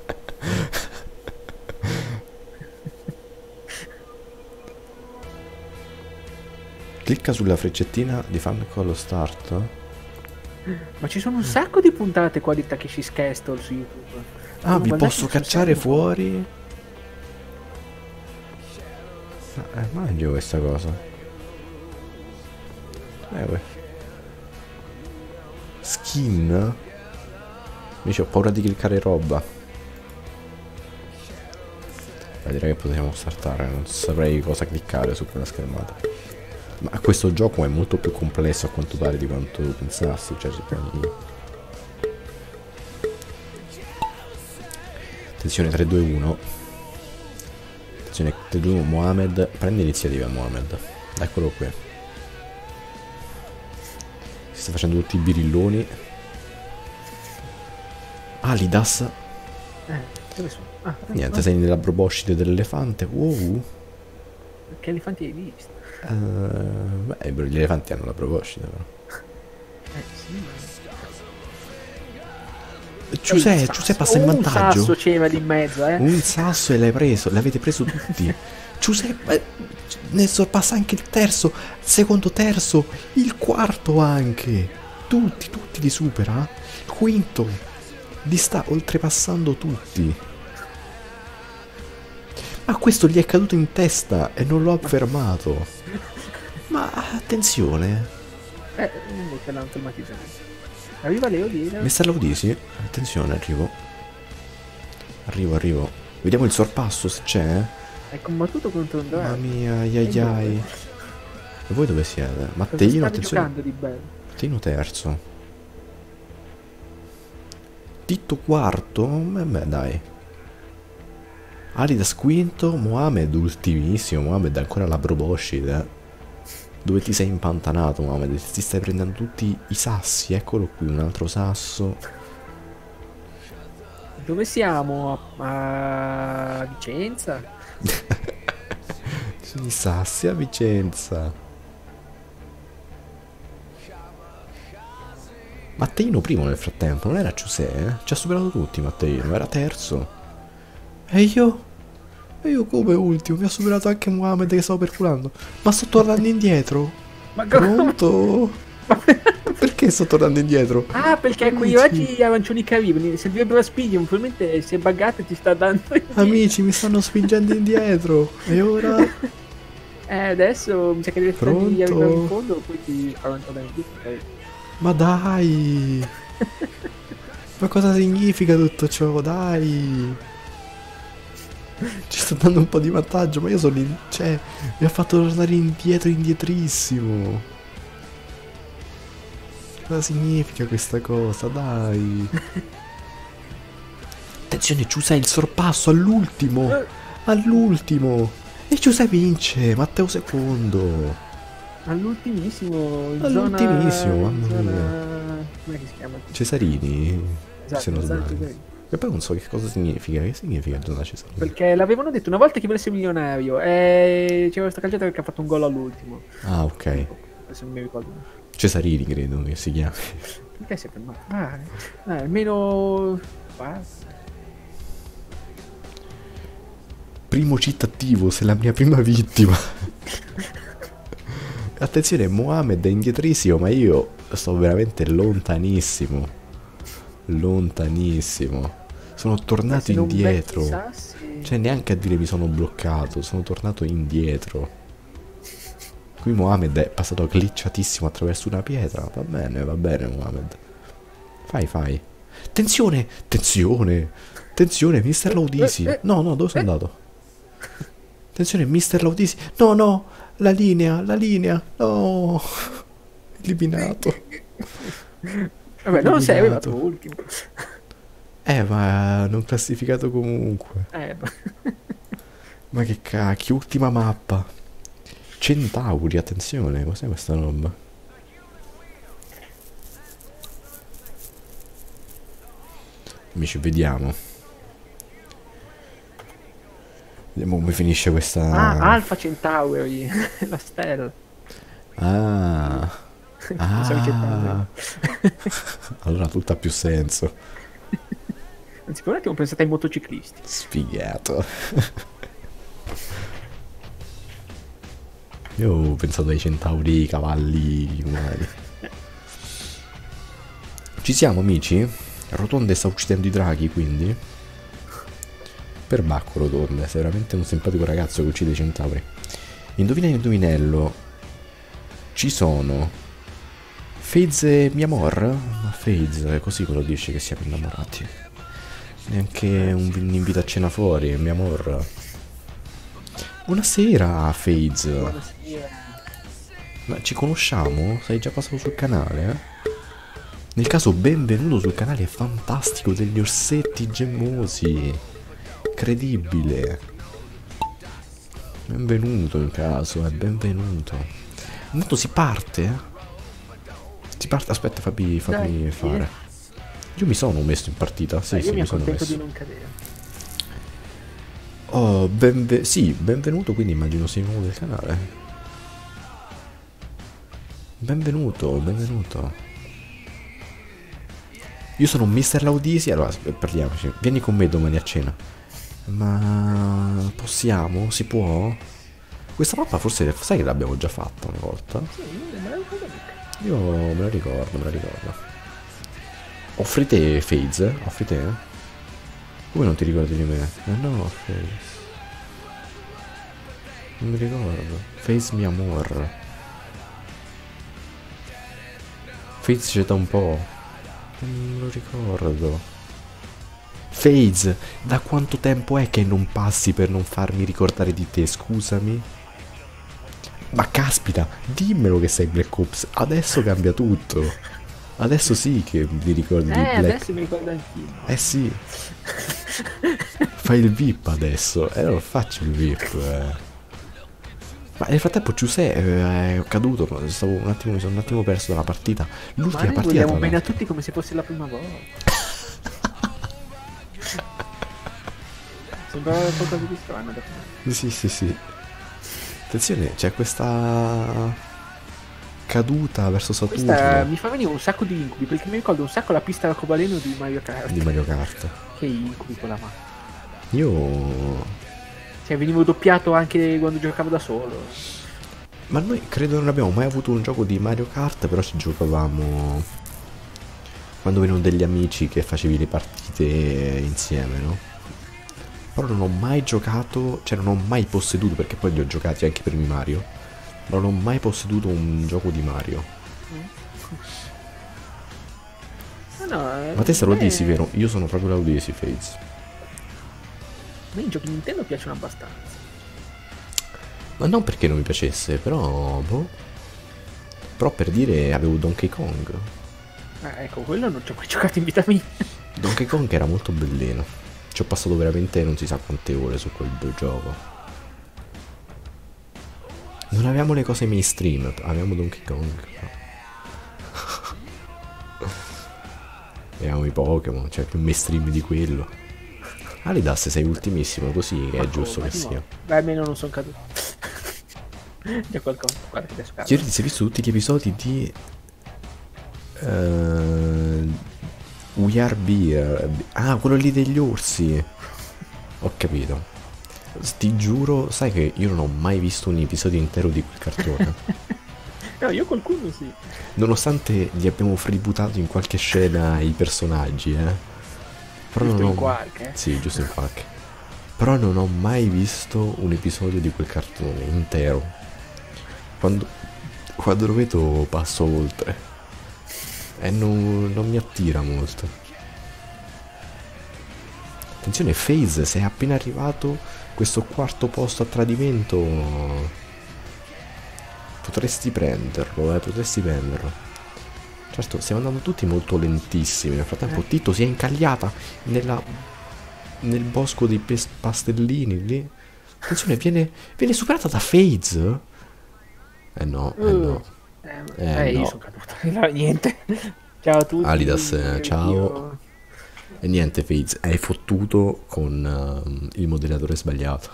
Clicca sulla freccettina di fan allo start. Ma ci sono un sacco di puntate qua di Takeshi's Castle su YouTube. Ah, vi Guardate posso sul cacciare sito. fuori? Ah, è meglio questa cosa. Eh, uè. Skin? Invece ho paura di cliccare roba. direi che possiamo startare. Non saprei cosa cliccare su quella schermata. Ma questo gioco è molto più complesso a quanto pare di quanto pensassi. Cioè, attenzione, tre due uno. Attenzione, tre due uno. Mohamed. Prendi l'iniziativa, Mohamed. Eccolo qui. Si sta facendo tutti i birilloni. Alidas. Eh, dove sono? Ah, Niente, ah, sei nella proboscide dell'elefante. Wow. che elefanti hai visto? Uh, beh, gli elefanti hanno la proboscide, però. Eh, sì, ma... Giuseppe, Giuseppe passa in vantaggio. Un sasso c'era lì in mezzo, eh. Un sasso e l'hai preso, l'avete preso tutti. Giuseppe ne sorpassa anche il terzo, secondo terzo, il quarto anche. Tutti, tutti li supera. Il quinto li sta oltrepassando tutti. Ma questo gli è caduto in testa e non lo ha fermato. Ma attenzione. Eh, invece l'ha automatizzato. Arriva Leo lì. Mister Laudisi, attenzione, arrivo. Arrivo, arrivo. Vediamo il sorpasso se c'è. Hai combattuto contro un Mamma drago. mia, ai ai ai. E voi dove siete? Matteino, attenzione. Giocando di bello. Matteino terzo. Titto quarto? Beh, beh, dai. Alidas quinto, Mohamed ultimissimo. Mohamed ancora la proboscide. Dove ti sei impantanato, Mohamed? Ti stai prendendo tutti i sassi. Eccolo qui, un altro sasso. Dove siamo? A Vicenza? I sassi a Vicenza. Matteino primo nel frattempo, non era Giuseppe? Eh? Ci ha superato tutti Matteino, era terzo. E io? E io come ultimo? Mi ha superato anche Mohamed che stavo perculando. Ma sto tornando indietro. Ma come? Pronto? Perché sto tornando indietro? Ah, perché quei raggi arancioni carini servirebbero spingere, probabilmente si è buggato e ti sta dando. Amici, mi stanno spingendo indietro. E ora? Eh, adesso mi sa che devi Pronto? arrivare in fondo, poi ti farò tornare indietro. Ma dai! Ma cosa significa tutto ciò? Dai! Ci sto dando un po' di vantaggio, ma io sono in... cioè, mi ha fatto tornare indietro, indietrissimo. Cosa significa questa cosa? Dai! Attenzione, Giuseppe, il sorpasso all'ultimo! All'ultimo! E Giuseppe vince! Matteo secondo! All'ultimissimo! in All'ultimissimo, zona- mamma zona- mia. Come si chiama? Cesarini? Esatto, Se non zona sbaglio. Cesarini. E poi non so che cosa significa. Che significa zona Cesarini? Perché l'avevano detto una volta che volesse milionario e c'era questa calciata perché ha fatto un gol all'ultimo. Ah, ok. Adesso non mi ricordo. Cesarini credo che si chiami. Perché si è fermato? Ah, eh, almeno... Ah, Primo cheat attivo, sei la mia prima vittima. Attenzione, Mohamed è indietrissimo, ma io sto veramente lontanissimo. Lontanissimo. Sono tornato se non indietro. metti i sassi- Cioè, neanche a dire mi sono bloccato, sono tornato indietro. Qui Mohamed è passato glitchatissimo attraverso una pietra. Va bene, va bene, Mohamed. Fai, fai. Tensione, tensione, tensione, mister Laudisi. No, no, dove sono andato? Attenzione, mister Laudisi. No, no, la linea, la linea. No. Eliminato. Vabbè, non sei Eliminato. arrivato ultimo. Eh, ma non classificato comunque. Eh, Ma che cacchio, ultima mappa. Centauri, attenzione, cos'è questa roba? Amici, vediamo. Vediamo come finisce questa... ah, Alpha Centauri, la stella. Ah, Pensavo che ah. Allora tutto ha più senso. Anzi, per un attimo ho pensato ai motociclisti. Sfigato. Io ho pensato ai centauri, cavalli, umani. Ci siamo, amici? Rotonde sta uccidendo i draghi, quindi. Perbacco Rotonde, sei veramente un simpatico ragazzo che uccide i centauri. Indovina l'indovinello. Ci sono Faiz e Miamor? Ma Faiz è così che lo dice che siamo innamorati. Neanche un, un invito a cena fuori, Miamor. Buonasera, Fades. Buonasera. Ma ci conosciamo? Sei già passato sul canale, eh? Nel caso, benvenuto sul canale fantastico degli orsetti gemmosi. Incredibile. Benvenuto in caso, eh, benvenuto. Intanto si parte, eh? Si parte, aspetta, fammi, fammi Dai, fare. sì. Io mi sono messo in partita, sì, Dai, sì, io mi mi sono accontento messo. di non cadere. Oh, benve sì, benvenuto, quindi immagino sei nuovo del canale. Benvenuto, benvenuto. Io sono mister Laudisi, allora parliamoci. Vieni con me domani a cena. Ma possiamo? Si può? Questa mappa forse sai che l'abbiamo già fatta una volta? Sì, me la ricordo mica. Io me la ricordo, me la ricordo. Offri te Fades? Eh? Offri te? Eh? Come non ti ricordi di me? Eh no, Face. Non mi ricordo. Face mi amor. Face c'è da un po'. Non me lo ricordo. Face, da quanto tempo è che non passi per non farmi ricordare di te, scusami? Ma caspita, dimmelo che sei Black Ops. Adesso cambia tutto. Adesso sì che mi ricordi di Eh, Black. adesso mi ricordo anch'io. Eh sì. Fai il V I P adesso. Eh non faccio il V I P. Eh. Ma nel frattempo Giuseppe eh, è caduto. Stavo un attimo, mi sono un attimo perso dalla partita. Ma L'ultima noi partita. vogliamo tra bene a l'altro. tutti come se fosse la prima volta. Sembrava qualcosa di strano da fare. Sì, sì, sì. Attenzione, c'è questa caduta verso Saturno Questa mi fa venire un sacco di incubi perché mi ricordo un sacco la pista arcobaleno di Mario Kart. di Mario Kart. Che incubi con la mano. Io... Cioè venivo doppiato anche quando giocavo da solo. Ma noi credo non abbiamo mai avuto un gioco di Mario Kart, però ci giocavamo quando venivano degli amici che facevi le partite insieme, no? Però non ho mai giocato, cioè non ho mai posseduto, perché poi li ho giocati anche per i Mario, ma non ho mai posseduto un gioco di Mario. No, no, eh, Ma te sei a me- Laudisi, vero? Io sono proprio Laudisi, Fades. A me i giochi Nintendo piacciono abbastanza. Ma non perché non mi piacesse, però... boh. Però per dire avevo Donkey Kong. Eh, ecco, quello non ci ho mai giocato in vita mia. Donkey Kong era molto bellino. Ci ho passato veramente non si sa quante ore su quel bel gioco. Non avevamo le cose mainstream, avevamo Donkey Kong. Avevamo i Pokémon, cioè più mainstream di quello. Alidas sei ultimissimo, così è giusto Ma che di no. sia. Beh, almeno non sono caduto. C'è qualcosa. Guarda che adesso cado. Ieri ti sei visto tutti gli episodi di... Uh, We Are Beer. Ah, quello lì degli orsi. Ho capito. Ti giuro, sai che io non ho mai visto un episodio intero di quel cartone. No, io qualcuno sì. Nonostante gli abbiamo freebootato in qualche scena i personaggi, eh. Però Giusto non in ho... qualche, eh. Sì, giusto in qualche. Però non ho mai visto un episodio di quel cartone intero. Quando, quando lo vedo passo oltre. E non, non mi attira molto. Attenzione, FaZe, sei appena arrivato. Questo quarto posto a tradimento. Potresti prenderlo, eh, potresti prenderlo. Certo, stiamo andando tutti molto lentissimi. Nel frattempo Eh. Tito si è incagliata nella, nel bosco dei pes- pastellini lì. Attenzione, viene, viene superata da FaZe. Eh no, eh no. Eh, Eh, eh, io no. sono caduto. No, niente. Ciao a tutti. Alidas, eh, ciao. Io- E niente, FaZe, hai fottuto con ehm, il modellatore sbagliato.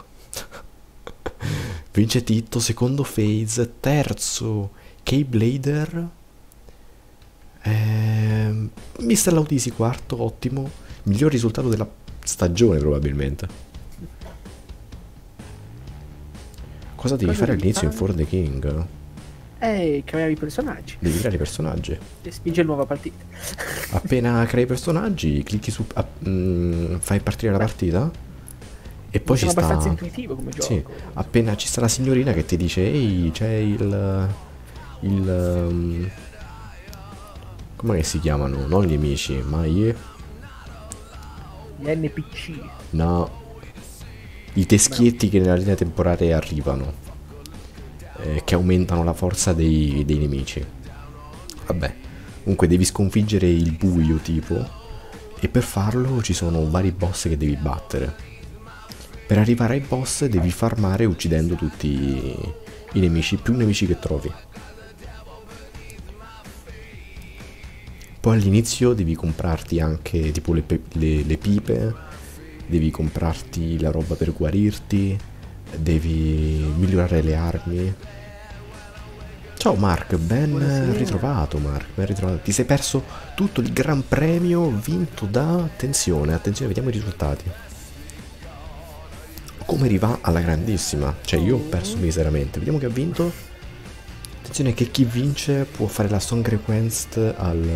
Vince Tito, secondo FaZe, terzo Keyblader, ehm, mister Laudisi quarto, ottimo, miglior risultato della stagione probabilmente. Cosa devi Cosa fare devi all'inizio in fare? For the King? Eh, creare i personaggi. Devi creare i personaggi. E spinge nuova partita. Appena crei i personaggi, clicchi su... ah, mm, fai partire la partita e poi ci Sono sta... abbastanza intuitivo come gioco. Sì, appena ci sta la signorina che ti dice ehi, c'è il... il... um, come si chiamano? Non gli amici, ma gli... Gli N P C. no... i teschietti che nella linea temporale arrivano, eh, che aumentano la forza dei, dei nemici. Vabbè, comunque devi sconfiggere il buio tipo, e per farlo ci sono vari boss che devi battere. Per arrivare ai boss devi farmare uccidendo tutti i nemici, più nemici che trovi. Poi all'inizio devi comprarti anche tipo le, le, le pipe, devi comprarti la roba per guarirti, devi migliorare le armi. Ciao Mark, ben Buonasera. ritrovato Mark, ben ritrovato. Ti sei perso tutto il gran premio vinto da... Attenzione, attenzione, vediamo i risultati. Come rivà alla grandissima. Cioè io ho perso miseramente. Vediamo che ha vinto. Attenzione che chi vince può fare la song request al...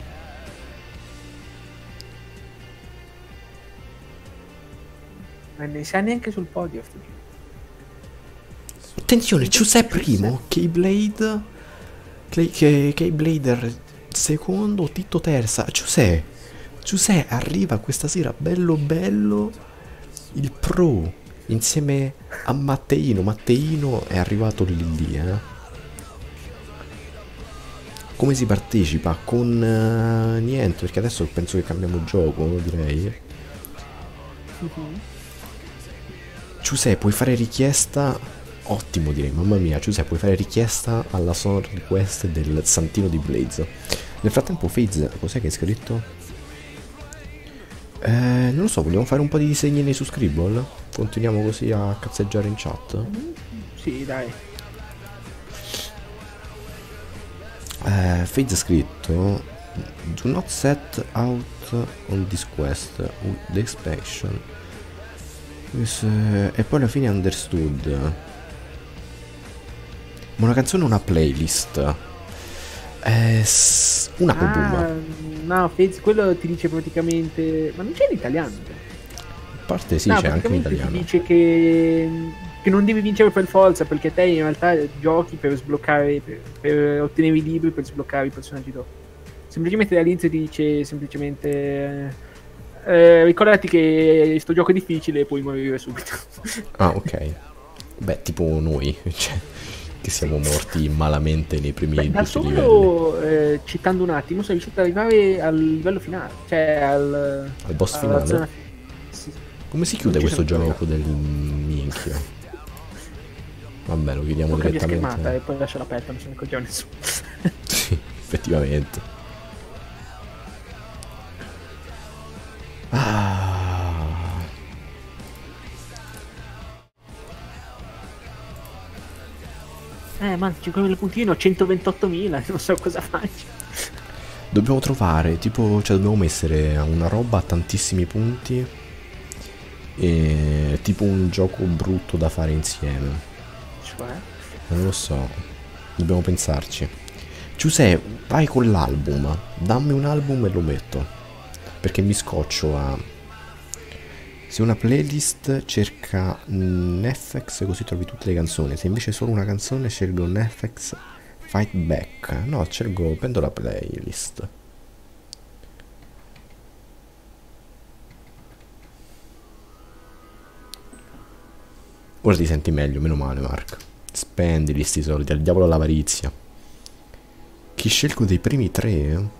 Ma ne sa neanche sul podio. Attenzione, Giuseppe primo, Keyblade, Keyblader secondo, Titto terza. Giuseppe, Giuseppe arriva questa sera bello bello, il pro, insieme a Matteino. Matteino è arrivato lì lì, eh. Come si partecipa? Con uh, niente, perché adesso penso che cambiamo gioco, direi. Uh-huh. Giuseppe, puoi fare richiesta... Ottimo direi, mamma mia, Giuseppe, puoi fare richiesta alla song request del Santino di Blaze. Nel frattempo Faze, cos'è che hai scritto? Eh, non lo so, vogliamo fare un po' di disegnini su Scribble? Continuiamo così a cazzeggiare in chat? Mm, sì, dai. Eh, Faze ha scritto: do not set out on this quest with the expansion. This, uh, e poi alla fine understood. Ma una canzone o una playlist? Eh, una album. Ah, no, Fez, quello ti dice praticamente... Ma non c'è in italiano? A parte sì, no, c'è anche in italiano. Ti dice che, che non devi vincere per forza, perché te in realtà giochi per sbloccare, per, per ottenere i libri, per sbloccare i personaggi dopo. Semplicemente dall'inizio ti dice semplicemente... Eh, ricordati che sto gioco è difficile e puoi morire subito. Ah, ok. Beh, tipo noi, cioè... che siamo morti malamente nei primi Beh, da solo, eh, citando un attimo, sono riuscito ad arrivare al livello finale, cioè al, al boss finale. Zona... Sì. Come si chiude questo gioco del minchia? Vabbè, lo chiudiamo non direttamente. Schermata e poi lascio aperta, non se ne accorgeva nessuno. Sì, effettivamente. Ah. Eh, ma cinquemila puntini, centoventottomila, non so cosa faccio. Dobbiamo trovare, tipo, cioè dobbiamo mettere una roba a tantissimi punti. E tipo un gioco brutto da fare insieme. Cioè? Non lo so. Dobbiamo pensarci. Giuseppe, vai con l'album. Dammi un album e lo metto. Perché mi scoccio a... Se una playlist cerca Netflix così trovi tutte le canzoni. Se invece è solo una canzone scelgo Netflix Fight Back. No, scelgo, prendo la playlist. Ora ti senti meglio, meno male Mark. Spendili sti soldi, al diavolo l'avarizia. Chi scelgo dei primi tre?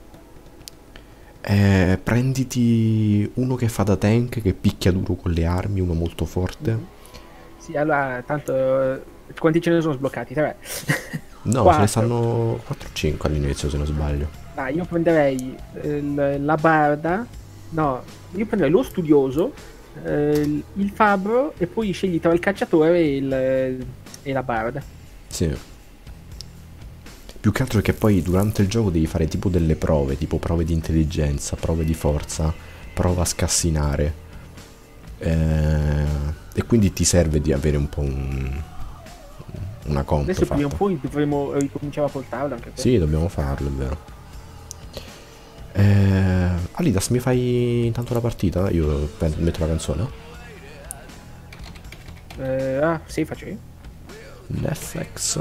Eh, prenditi uno che fa da tank, che picchia duro con le armi, uno molto forte. Sì, allora, tanto... Quanti ce ne sono sbloccati? Tre? No, ce ne stanno quattro o cinque all'inizio, se non sbaglio. Ah, io prenderei eh, la barda. No, io prenderei lo studioso, eh, il fabbro, e poi scegli tra il cacciatore e, il, e la barda. Sì. Più che altro è che poi durante il gioco devi fare tipo delle prove, tipo prove di intelligenza, prove di forza, prova a scassinare. Eh, e quindi ti serve di avere un po' un, una comp. Adesso prima o poi dovremo ricominciare a portarlo anche questo. Sì, dobbiamo farlo, è vero. Eh, Alidas, mi fai intanto la partita? Io metto la canzone. Eh, ah, sì, faccio io. Netflix.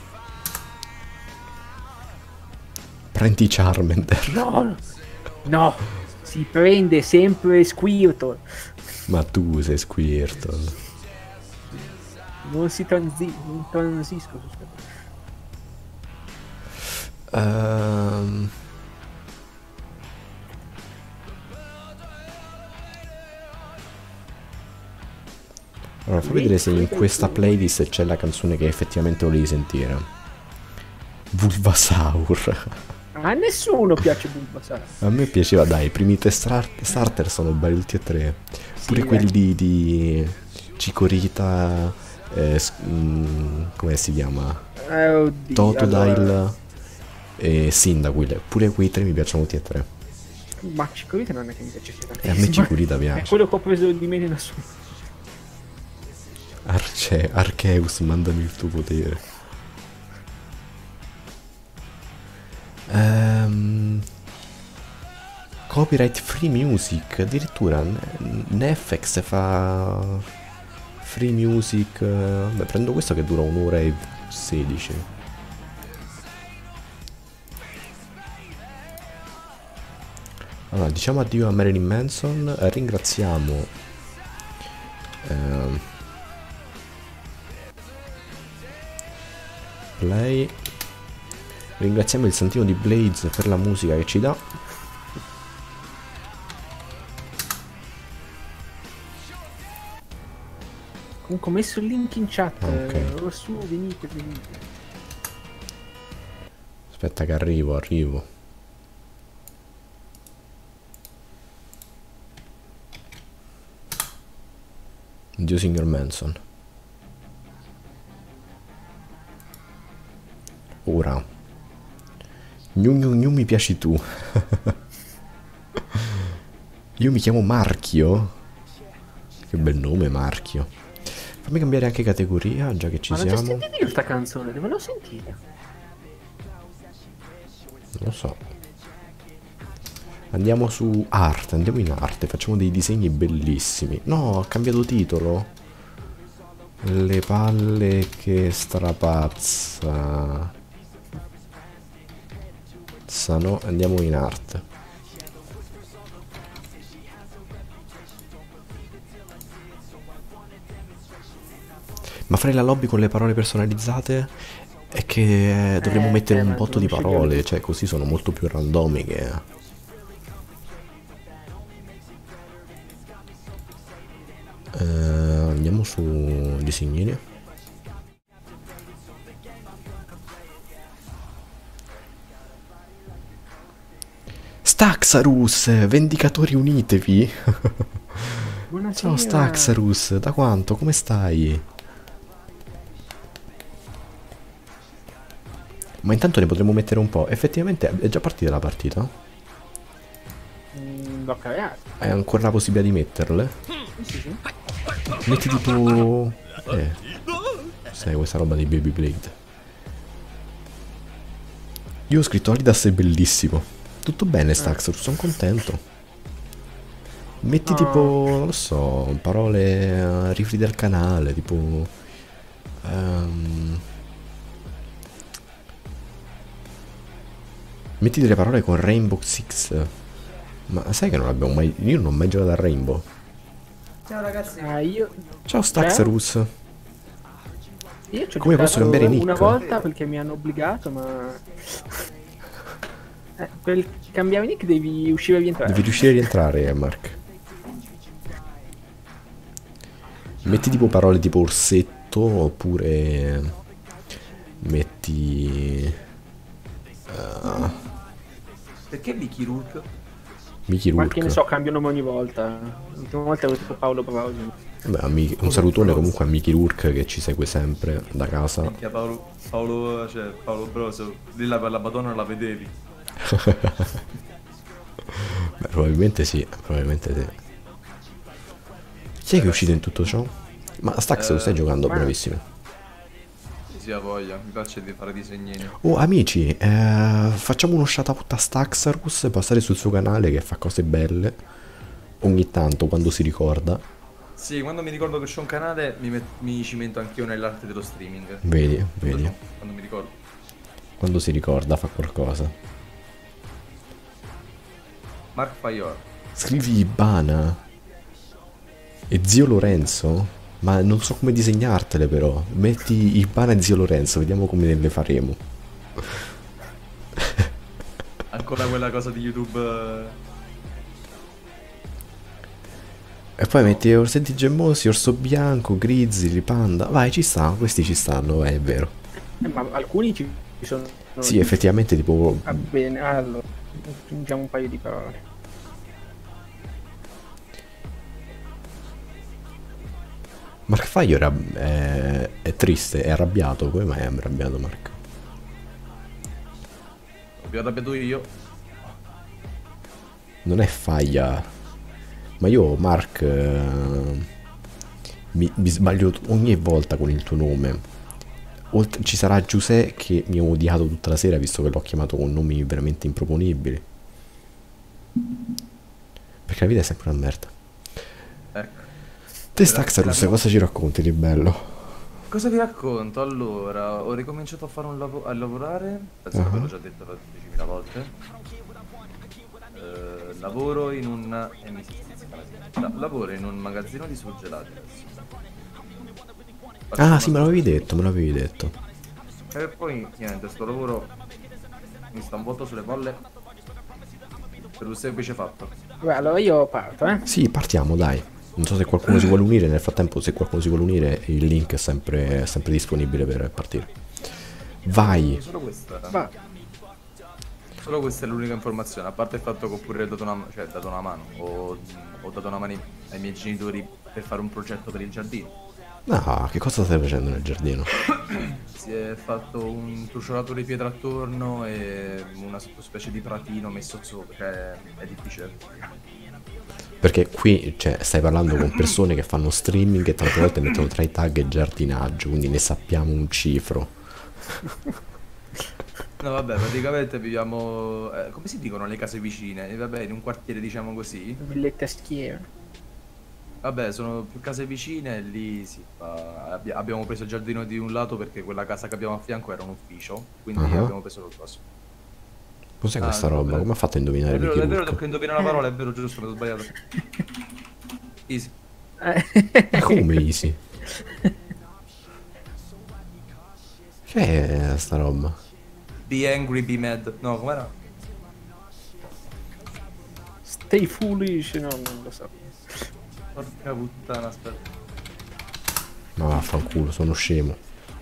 Prendi Charmander. No, no, si prende sempre Squirtle. Ma tu sei Squirtle. Non si transi... non transisco su sta cosa. Ehm... Allora, fammi vedere se in questa playlist c'è la canzone che effettivamente volevi sentire. Bulbasaur. A nessuno piace Bulbasaur. A me piaceva, dai, i primi tre star- starter sono belli tutti e tre. Pure Sì, quelli di Chikorita, eh, s- mm, come si chiama? Eh, oddio. Totodile Allora... e Cyndaquil. Pure quei tre mi piacciono tutti e tre. Ma Chikorita non è che mi piace E a me tantissimo. Chikorita È piace. quello che ho preso di meno in assoluto. Arce, Arceus, mandami il tuo potere. Ehm... Copyright free music, addirittura N- Netflix fa free music. Beh, prendo questo che dura un'ora e sedici. Allora, diciamo addio a Marilyn Manson, eh, ringraziamo ehm, Play, ringraziamo il Santino di Blaze per la musica che ci dà. Comunque ho messo il link in chat. Ok. Ora su, venite, venite. Aspetta che arrivo, arrivo. Dio signor Manson. Ora. Gnu gnu gnu mi piaci tu. Io mi chiamo Marchio. Che bel nome, Marchio. Fammi cambiare anche categoria, già che ci Ma l'ho già siamo. sentita io questa canzone, dove l'ho sentita? Non lo so. Andiamo su arte, andiamo in arte, facciamo dei disegni bellissimi. No, ho cambiato titolo. Le palle che strapazza. No, andiamo in arte. Ma fare la lobby con le parole personalizzate è che dovremmo Eh, mettere eh, un ma botto di dobbiamo scegliere parole, tutto. cioè così sono molto più randomiche. Eh, andiamo su disegnini. Staxarus, Vendicatori unitevi. Buonasera. Ciao Staxarus, da quanto? Come stai? Ma intanto ne potremmo mettere un po'. Effettivamente è già partita la partita? Mm, l'ho creato. Hai ancora la possibilità di metterle? Sì, sì. Metti tipo... Eh. Sai questa roba di Baby Blade. Io ho scritto Alidas è bellissimo. Tutto bene Staxarus, sono contento. Metti Oh. tipo, non lo so, parole uh, rifri del canale, tipo... ehm, metti delle parole con Rainbow Six. Ma sai che non abbiamo mai... Io non ho mai giocato a Rainbow. Ciao ragazzi. Ah, io... Ciao Staxarus. Io ci ho Come posso giocato cambiare nick? una volta perché mi hanno obbligato, ma... Eh, per cambiare nick devi uscire e rientrare. Devi riuscire a rientrare, Mark. Metti tipo parole tipo orsetto oppure metti uh, Perché Vicky Rourke? Mickey Ma che ne Rourke. so, cambio nome ogni volta. L'ultima volta ero tipo Paolo Brausi. Beh, a Mickey- un salutone comunque a Mickey Rourke che ci segue sempre da casa. Minchia, Paolo, Paolo, cioè Paolo Broso, lì la, la Madonna la vedevi. Beh, probabilmente sì, probabilmente sì. Chi è che è uscito in tutto ciò? Ma Stax lo stai Eh, giocando, ma- bravissimo. Sì, sì, ha voglia, mi piace di fare disegnini. Oh amici, eh, facciamo uno shout out a Staxarus, passare sul suo canale che fa cose belle ogni tanto quando si ricorda. Sì, quando mi ricordo che c'è un canale mi, met- mi cimento anch'io nell'arte dello streaming. Vedi, Quando, vedi, quando mi ricordo. quando si ricorda fa qualcosa. Mark Fayol. Scrivi Bana. E zio Lorenzo? Ma non so come disegnartele però. Metti il pane a zio Lorenzo, vediamo come le faremo. Ancora quella cosa di YouTube. eh, E poi metti orsetti gemmosi, orso bianco, grizzly, panda. Vai, ci sta, questi ci stanno, eh, è vero. Eh, ma alcuni ci sono. Sì, effettivamente tipo... Va bene, allora. Aggiungiamo un paio di parole. Mark Fire era, è, è triste, è arrabbiato. Come mai è arrabbiato Mark? Ho più arrabbiato io. Non è Faglia. Ma io Mark... eh, mi, mi sbaglio ogni volta con il tuo nome. Oltre, ci sarà Giuseppe che mi ha odiato tutta la sera visto che l'ho chiamato con nomi veramente improponibili. Perché la vita è sempre una merda. Ecco. Te Staxarus, cosa ci racconti di bello? Cosa vi racconto? Allora, ho ricominciato a fare un lavo- a lavorare. Penso che ve l'ho già detto diecimila volte. Eh, lavoro in un... eh, mi si stizzica la sera. La- lavoro in un magazzino di surgelati adesso. Faccio Ah una sì, me l'avevi sorta- detto, me l'avevi detto. E poi, niente, sto lavoro mi sta un botto sulle palle. Per un semplice fatto. Vabbè, allora io parto, eh. Sì, partiamo, dai. Non so se qualcuno si vuole unire, nel frattempo se qualcuno si vuole unire il link è sempre, è sempre disponibile per partire. Vai! Solo questa. Va. Solo questa è l'unica informazione, a parte il fatto che ho pure dato una, cioè, dato una mano, ho, ho dato una mano ai miei genitori per fare un progetto per il giardino. Ah, che cosa stai facendo nel giardino? Si è fatto un truciolato di pietra attorno e una sottospecie di pratino messo sopra, cioè è difficile. Perché qui, cioè, stai parlando con persone che fanno streaming e tante volte mettono tra i tag giardinaggio, quindi ne sappiamo un cifro. No vabbè, praticamente viviamo, eh, come si dicono le case vicine? E vabbè, in un quartiere diciamo così. Villetta schiera. Vabbè, sono più case vicine e lì si fa... abbi- abbiamo preso il giardino di un lato perché quella casa che abbiamo a fianco era un ufficio, quindi Ah. abbiamo preso il coso. Cos'è Ah, questa no, roba? vabbè. Come ha fatto a indovinare È vero, Mickey è vero Rourke? che indovina la parola, è vero, giusto, mi sono sbagliato. Easy. Eh. Come easy? Che è sta roba? Be angry, be mad. No, com'era? Stay foolish, no, non lo so. Porca puttana, aspetta. Ma vaffanculo, sono scemo.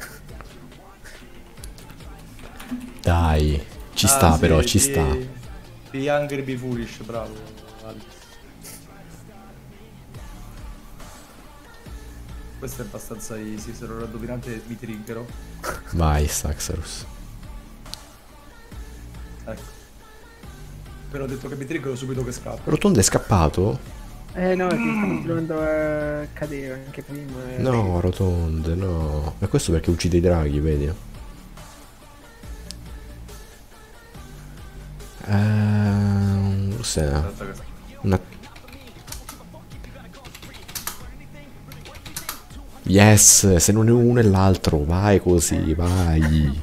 Dai, ci Ah, sta sì, però, ci be- sta. Be angry, be foolish, bravo. Alex. Questo è abbastanza easy, se non lo indovinate vi triggero. Vai, Saxarus. Ecco. Appena ho detto che mi triggero subito che scappo. Rotondo è scappato? Eh no, ti stavo provando a cadere anche prima. eh. No, rotonde, no. E questo perché uccide i draghi, vedi? Ehm... Cos'è? Aspetta che- Una... Yes, se non è uno è l'altro, vai così, vai.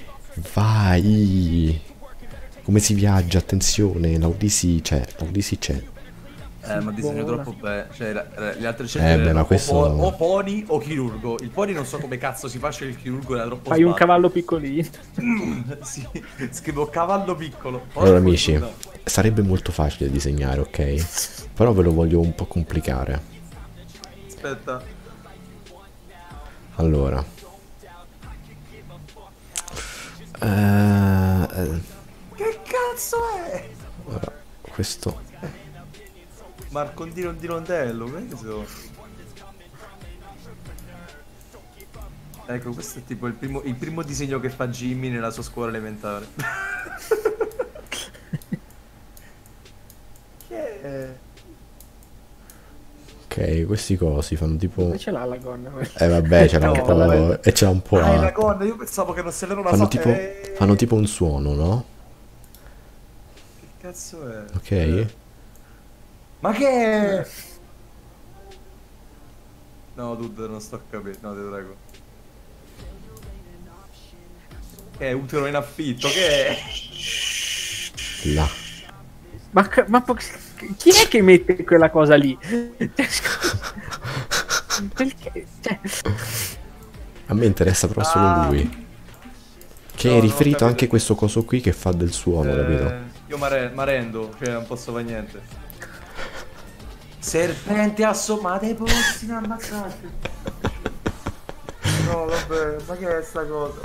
Vai. Come si viaggia, attenzione, l'Odyssey c'è, l'Odyssey c'è. Eh, ma disegno Vola. troppo bene. Cioè, la- la- le altre Eh, scelte beh, erano ma questo- o, po- o pony o chirurgo. Il pony non so come cazzo si faccia il chirurgo, era troppo Fai un sbaglio. cavallo piccolino. Sì, scrivo cavallo piccolo. Porca Allora amici, fortuna. sarebbe molto facile disegnare, ok? Però ve lo voglio un po' complicare. Aspetta. Allora. Eh, eh, Che cazzo è? allora, questo... Marcondino di Rondello, questo. Ecco, questo è tipo il primo, il primo disegno che fa Jimmy nella sua scuola elementare. Che è? Ok, questi cosi fanno tipo... Dove ce l'ha la gonna? Eh vabbè, ce l'ha un No, po'... vabbè. E ce l'ha un po' Ah, è la a... gonna, io pensavo che non se l'era una Fanno sa- tipo... eh, Fanno tipo un suono, no? Che cazzo è? Ok? Ma che è? No, dude, non sto a capire. No, ti prego. Che è utero in affitto? Che è? Là. Ma, ca- ma po- chi è che mette quella cosa lì? Perché? Cioè, A me interessa però solo Ah. lui. Che No, è non ho riferito capito. anche questo coso qui che fa del suono, capito? Eh, io mare- marendo, cioè non posso fare niente. Serpente assomma dei posti in ammazzate. No, vabbè, ma che è sta cosa?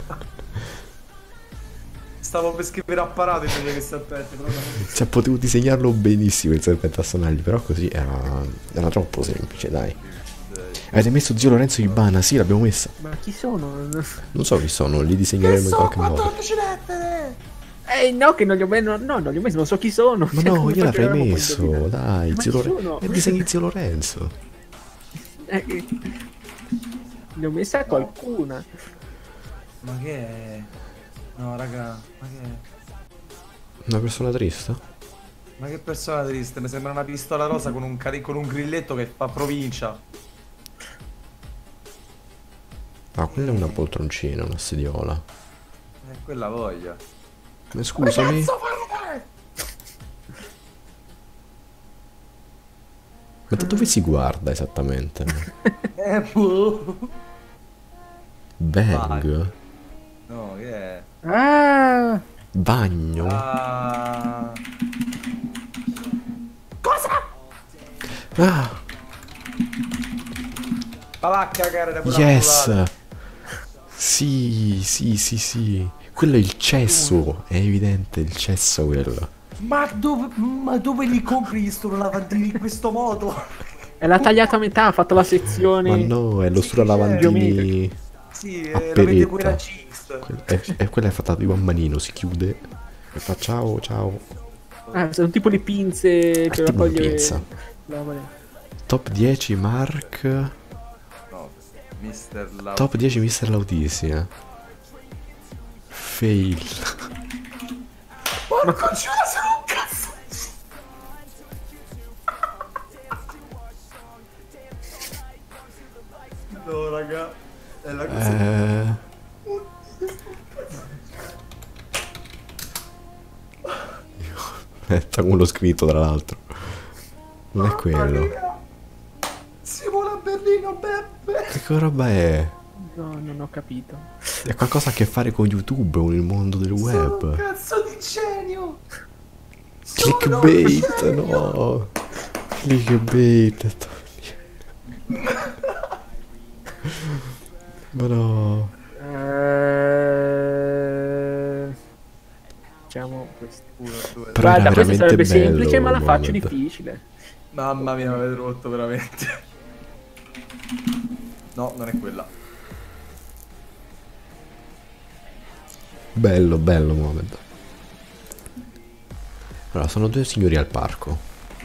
Stavo per scrivere a parate invece che serpente, però non- Cioè, potevo disegnarlo benissimo il serpente a sonagli, però così era, era troppo semplice, dai. Avete messo zio Lorenzo Ibana? Sì, l'abbiamo messa. ma chi sono? Non so chi sono, li disegneremo in qualche modo. quattordici lettere! Eh no, che non li ho messo. No, non li ho messo, non so chi sono. Ma Cioè, no, come io l'avrei facevamo poi a messo, indovinare? dai, Ma zio chi Lorenzo. sono? E disegni zio Lorenzo. Eh, eh, ne ho messa a qualcuna. Ma che è? No, raga, ma che è? Una persona triste? Ma che persona triste, mi sembra una pistola rosa con un, cari- con un grilletto che fa provincia. Ah, quella è una poltroncina, una sediola. Eh, quella voglia. Ma scusami. Ma da dove si guarda esattamente? Eh, boh. Bang? No, che è? Ah, Bagno? Ah. Ah, Ma va a cagare da quella yes! popolare. Sì, sì, sì, sì. Quello è il cesso, è evidente, il cesso quello. Ma dove, ma dove li compri gli lavandini in questo modo? e l'ha tagliato a metà, ha fatto la sezione. Ma no, è lo Sì, suralavandini. Sì, A eh, la vende peretta. quella Cheese. Que- è- è- quella è fatta tipo a manino, si chiude e fa ciao, ciao. Ah, sono tipo le pinze per tipo una raccogliere. pinza. la roba lì. Top dieci Mark. No, mister La... Top dieci mister Lautisia. Fail. Ma non ce la sono un cazzo! No, raga. È la cosa. Eh... Aspetta, come l'ho scritto tra l'altro. Non è quello. Simona a Berlino, Beppe! Che roba è? No, non ho capito. È qualcosa a che fare con YouTube, con il mondo del Sono un web. cazzo di genio! Sono Clickbait, un genio! no. Clickbait. Ma no. Eh... Diciamo questo. Uno, due, Però Guarda, era questo veramente sarebbe bello, semplice, ma la faccio Mohamed. difficile. Mamma mia, mi avete rotto veramente. No, non è quella. Bello, bello, Mohamed. Allora, sono due signori al parco.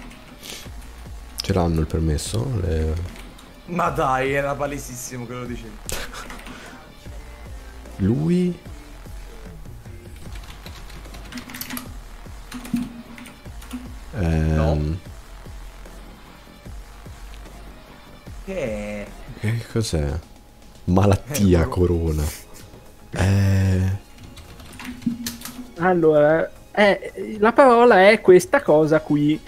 Ce l'hanno il permesso? Le... Ma dai, era palesissimo che lo dicevi. Lui? Ehm, Che è? Che cos'è? Malattia, Eh, corona. Eh... Allora, eh, la parola è questa cosa qui.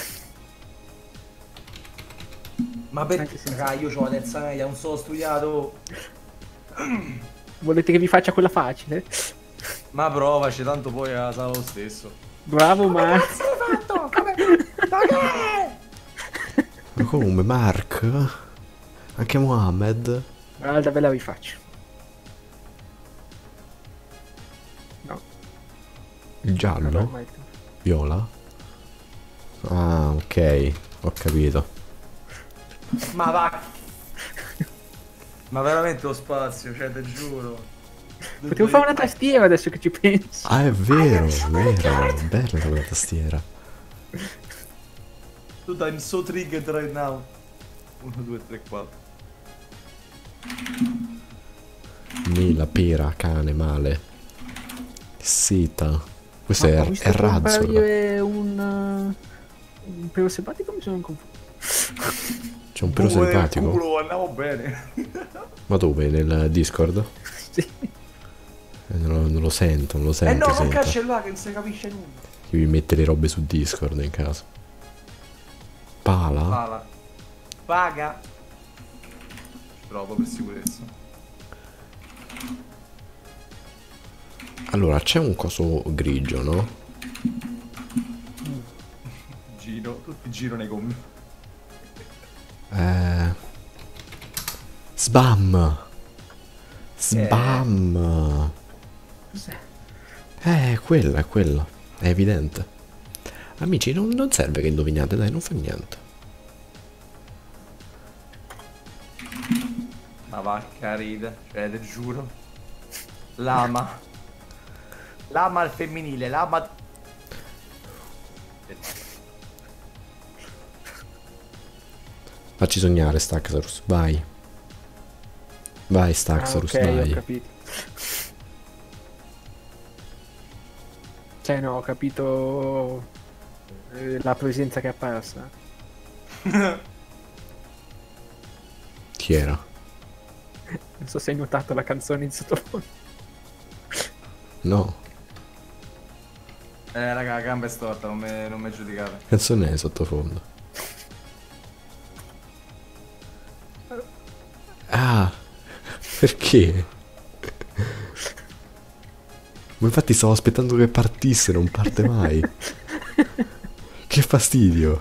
Ma perché? Anche se- Raga, io ho la terza media, non so studiato. Volete che vi faccia quella facile? Ma provaci, tanto poi la sa lo stesso. Bravo Mark. Ma come? Mark? Anche Mohamed? Guarda, ve la rifaccio. No. Il giallo? ormai- Viola? Ah, ok. Ho capito. Ma va. Ma veramente lo spazio, cioè, te giuro. Potevo fare una tastiera adesso che ci penso. Ah, è vero, è vero. Bella quella tastiera. Tu I'm so triggered right now. uno, due, tre, quattro. Mela, pera, cane, male. Seta. Questo Ma è, ho visto è razzo. comparire un uh, un pelo simpatico, mi sono confuso. C'è un pelo selvatico. Culo, andiamo bene. Ma dove? Nel Discord? Sì. Eh, Non lo, non lo sento, non lo Eh sento. no, non sento. cancellare che non si capisce nulla. Devi mettere le robe su Discord in caso. Pala? Pala. Paga. Trovo per sicurezza. Allora, c'è un coso grigio, no? Giro, tutti giro nei combi. Eh... Sbam! Sbam! Cos'è? Eh, quello, è quello. È evidente. Amici, non, non serve che indoviniate, dai, non fa niente. Ma vacca ride, cioè te giuro. Lama. Lama al femminile, lama... Facci sognare, Staxarus, vai. Vai, Staxarus, Ah, ok, dai. ho capito. Cioè, no, ho capito eh, la presenza che è apparsa. Chi era? Non so se hai notato la canzone in sottofondo. No. Eh raga, la gamba è storta, non mi non mi giudicate. Che canzone è sottofondo? Ah, perché? Ma infatti stavo aspettando che partisse, non parte mai. Che fastidio.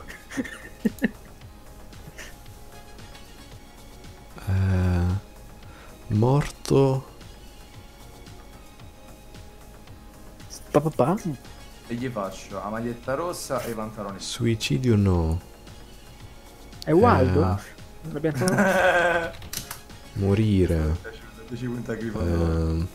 Eh, morto. Papà? E gli faccio la maglietta rossa e i pantaloni. Suicidio no. È Waldo? Eh. L'abbiamo trovato? Morire. dieci punti a Eh, Grifondoro. non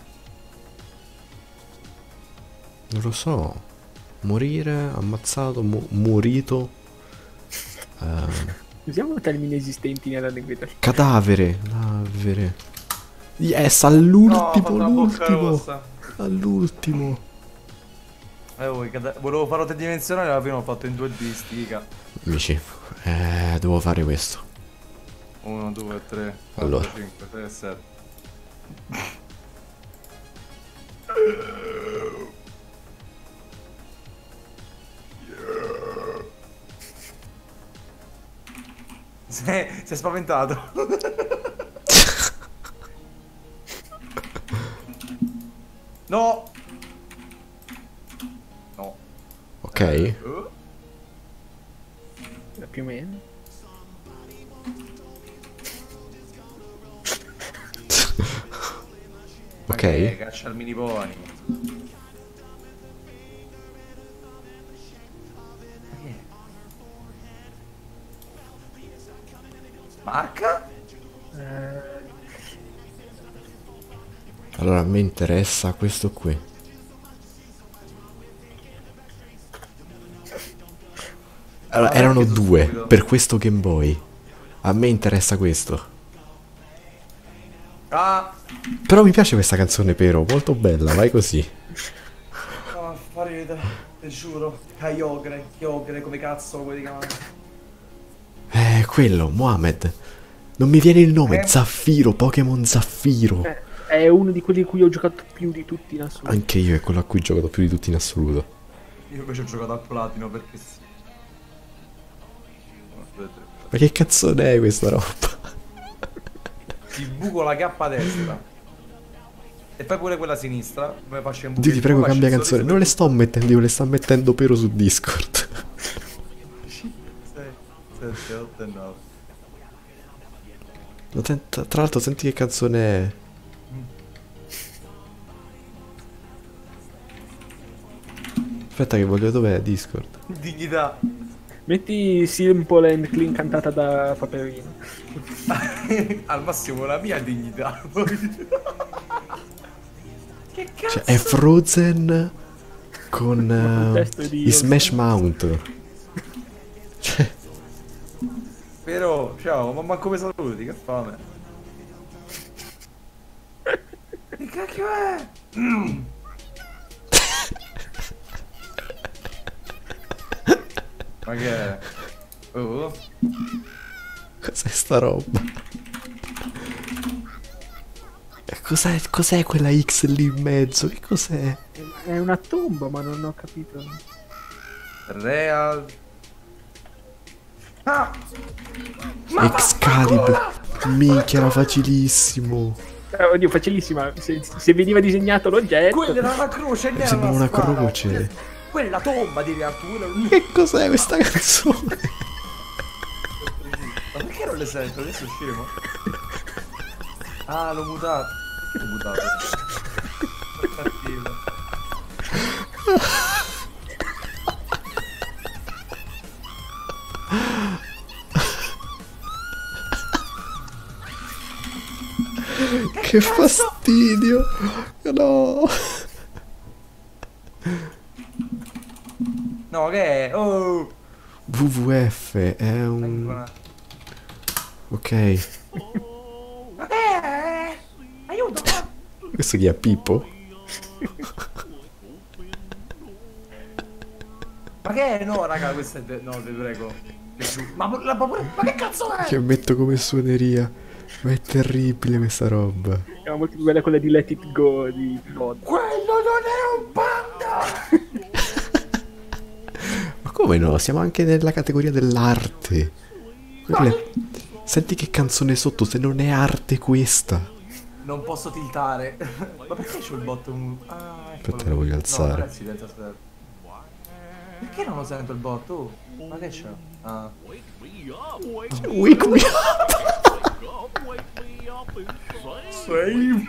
lo so. Morire, ammazzato, mu- morito. Eh, Usiamo termini esistenti nella lingua italiana. cadavere. Cadavere. Yes, No, ho all'ultimo, fatto la bocca all'ultimo. rossa. All'ultimo. Eh, voi, cada- volevo farlo tridimensionale, alla fine l'ho fatto in due D, stica. Amici, eh, devo fare questo. uno, due, tre, Allora. quattro, cinque, sei, sette. Sei, sei spaventato. No. No. Ok. Eh, Più o meno. Ok. che caccia al mini pony. Marca? Eh, Allora, a me interessa questo qui. Allora, Ah, erano perché sono due stupido. per questo Game Boy. A me interessa questo. Ah! Però mi piace questa canzone, però, molto bella, vai così. No, fa ridere, ti giuro. Kyogre, Kyogre, come cazzo lo vuoi chiamare? Eh, quello, Mohamed. Non mi viene il nome, Eh? Zaffiro, Pokémon Zaffiro. eh, è uno di quelli di cui ho giocato più di tutti in assoluto. Anche io è quello a cui ho giocato più di tutti in assoluto. Io invece ho giocato al platino perché sì. Uno, due, tre. Ma che canzone è questa roba? Ti buco la cappa a destra. E poi pure quella a sinistra. Come faccio in Dio, ti prego, cambia canzone. Non le sto mettendo io, le sto mettendo però su Discord. sei, sette, otto e nove. Ma tenta- Tra l'altro, senti che canzone è. Aspetta, che voglio. Dov'è Discord? Dignità. Metti Simple and Clean cantata da Paperino. Al massimo la mia dignità. Che cazzo? Cioè, è Frozen con Un eh, testo di i Smash Mouth. Cioè, Però, ciao, ma manco come saluti, che fame. Che cacchio è? Mm. Ma che è? Oh? cos'è sta roba? E Cos'è, cos'è quella X lì in mezzo? Che cos'è? È una tomba, ma non ho capito. Real. Ah! Excalibur. Minchia, era facilissimo. Eh, oddio, facilissima. Se, se veniva disegnato l'oggetto. Quella era una croce, non era Sembrava una spada. croce. Quella tomba di Arturo. Che cos'è questa canzone? Ma perché non le sento? Adesso scemo. Ah, l'ho mutato. L'ho mutato. Cattivo. Che fastidio. No. No, che è? Oh! W W F è un... Ok. Ma che è? Aiuto! Questo chi è? Pippo? Ma che è? No, raga, questa è... de- No, vi prego. Ma, la paura... Ma che cazzo è? Che metto come suoneria. Ma è terribile questa roba. Era molto più bella quella di Let It Go di God. Quello non è un panda! Ma come no? Siamo anche nella categoria dell'arte. Quelle- Senti che canzone sotto, se non è arte questa. Non posso tiltare. Ma perché c'ho il botto? un- Ah, eccolo. Aspetta, lo voglio alzare. No, ragazzi, aspetta, aspetta. Perché non lo sento il botto? Oh, ma che c'è? Ah. Wake me up. Save.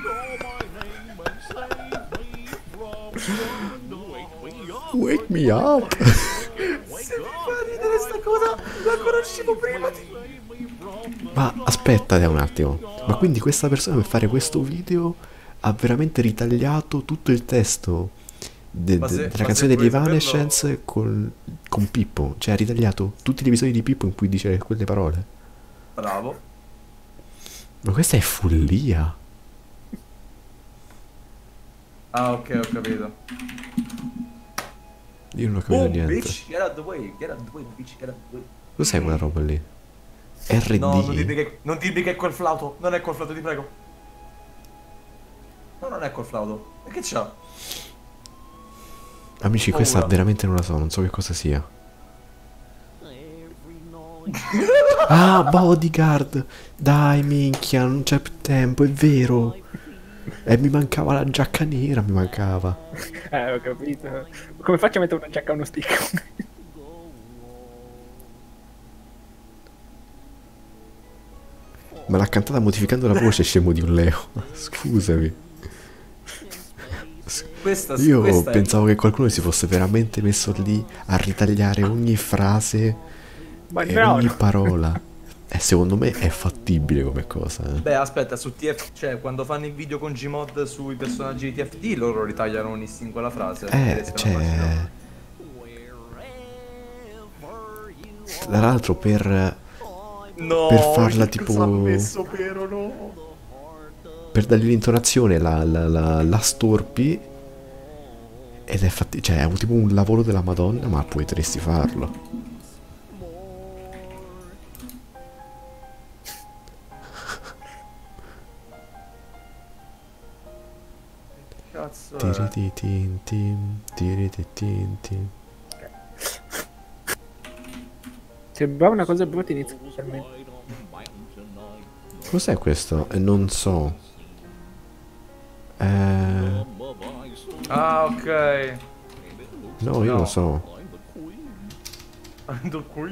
Wake me up. Se mi fa ridere sta cosa, la conoscevo prima di... Ma aspetta un attimo. Ma quindi questa persona per fare questo video ha veramente ritagliato tutto il testo de- Ma de- se- della ma canzone se di vuoi Evanescence con, con Pippo. Cioè ha ritagliato tutti gli episodi di Pippo in cui dice quelle parole. Bravo. Ma questa è follia. Ah, ok, ho capito. Io non ho capito Oh, niente. bitch, get out the way, get out the way, bitch, get out the way. Cos'è quella roba lì? R D? No, non dirmi che, non dirmi che è quel flauto. Non è quel flauto, ti prego. No, non è quel flauto. E che c'ha? Amici, questa Paura. veramente non la so, non so che cosa sia. Ah, Bodyguard! Dai, minchia, non c'è più tempo, è vero. E mi mancava la giacca nera, mi mancava. Eh, ho capito. Come faccio a mettere una giacca a uno stick? Ma l'ha cantata modificando la voce, scemo di un Leo. Scusami. Questa, Io questa pensavo che qualcuno si fosse veramente messo lì a ritagliare ogni frase Ma e no, ogni no. parola. E secondo me è fattibile come cosa. è... Eh. Beh, aspetta, su T F... Cioè, quando fanno i video con Gmod sui personaggi di T F T, loro ritagliano ogni singola frase. Eh, riescono a farci, cioè... no? Tra l'altro per... No, per farla che tipo- cosa ha messo però, no? per dargli l'intonazione la, la, la, la storpi. Ed è fatti... cioè è un, tipo un lavoro della Madonna, ma potresti farlo. Cazzo è? Tirititintim, tirititintim. Sembrava una cosa brutta inizialmente. Cos'è questo? Eh, non so. Eh... Ah, ok. No, io No. lo so. Ando qui.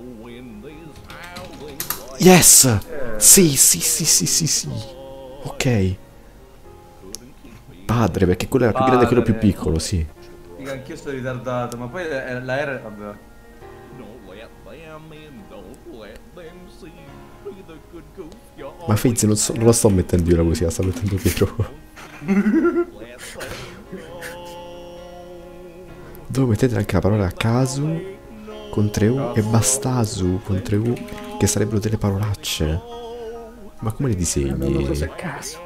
Yes! Sì, sì, sì, sì, sì, sì. Ok. Padre, perché quello era più grande e quello più Padre. piccolo, sì. Dico, anch'io sto ritardato, ma poi la la R... Vabbè. Ma Fizz non, so- non la sto mettendo io la musica, la sto mettendo Pietro. Dove mettete anche la parola Kazu con tre U e Bastasu con tre U, che sarebbero delle parolacce. Ma come le Non lo so se disegni? è caso.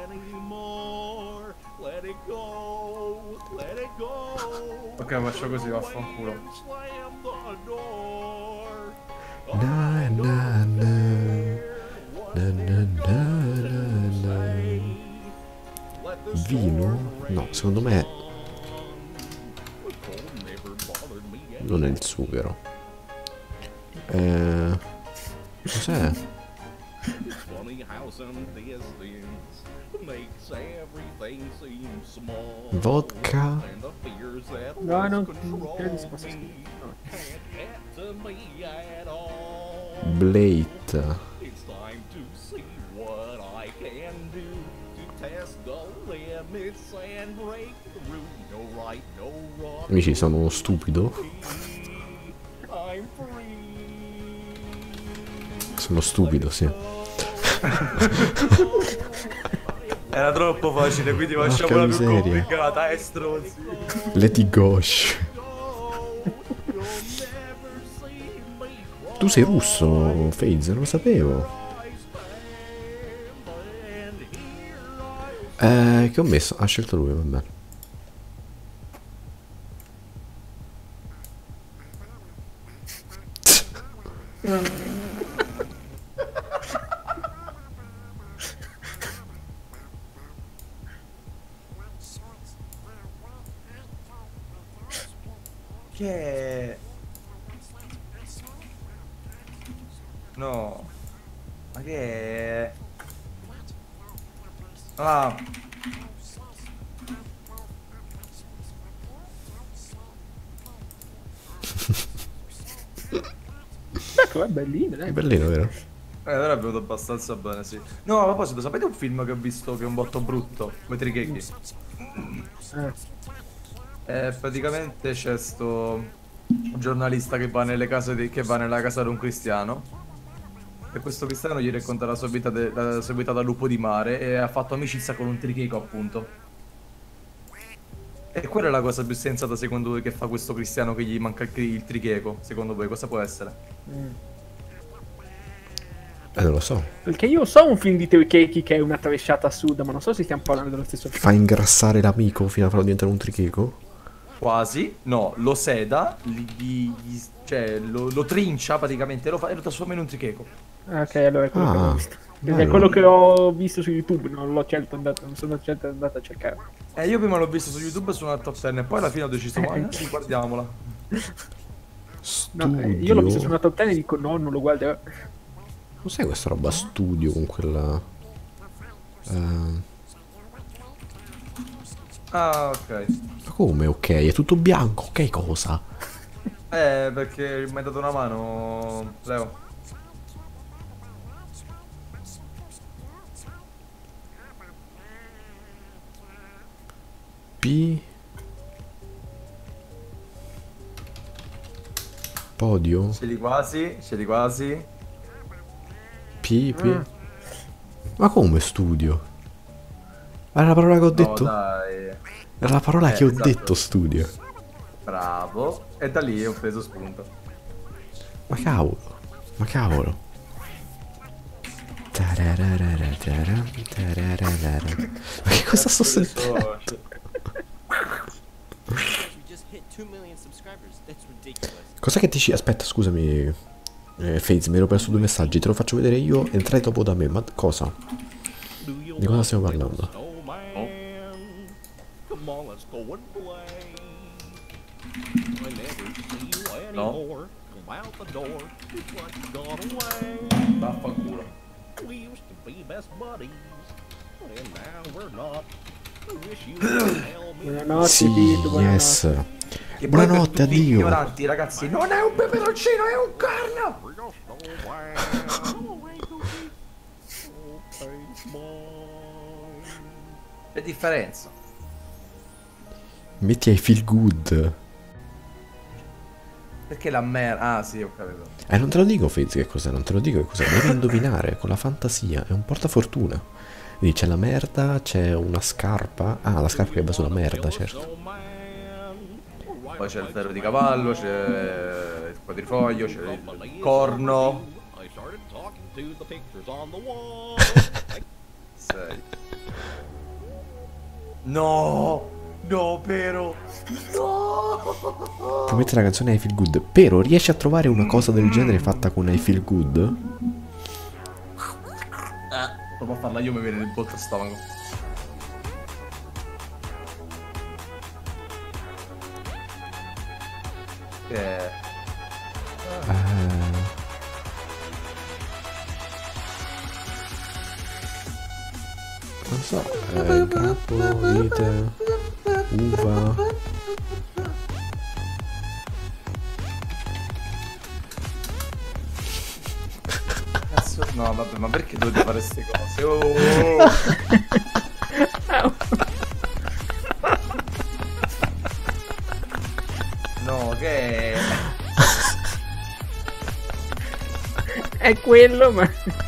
Ok, faccio così, vaffanculo. Na, na, na. Na, na, na, na, na. Vino? No, secondo me non è il sughero. Eh, Cos'è? Vodka? No, non credo si possa scrivere. No. Blade. Amici, sono uno stupido. Sono stupido, sì. Era troppo facile, quindi Porca facciamola più miseria. complicata, eh stronzi. Lady Gosh. Tu sei russo, FaZe, non lo sapevo. Eh, che ho messo? Ha scelto lui, vabbè. Che... No. Ma che... Ah. Ecco, è bellino, È dai. bellino, vero? Eh, allora è venuto abbastanza bene, sì. No, a proposito, sapete un film che ho visto che è un botto brutto? Come Trichecchi. Eh. Eh, praticamente c'è sto giornalista che va nelle case di, che va nella casa di un cristiano. E questo cristiano gli racconta la sua vita, de, la sua vita da lupo di mare e ha fatto amicizia con un tricheco, appunto. E quella è la cosa più sensata secondo voi che fa questo cristiano che gli manca il, il tricheco? Secondo voi cosa può essere? Mm. Eh, non lo so. Perché io so un film di Trichechi che è una tresciata assurda, ma non so se stiamo parlando dello stesso film. Fa ingrassare l'amico fino a farlo diventare un tricheco? Quasi, no, lo seda, gli, gli- gli- cioè lo, lo trincia praticamente lo fa, e lo trasforma in un tricheco. Ah, ok, allora è quello che Ah, ho visto. Perché è bello. quello che ho visto su YouTube, non l'ho certo andato, non sono certo andato a cercare. Eh, io prima l'ho visto su YouTube su una top dieci e poi alla fine ho deciso, ma eh, sì, guardiamola. No, eh, io l'ho visto su una top dieci e dico no, non lo guarderò. Cos'è questa roba studio con quella... Eh, Ah, ok. ma come ok? È tutto bianco, ok cosa? Eh, perché mi hai dato una mano, Leo. P... Podio? Scegli quasi, scegli quasi. P... P... Mm. Ma come studio? Era la parola che ho No, detto? dai. Era la parola Eh, che ho esatto. detto studio. Bravo. E da lì ho preso spunto. Ma cavolo, ma cavolo. Tarararara, tara, tarararara. Ma che cosa sto sentendo? Cos'è che dici? Aspetta, scusami. Eh, FaZe, mi ero perso due messaggi. Te lo faccio vedere io. Entrai dopo da me. Ma cosa? Di cosa stiamo parlando? No? Vaffanculo. Buonanotte, Sì, Pete, buonanotte. yes. Che poi Buonanotte, per tutti gli addio. ignoranti, ragazzi, non è un peperoncino, è un corno! Che differenza? Metti ai feel good. Perché la merda... Ah, sì, ho capito. Eh, non te lo dico, FaZe, che cos'è, non te lo dico che cos'è. Devi indovinare con la fantasia. È un portafortuna. Quindi c'è la merda, c'è una scarpa. Ah, la scarpa che va sulla merda, certo. Poi c'è il ferro di cavallo, c'è il quadrifoglio, c'è il corno. Sei. No! No, però! No! Puoi mettere la canzone I Feel Good. Però riesci a trovare una cosa del genere fatta con I Feel Good? Eh, provo a farla io, mi viene il botto a stomaco. Che... Eh, so, eh, grappo, vite, uva. Cazzo, no, vabbè, ma perché dovete fare queste cose? Oh! No, che è? È quello, ma...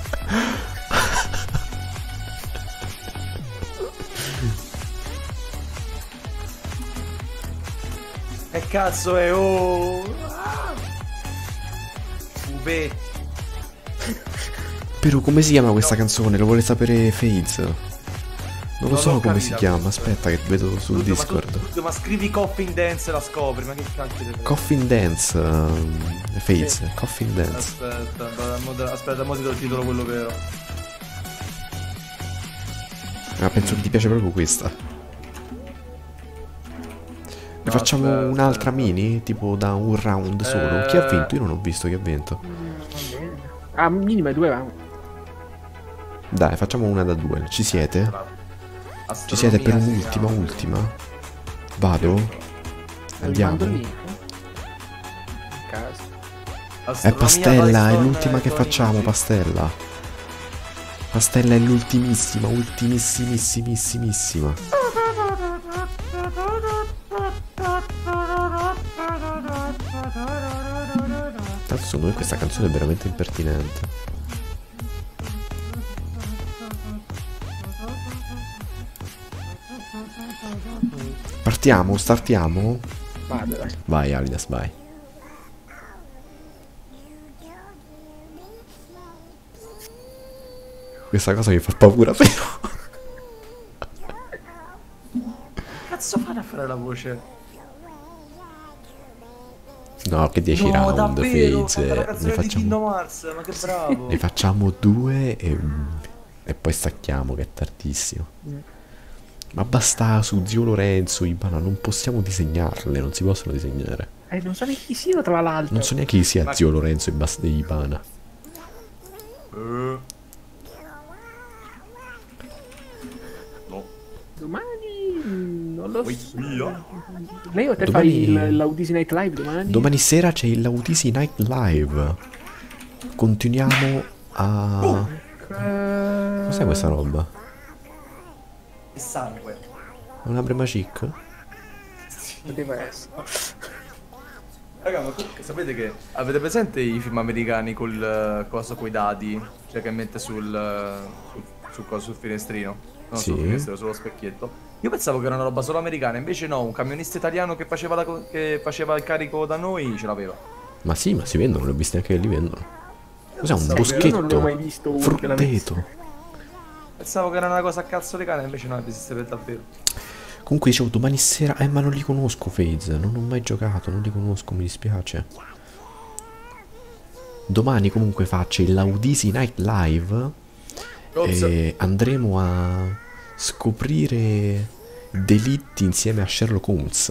Che cazzo è? Oh! Ube. Però come si chiama questa canzone? Lo vuole sapere Faze? Non lo Non so l'ho come si capita chiama, questa. aspetta che vedo sul Tutto, ma Discord. tutto, tutto, ma scrivi Coffin Dance e la scopri, ma che cacchio deve... Coffin Dance, um, Faze, Coffin Dance. Aspetta, da- mo- aspetta, mo ti do il titolo quello vero. Ah, penso che ti piace proprio questa. Ne No, facciamo aspetta, un'altra aspetta. mini? Tipo da un round solo? Eh. Chi ha vinto? Io non ho visto chi ha vinto. Va bene. Ah, minimo due round. Dai, facciamo una da due. Ci siete? Astronomia Ci siete per si un'ultima, chiama. ultima? Vado? Andiamo. Mando il link. In caso. È Astronomia Pastella, è Python, l'ultima che con facciamo, i- Pastella. Pastella è l'ultimissima, ultimissimissima. Tanto secondo me questa canzone è veramente impertinente. Partiamo, startiamo? Vado, dai. Vai Alidas, vai. Questa cosa mi fa paura però. Cazzo fate a fare la voce? No, che dieci No, round, davvero, Faze. fate la Ne canzone di facciamo, Kingdom Hearts, ma che bravo. ne facciamo due e, e poi stacchiamo, che è tardissimo. Ma basta su Zio Lorenzo, Ibana, non possiamo disegnarle, non si possono disegnare. Eh, non so neanche chi siano, tra l'altro. Non so neanche chi sia Ma- Zio Lorenzo e basta Ibana. Eh. No. Domani... Non lo Ui, so. via. Lei o te Domani- fai il- l'Audisi Night Live domani? Domani sera c'è il Laudisi Night Live. Continuiamo a... Eh, Cos'è questa roba? E sangue. È una bremacic? Poteva essere. Raga, ma comunque sapete che avete presente i film americani col eh, coso coi dadi? Cioè che mette sul eh, sul, sul, coso, sul finestrino? Non Sì. sul finestrino, sullo specchietto. Io pensavo che era una roba solo americana, invece no, un camionista italiano che faceva, la co- che faceva il carico da noi ce l'aveva. Ma sì, ma si vendono, le ho viste anche che li vendono. Cos'è un Pensavo che- io non l'ho mai boschetto? visto uno che l'avesse. Frutteto. Pensavo che era una cosa a cazzo di cane, invece no, esiste per davvero. Comunque dicevo domani sera. Eh ma non li conosco Faze. Non ho mai giocato, non li conosco, mi dispiace. Domani comunque faccio il Laudisi Night Live. Ops. E andremo a scoprire delitti insieme a Sherlock Holmes.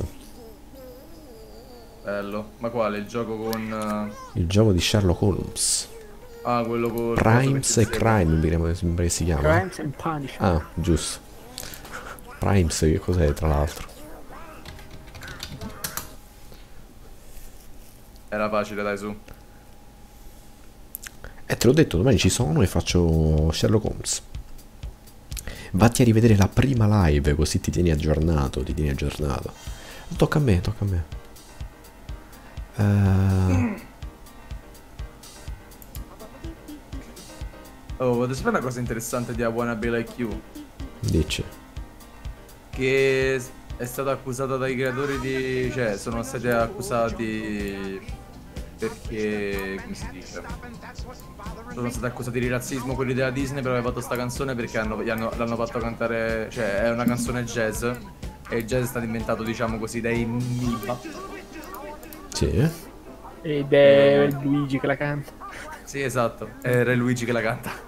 Bello. Ma quale? Il gioco con... eh, Il gioco di Sherlock Holmes. Ah, quello con... Primes e Crime mi sembra- sembra che si chiama. Crimes and Punishment. Ah, giusto. Primes che cos'è tra l'altro? Era facile, dai, su. E te l'ho detto, domani ci sono e faccio Sherlock Holmes. Vatti a rivedere la prima live così ti tieni aggiornato, ti tieni aggiornato. Tocca a me, tocca a me. Eh, Oh, voglio sapere una cosa interessante di I Wanna Be Like You. dici. Che è stata accusata dai creatori di... cioè sono stati accusati perché... come si dice? Sono stati accusati di razzismo quelli della Disney per aver fatto sta canzone perché hanno, gli hanno- l'hanno fatto cantare... cioè è una canzone jazz e il jazz è stato inventato diciamo così dai Miba. Sì. Ed è Luigi che la canta. Sì, esatto, è Re Luigi che la canta.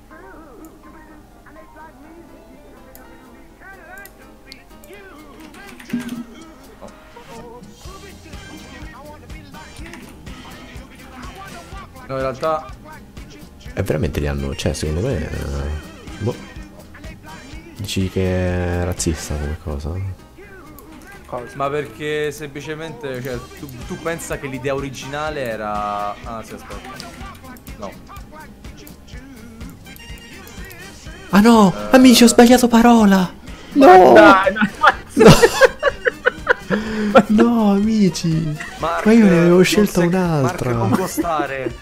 No, in realtà E veramente li hanno, cioè secondo me... eh, boh. Dici che è razzista come cosa? Cosa? Ma perché semplicemente, cioè, tu, tu pensa che l'idea originale era... Ah, sì, aspetta. No. Ah no! Eh. Amici, ho sbagliato parola! Ma No! dai, no, No, amici! Mark, Ma io ne avevo non scelta se- un'altra. Mark, non costare.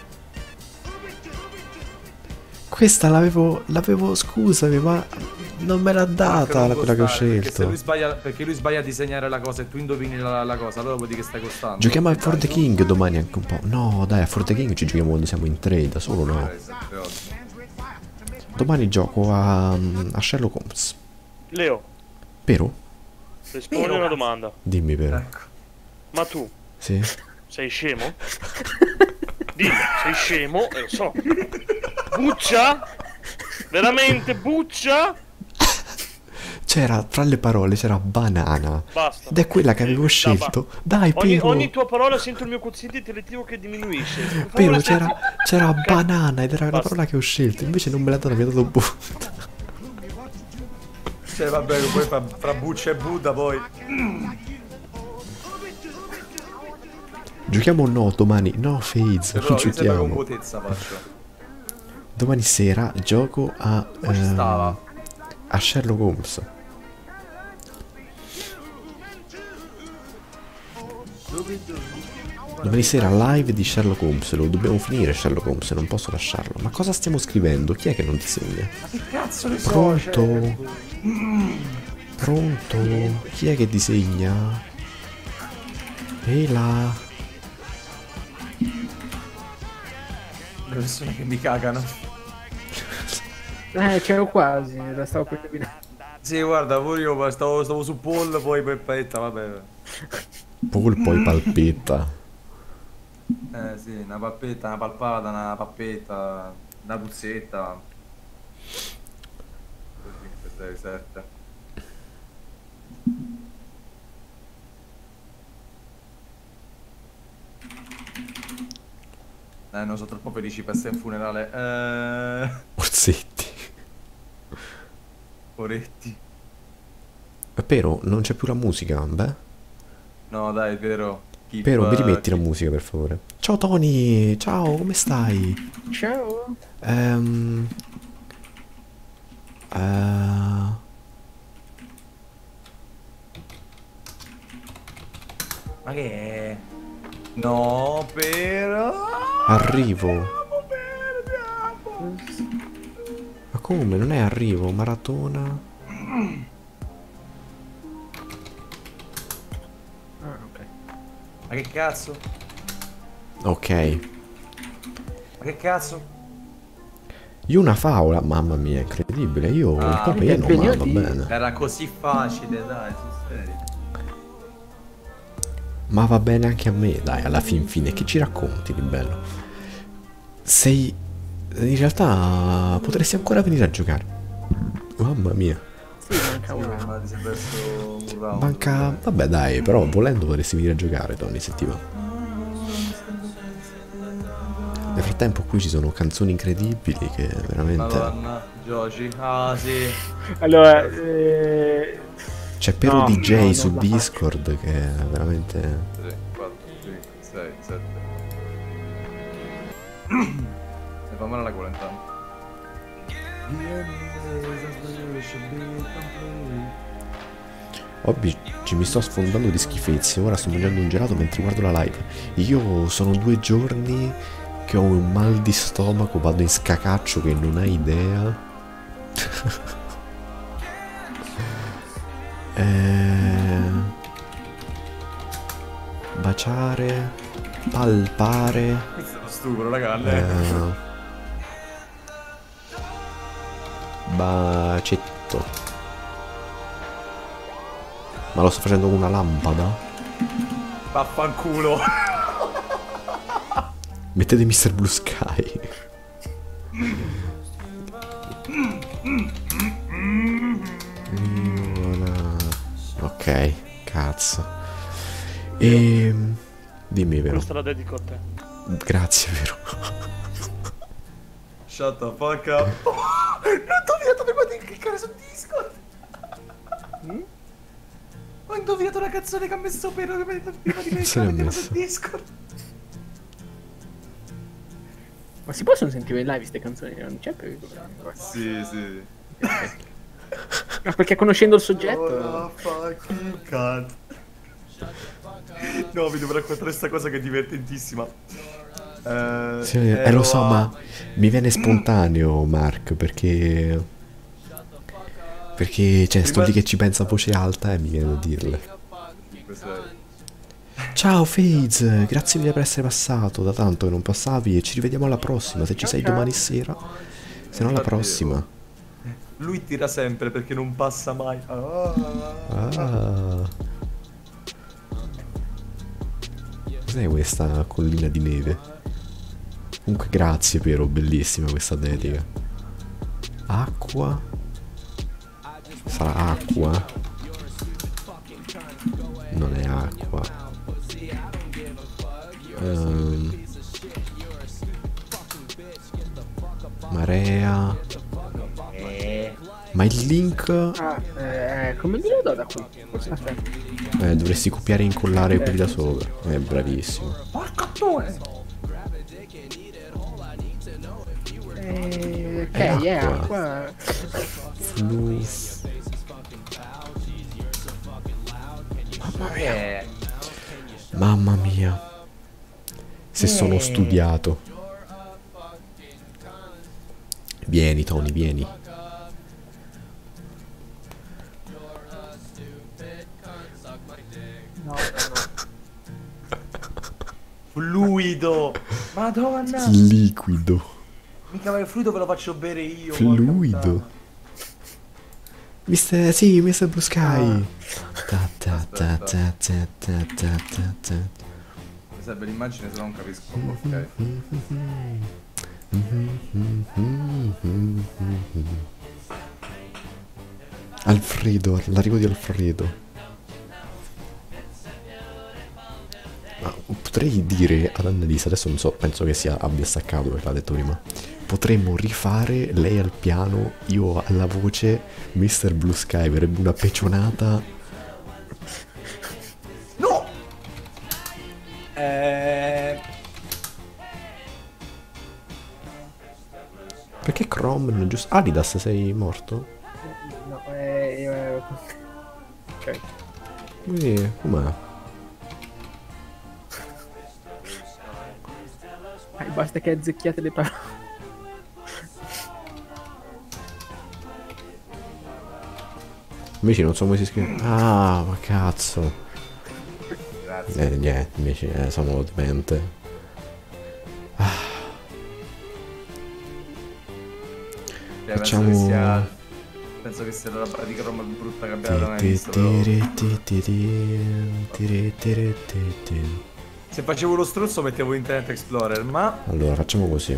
Questa l'avevo... l'avevo... scusami, ma... non me l'ha data Mark, la- non quella che ho costare, perché se scelto. lui sbaglia, perché lui sbaglia a disegnare la cosa e tu indovini la, la cosa, allora vuol dire che stai costando. Giochiamo a Dai, For the no? King domani anche un po'. No, dai, a For the King ci giochiamo quando siamo in tre, da solo no. Eh, sette, otto. Domani gioco a... a Sherlock Holmes. Leo, Pero? rispondi a Vero, una cazzo. domanda. Dimmi Pero. Ecco. Ma tu Sì? sei scemo? Dimmi, sei scemo? E lo so. Buccia? Veramente buccia? C'era, tra le parole, c'era banana. Basta. Ed è quella che avevo Dai, scelto. va. Dai, Ogni, Pero. ogni tua parola sento il mio quoziente intellettivo che diminuisce. Per favore, Pero, senti- c'era, c'era Ok. banana ed era la Basta. parola che ho scelto. Invece non me l'ha data, mi ha dato Buddha. Cioè, vabbè, poi fra, fra Buccia e Buddha poi... Giochiamo o no domani? No, Faze, Però non io sempre con giochiamo. quotezza faccio. Domani sera gioco a... Come ci stava? ehm, a Sherlock Holmes. Domani sera live di Sherlock Holmes. Lo dobbiamo finire Sherlock Holmes, non posso lasciarlo. Ma cosa stiamo scrivendo? Chi è che non disegna? Che cazzo ne so? Pronto? Pronto? Chi è che disegna? Ehi là. Le persone che mi cagano. Eh, c'ero quasi, la stavo per terminare. Sì, guarda, pure io ma stavo, stavo su Paul, poi Peppetta, vabbè. Paul poi palpetta. Eh sì, una pappetta, una palpata, una pappetta, una puzzetta. Così, questa è ricetta. Eh, non sono troppo felici per essere in funerale. Eh... Orsetti. Oretti. Però non c'è più la musica, beh. No, dai, è vero. Keep, Però mi eh, rimetti la keep- musica per favore. Ciao Tony, ciao, come stai? Ciao. Ehm... eh, Ma che è? No, però... Arrivo. Andiamo. Ma come? Non è arrivo, maratona. Ah, ok. Ma che cazzo? Ok. Ma che cazzo? Io una favola, mamma mia, incredibile. Io Ah, il papeno, che ma va impegnati. bene. Era così facile, dai, sul serio. Ma va bene anche a me, dai, alla fin fine. Che ci racconti di bello? Sei... In realtà potresti ancora venire a giocare. Mamma mia. Sì, manca una. Ma ti sei perso un round. Manca... Vabbè dai, però volendo potresti venire a giocare, Tony, se ti va. Nel frattempo qui ci sono canzoni incredibili che veramente... Madonna, Gioci. Ah, sì. Allora, eh... C'è Pero No, D J no, non su la Discord che è veramente... tre, quattro, cinque, sei, sette. E fa male la gola intanto. Oggi mi sto sfondando di schifezze, ora sto mangiando un gelato mentre guardo la live. Io sono due giorni che ho un mal di stomaco, vado in scacaccio che non hai idea. eh... Baciare, palpare, Questo è uno stupro, raga. eh... bacetto. Ma lo sto facendo con una lampada? Vaffanculo. Mettete mister Blue Sky. Ok, cazzo. E... Dimmi vero. Questa la dedico a te. Grazie vero. Shut the fuck up. Non ti ho detto prima di cliccare su Discord. Ho indovinato la canzone che ha messo Pero prima di me Se l'ha che messo. sul Discord. Ma si possono sentire in live queste canzoni? Non c'è per Sì, sì. No, perché conoscendo il soggetto. Oh, fucking cat. No, vi devo raccontare questa cosa che è divertentissima. Eh, Sì, eh, ero lo so, a- ma mi viene spontaneo, Mark, perché... Perché, cioè, sto Prima- lì che ci pensa a voce alta e mi viene da dirle. Questo è- Ciao Faze, grazie mille per essere passato, da tanto che non passavi e ci rivediamo alla prossima, se ci sei domani sera, se no alla Infatti, prossima. Lui tira sempre perché non passa mai. Ah. Ah. Cos'è questa collina di neve? Comunque grazie Pero, bellissima questa dedica. Acqua? Sarà acqua? Non è acqua. Ehm. Marea. Ma il link... Ah, eh, come me lo do da qui? Forse aspetta. Eh, dovresti copiare e incollare quelli da sopra. Eh, bravissimo. Porca due! Eh, ok, È è acqua. acqua. Flu... Eh, Mamma mia. Se sono studiato. Vieni Tony, vieni. No, fluido! Madonna! Liquido. Mica ma il fluido ve lo faccio bere io. Fluido. porca puttana. Mister, sì, mister Blue Sky. Ah. Ta ta ta ta ta ta ta ta ta. Mi serve l'immagine se no non capisco. Ok. Alfredo, l'arrivo di Alfredo. Ma potrei dire ad Annalisa, adesso non so, penso che sia abbia staccato perché l'ha detto prima. Potremmo rifare lei al piano, io alla voce, mister Blue Sky, verrebbe una pecionata. No! Eh... Perché Chrome non è giusto? Adidas, sei morto? no, eh, io ero... Ok. Eh, com'è? Eh, basta che azzecchiate le parole. Invece non so come si scrive. Ah, ma cazzo. Grazie. Eh, niente, invece eh, sono demente. Cioè, Facciamo- penso che sia... Penso che sia la roba di Chrome più brutta che abbiamo mai visto. Però... Se facevo lo struzzo mettevo Internet Explorer, ma... Allora, facciamo così.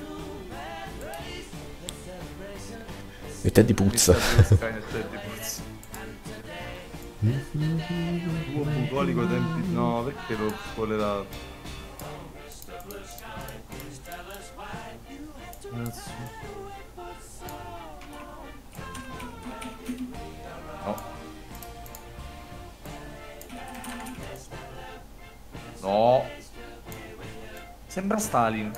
E te di puzza. Tuo bucolico tempi... No, perché l'ho spoilerato? Cazzo. No. No. Sembra Stalin.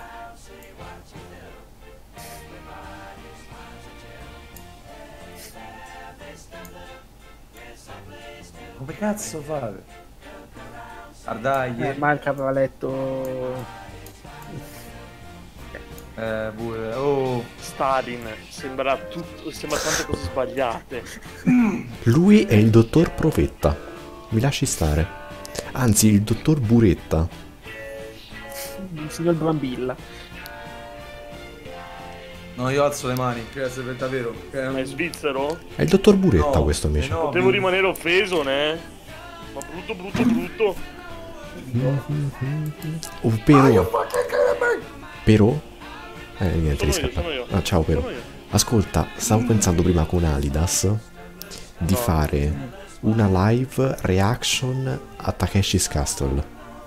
Come cazzo fate? Ardagli. Eh, Mark aveva letto... Eh, pure. Oh. Stalin, sembra tutto, sembra tante cose sbagliate. Lui è il dottor Profetta. Mi lasci stare. Anzi, il dottor Buretta. Il signor Brambilla. No, io alzo le mani, cioè se è davvero. Cioè, Ma è svizzero? È il dottor Buretta no, questo invece. eh no, Potevo mi- rimanere offeso, ne? Ma brutto, brutto, brutto. Oh, però. Però? Eh, niente, Sono io, riscappa. sono io. Ah, ciao però. Sono io. Ascolta, stavo pensando prima con Alidas di fare una live reaction a Takeshi's Castle.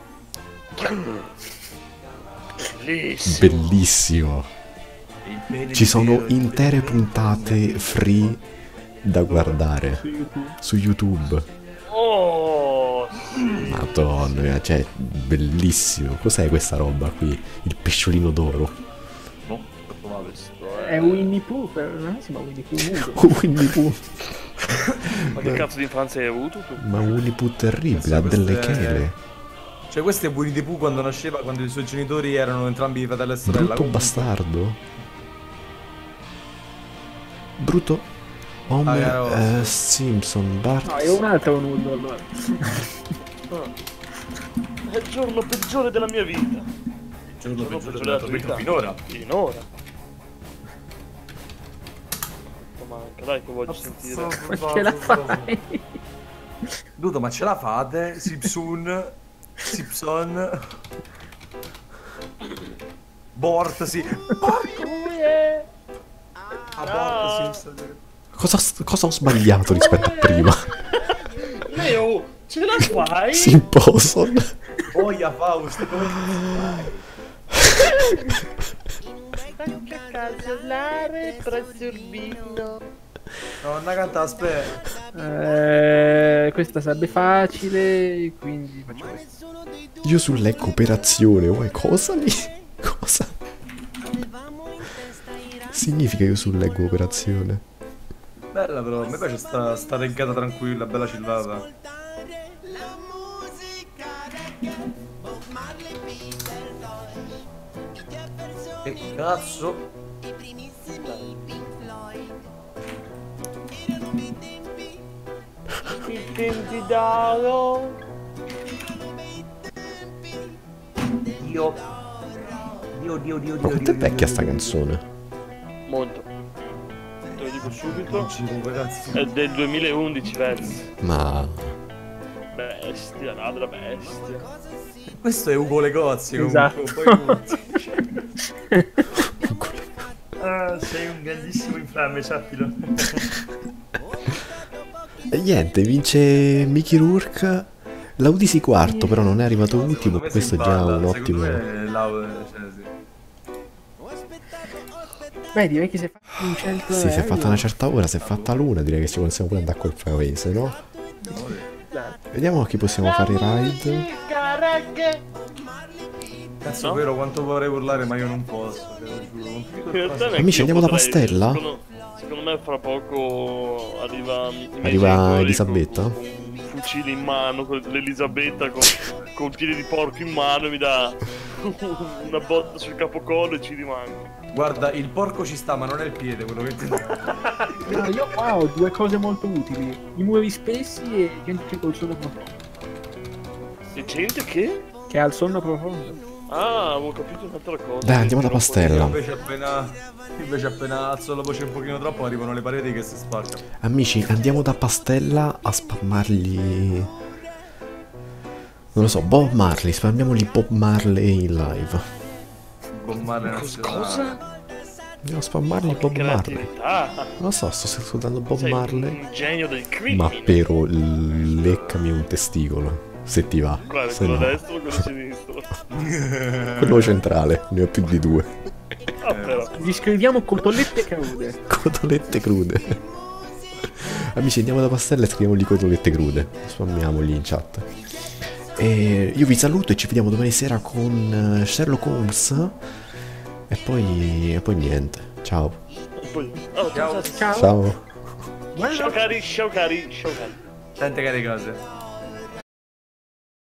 Bellissimo. Bellissimo. il bene Ci di sono Vero, il intere bene- puntate free da guardare Su YouTube. su YouTube. Oh, sì. Madonna mia, cioè, bellissimo. Cos'è questa roba qui? Il pesciolino d'oro. No, troppo male sto, È eh. Winnie Pooh, per... non si chiama Winnie Pooh nudo. Winnie Pooh. Ma che cazzo di infanzia hai avuto tu? Ma Winnie Pooh terribile, ha delle Queste- chele. Cioè questo è Winnie the Pooh quando nasceva, quando i suoi genitori erano entrambi fratello e sorella. Brutto Comunque- bastardo. Brutto Homer, Ah, caro. eh, Simpson, Bart. No, è un altro nudo allora. È il giorno peggiore della mia vita. Il giorno Giorno peggiore peggiore della tua vita finora. Finora. Ma manca, dai che voglio sentire. Ma ce la fai? Dudo, ma ce la fate? Simpson, Simpson, Bort, sì. Ah, Bort, Simpson. Cosa, cosa ho sbagliato rispetto a prima? Leo, ce la fai? Simpson. Boia Faust, come Casolare presso il vino. no, una canta, aspetta. Eh, questa sarebbe facile, quindi faccio questo. Io sulle cooperazione, uè, cosa mi... cosa? Significa io sulle cooperazione? Bella però, a me piace sta, sta reggata tranquilla, bella chillata. Che cazzo? Identitaro. Dio. Dio, Dio, Dio, Dio. Quanto è vecchia sta canzone? Molto. Te lo dico subito. cinque ragazzi. È del duemilaundici, versi. Ma... Bestia, ladra bestia. Questo è Ugo Legozzi Esatto. comunque. Poi... ah, sei un grandissimo infame, sappilo. E niente, vince Mickey Rourke. L'Audisi quarto, però non è arrivato ultimo, Secondo me questo è si già balla, un ottimo... Secondo me Lau- cioè, sì. Beh, direi che si è fatto un cento Sì, si è euro. fatta una certa ora, si è fatta l'una, direi che ci possiamo pure andare a quel paese, no? Dai. Vediamo a chi possiamo fare i ride. Cazzo, No? vero quanto vorrei urlare, ma io non posso. Te lo giuro. Non ti dico In realtà cosa. neanche Amici, io andiamo da potrei, Pastella? Secondo, secondo me fra poco arriva i miei Arriva genitori Elisabetta? Con, con un fucile in mano, con l'Elisabetta con, con un piede di porco in mano e mi dà una botta sul capocollo e ci rimango. Guarda, il porco ci sta, ma non è il piede quello che ti No, io qua ho due cose molto utili. I muri spessi e gente col sonno profondo. E gente che? Che ha il sonno profondo. Ah, avevo capito un'altra cosa. Dai, andiamo da Pastella. Invece appena, invece appena alzo la voce un pochino troppo arrivano le pareti che si spaccano. Amici, andiamo da Pastella a spammargli... Non lo so, Bob Marley, spammiamogli Bob Marley in live. Bob Marley Cosa? nazionale. cosa? Andiamo a spammargli Bob Marley. Creatività. Non lo so, sto ascoltando Bob Sei Marley. un genio del crimine. Ma però leccami un testicolo, se ti va. Guarda, Se quello no, destro o quello sinistro? quello centrale, ne ho più di due. Ah, però. Vi scriviamo cotolette crude. Cotolette crude. Amici, andiamo da Pastella e scriviamogli cotolette crude. Spammiamogli in chat. E io vi saluto e ci vediamo domani sera con eh, Sherlock Holmes. E poi, e poi niente. Ciao. Poi- oh, ciao. Ciao. Ciao. Buonanotte. Ciao cari, ciao cari, ciao cari. Tante care cose.